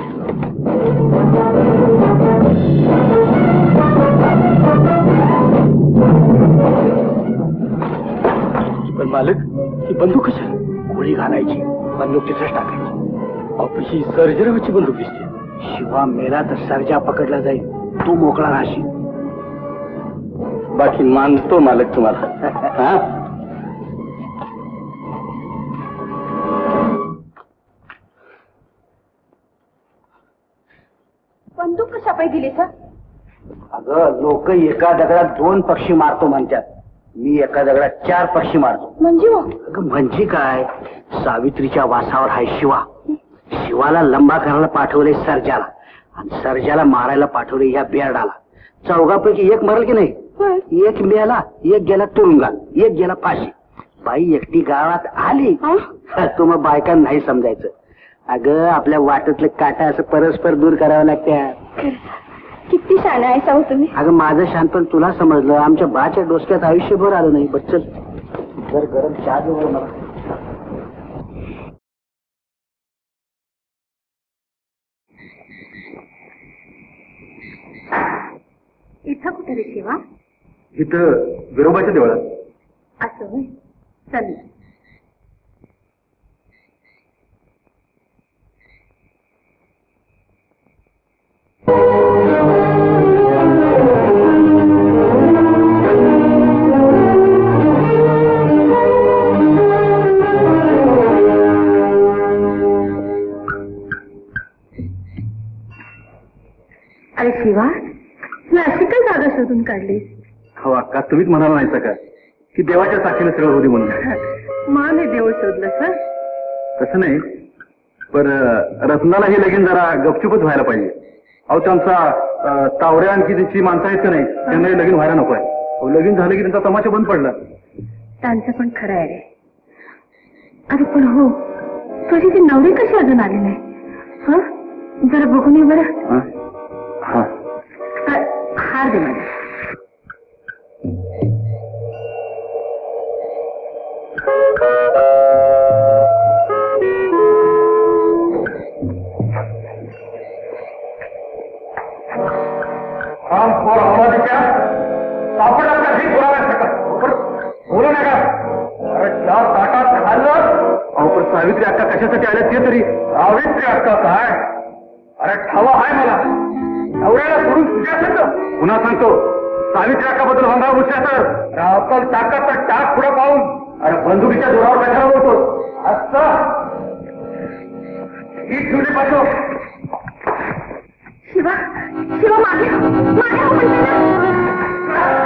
पण मालक, ही बंदूक कशा? गोळी घालायची, बंदूक तिथेच टाकायची. ऑफिशी सर्जेरावाची बंदूक दिसते. शिवा मेला तर सर्जा पकडला जाईल. तू मोकळा राहशील. बाकी मानतो मालक तुम्हाला. हा बंदूक कशा पाय दिली सर? अगं लोक एका दगडात 2 पक्षी मारतो म्हणतात. मी एका दगडात 4 पक्षी मारतो. म्हणजे अगं म्हणजे काय? सावित्रीच्या वासावर हाय शिवा. शिवाला लंबा करायला पाठवले सर्जाला, आणि सर्जाला मारायला पाठवले या बेरडाला. चौघापैकी एक मरल की नाही? एक मेला, एक गेला तुरुंगात, एक गेला फाशी. बाई एकटी गावात आली. तो मग बायका नाही समजायचं. अगं आपल्या वाटेतलं काटा असं परस्पर दूर करावं लागतं. किती शाणे आहे साऊ तुम्ही. अगं माझं शानपण तुला समजलं, आमच्या बाच्या डोसक्यात आयुष्यभर आलं नाही. बच्चल जर गरम चहा देऊ मला. इथं कुठे रे शिवा? इथं विरोबाच्या देवळात. असं होय. चल. अरे शिवा, तू अशी काय जागा शोधून काढली? हो अक्का, तुम्हीच म्हणाला नाहीसा का की देवाच्या साक्षीने सगळं होती म्हणून? मान देव शोधलं सर. तसं नाही, पण रत्नाला हे लगीन जरा गपचूपच व्हायला पाहिजे. अहो त्यांचा तावड्या आणखी त्याची माणसं आहेत का नाही, त्यांना हे लगीन व्हायला नको आहे. लगीन झालं की त्यांचा तमाशा बंद पडला. त्यांचं पण खरं आहे रे. अरे पण हो, तुझी ती नवरी कशी अजून आली नाही? हं, जरा बघून ये बरं. हा हार दे मला. बोलू नका. सावित्री अक्का कशासाठी आल्या ते तरी. सावित्री अक्का काय? अरे ठावा आहे मला. नवऱ्याला सोडून तुझ्या सांगतो. पुन्हा सांगतो, सावित्री अक्काबद्दल भंगा उचल्या तर आपण टाकाचा टाक पुढे पाहून अरे बंदुकीच्या जोरावर कशाला बोलतो असं ही ठेवली पाठव. शिवा शिवा मागे मागे हो म्हणते ना.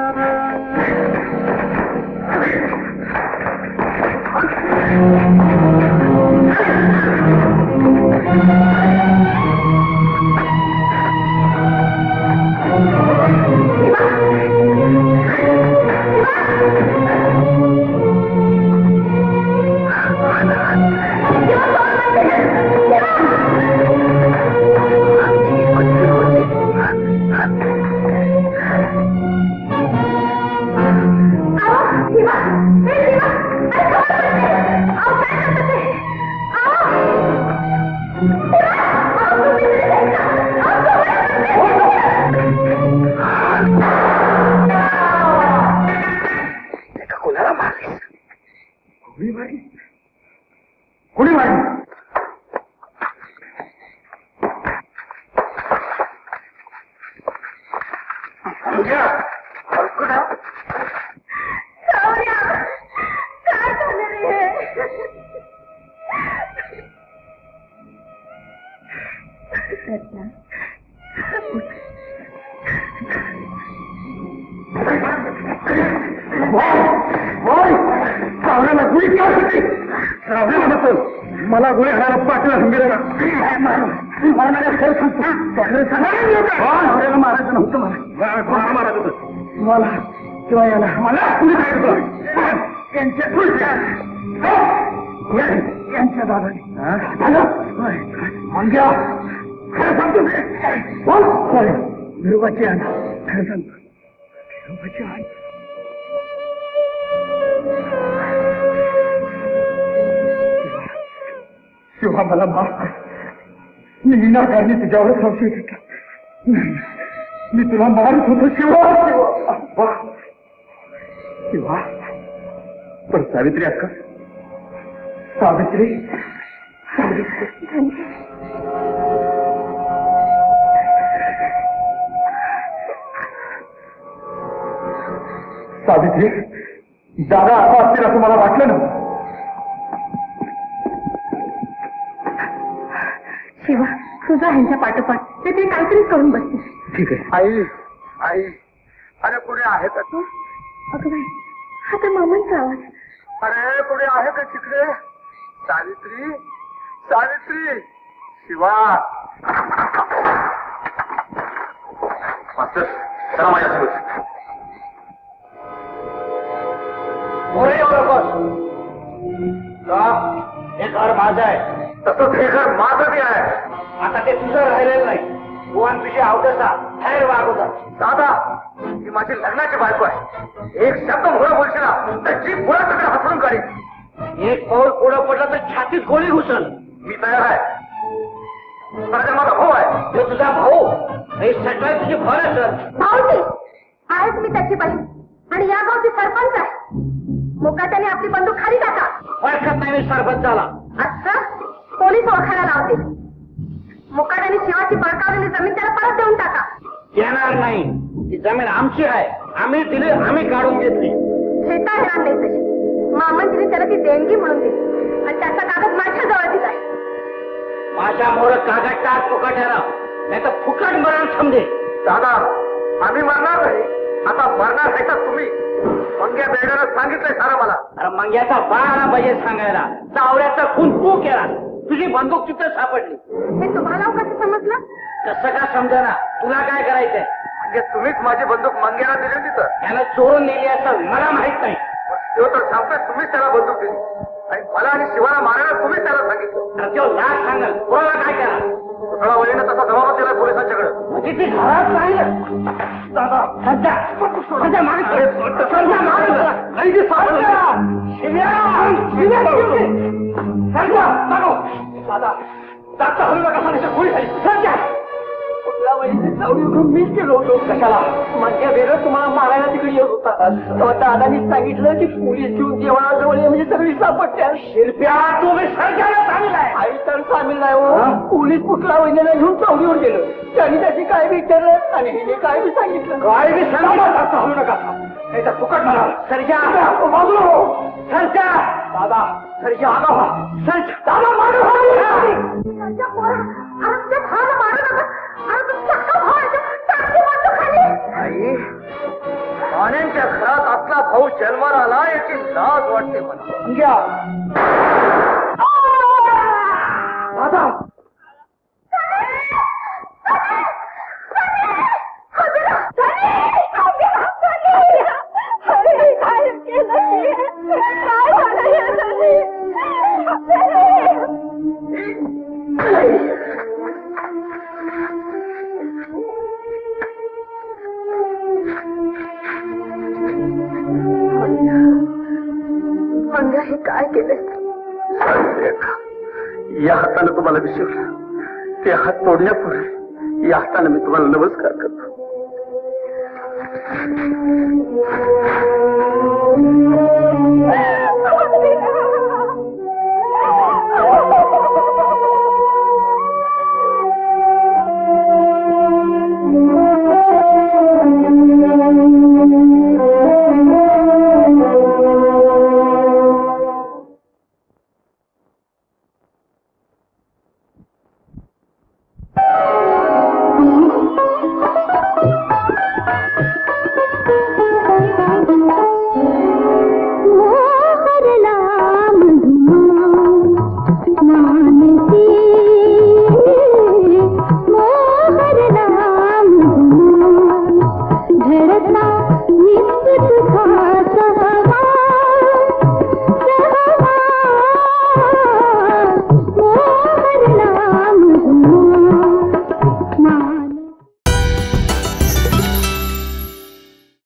कोणी मारली? मला गोळी हाणायला पाठीला गंभीराला खरं सांगतो मारायचं नव्हतं. मला मारायचं होतं मला किंवा याला मला कुणी यांच्या दादाने मंग्या खरं सांगतो. विरोबाची आण खरं सांगतो. विरोबाची आण शिवा मला माफ कर. मी विनाकारणी तुझ्यावर संशय घेतला. मी तुला मारत होतो शिवा. शिवा शिवा पण सावित्री अक्का सावित्री सावित्री दादा आता असतील असं मला वाटलं ना. शिवा तुझा ह्यांच्या पाठोपाठ ते तरी काहीतरी करून बसते. ठीक आहे. आई आई अरे कुणी आहे का तू? अगं बाई हा तर मामांचा आवाज. अरे कुणी आहे का तिकडे? सावित्री सावित्री शिवा. मास्तर चला माझ्यासोबत. हे घर माझं आहे. तसंच हे घर माझं बी आहे. आता ते तुझं राहिलेलं नाही. भुवन तुझी अवदसा बाहेर वागवता. दादा ही माझी लग्नाची बायको आहे. एक शब्द मोहरा बोलशील ना तर जीभ पुढे सगळं हसवून काढी. एक पाऊल पुढं पडलं तर छातीत गोळी घुसल. मी तयार आहे. माझा माझा भाऊ आहे. तो तुझा भाऊ हे सगळं तुझी भर असेल. भाऊजी आहेच मी त्याची बहीण आणि या गावची सरपंच आहे. मुकाट्याने आपली बंदूक खाली टाका. ओळखत नाही मी सरपंचाला. अच्छा पोलीस ओळखायला लावतील. मुकाट्याने शिवाची बळकावलेली जमीन त्याला परत देऊन टाका. येणार नाही. ती जमीन आमची आहे. आम्ही दिली आम्ही काढून घेतली. घेता येणार नाही तशी. मामांजीने त्याला ती देणगी म्हणून दिली आणि त्याचा कागद माझ्या जवळ दिलाय. माझ्या मोर कागद टाक फुकाट्याला नाही तर फुकट मरण समजे. दादा आम्ही मरणार नाही. आता मरणार आहे तर तुम्ही. मंग्या बेड्यानं सांगितलंय सारं मला. अरे मंग्याचा बाळ आला पाहिजे सांगायला. चावऱ्याचा खून तू केला. तुझी बंदूक तिथं सापडली. हे तुम्हाला कसं समजलं? कसं का समजा तुला काय करायचंय? म्हणजे तुम्हीच माझी बंदूक मंग्याला दिली होती तर? त्यानं चोरून नेली असं मला माहित नाही. तो तर सांगतोय तुम्हीच त्याला बंदूक दिली आणि मला आणि शिवाला मारायला तुम्हीच त्याला सांगितलं. अरे तो लाच सांगल कोणाला काय केला? थोडा वळीनं तसा जबाब दिलाय पोलिसांच्याकडे. म्हणजे ती घरात राहिलं. दादा सध्या सध्या मागे सध्या मागे दादा जास्त हलू नका सांगितलं गोळी खाली सध्या पुतळा वहिनी चावडी उठून मीच केलो होतो. कशाला? माझ्या वेळेस तुम्हाला मारायला तिकडे येत होता. तेव्हा दादानी सांगितलं की पोलीस घेऊन देवळाजवळ ये म्हणजे सगळी सापडत्या. शिरप्या तुम्ही सरकारला सामील आहे. आई तर सामील नाही हो. पोलीस पुतळा वहिनीला घेऊन चावडीवर गेलं. त्यांनी त्याची काय विचारलं आणि हिने काय बी सांगितलं. काय बी सांगू नका. फुकट मला सरजा बाजूला हो. सरजा दादा सरजा आगा सरजा दादा मारू आई पाण्यांच्या घरात असला भाऊ जन्माला आला याची लाज वाटते मला. घ्या दादा हे काय केलंय? या हाताने तुम्हाला विसरलं. ते हात तोडण्यापूर्वी या हाताने मी तुम्हाला नमस्कार करतो.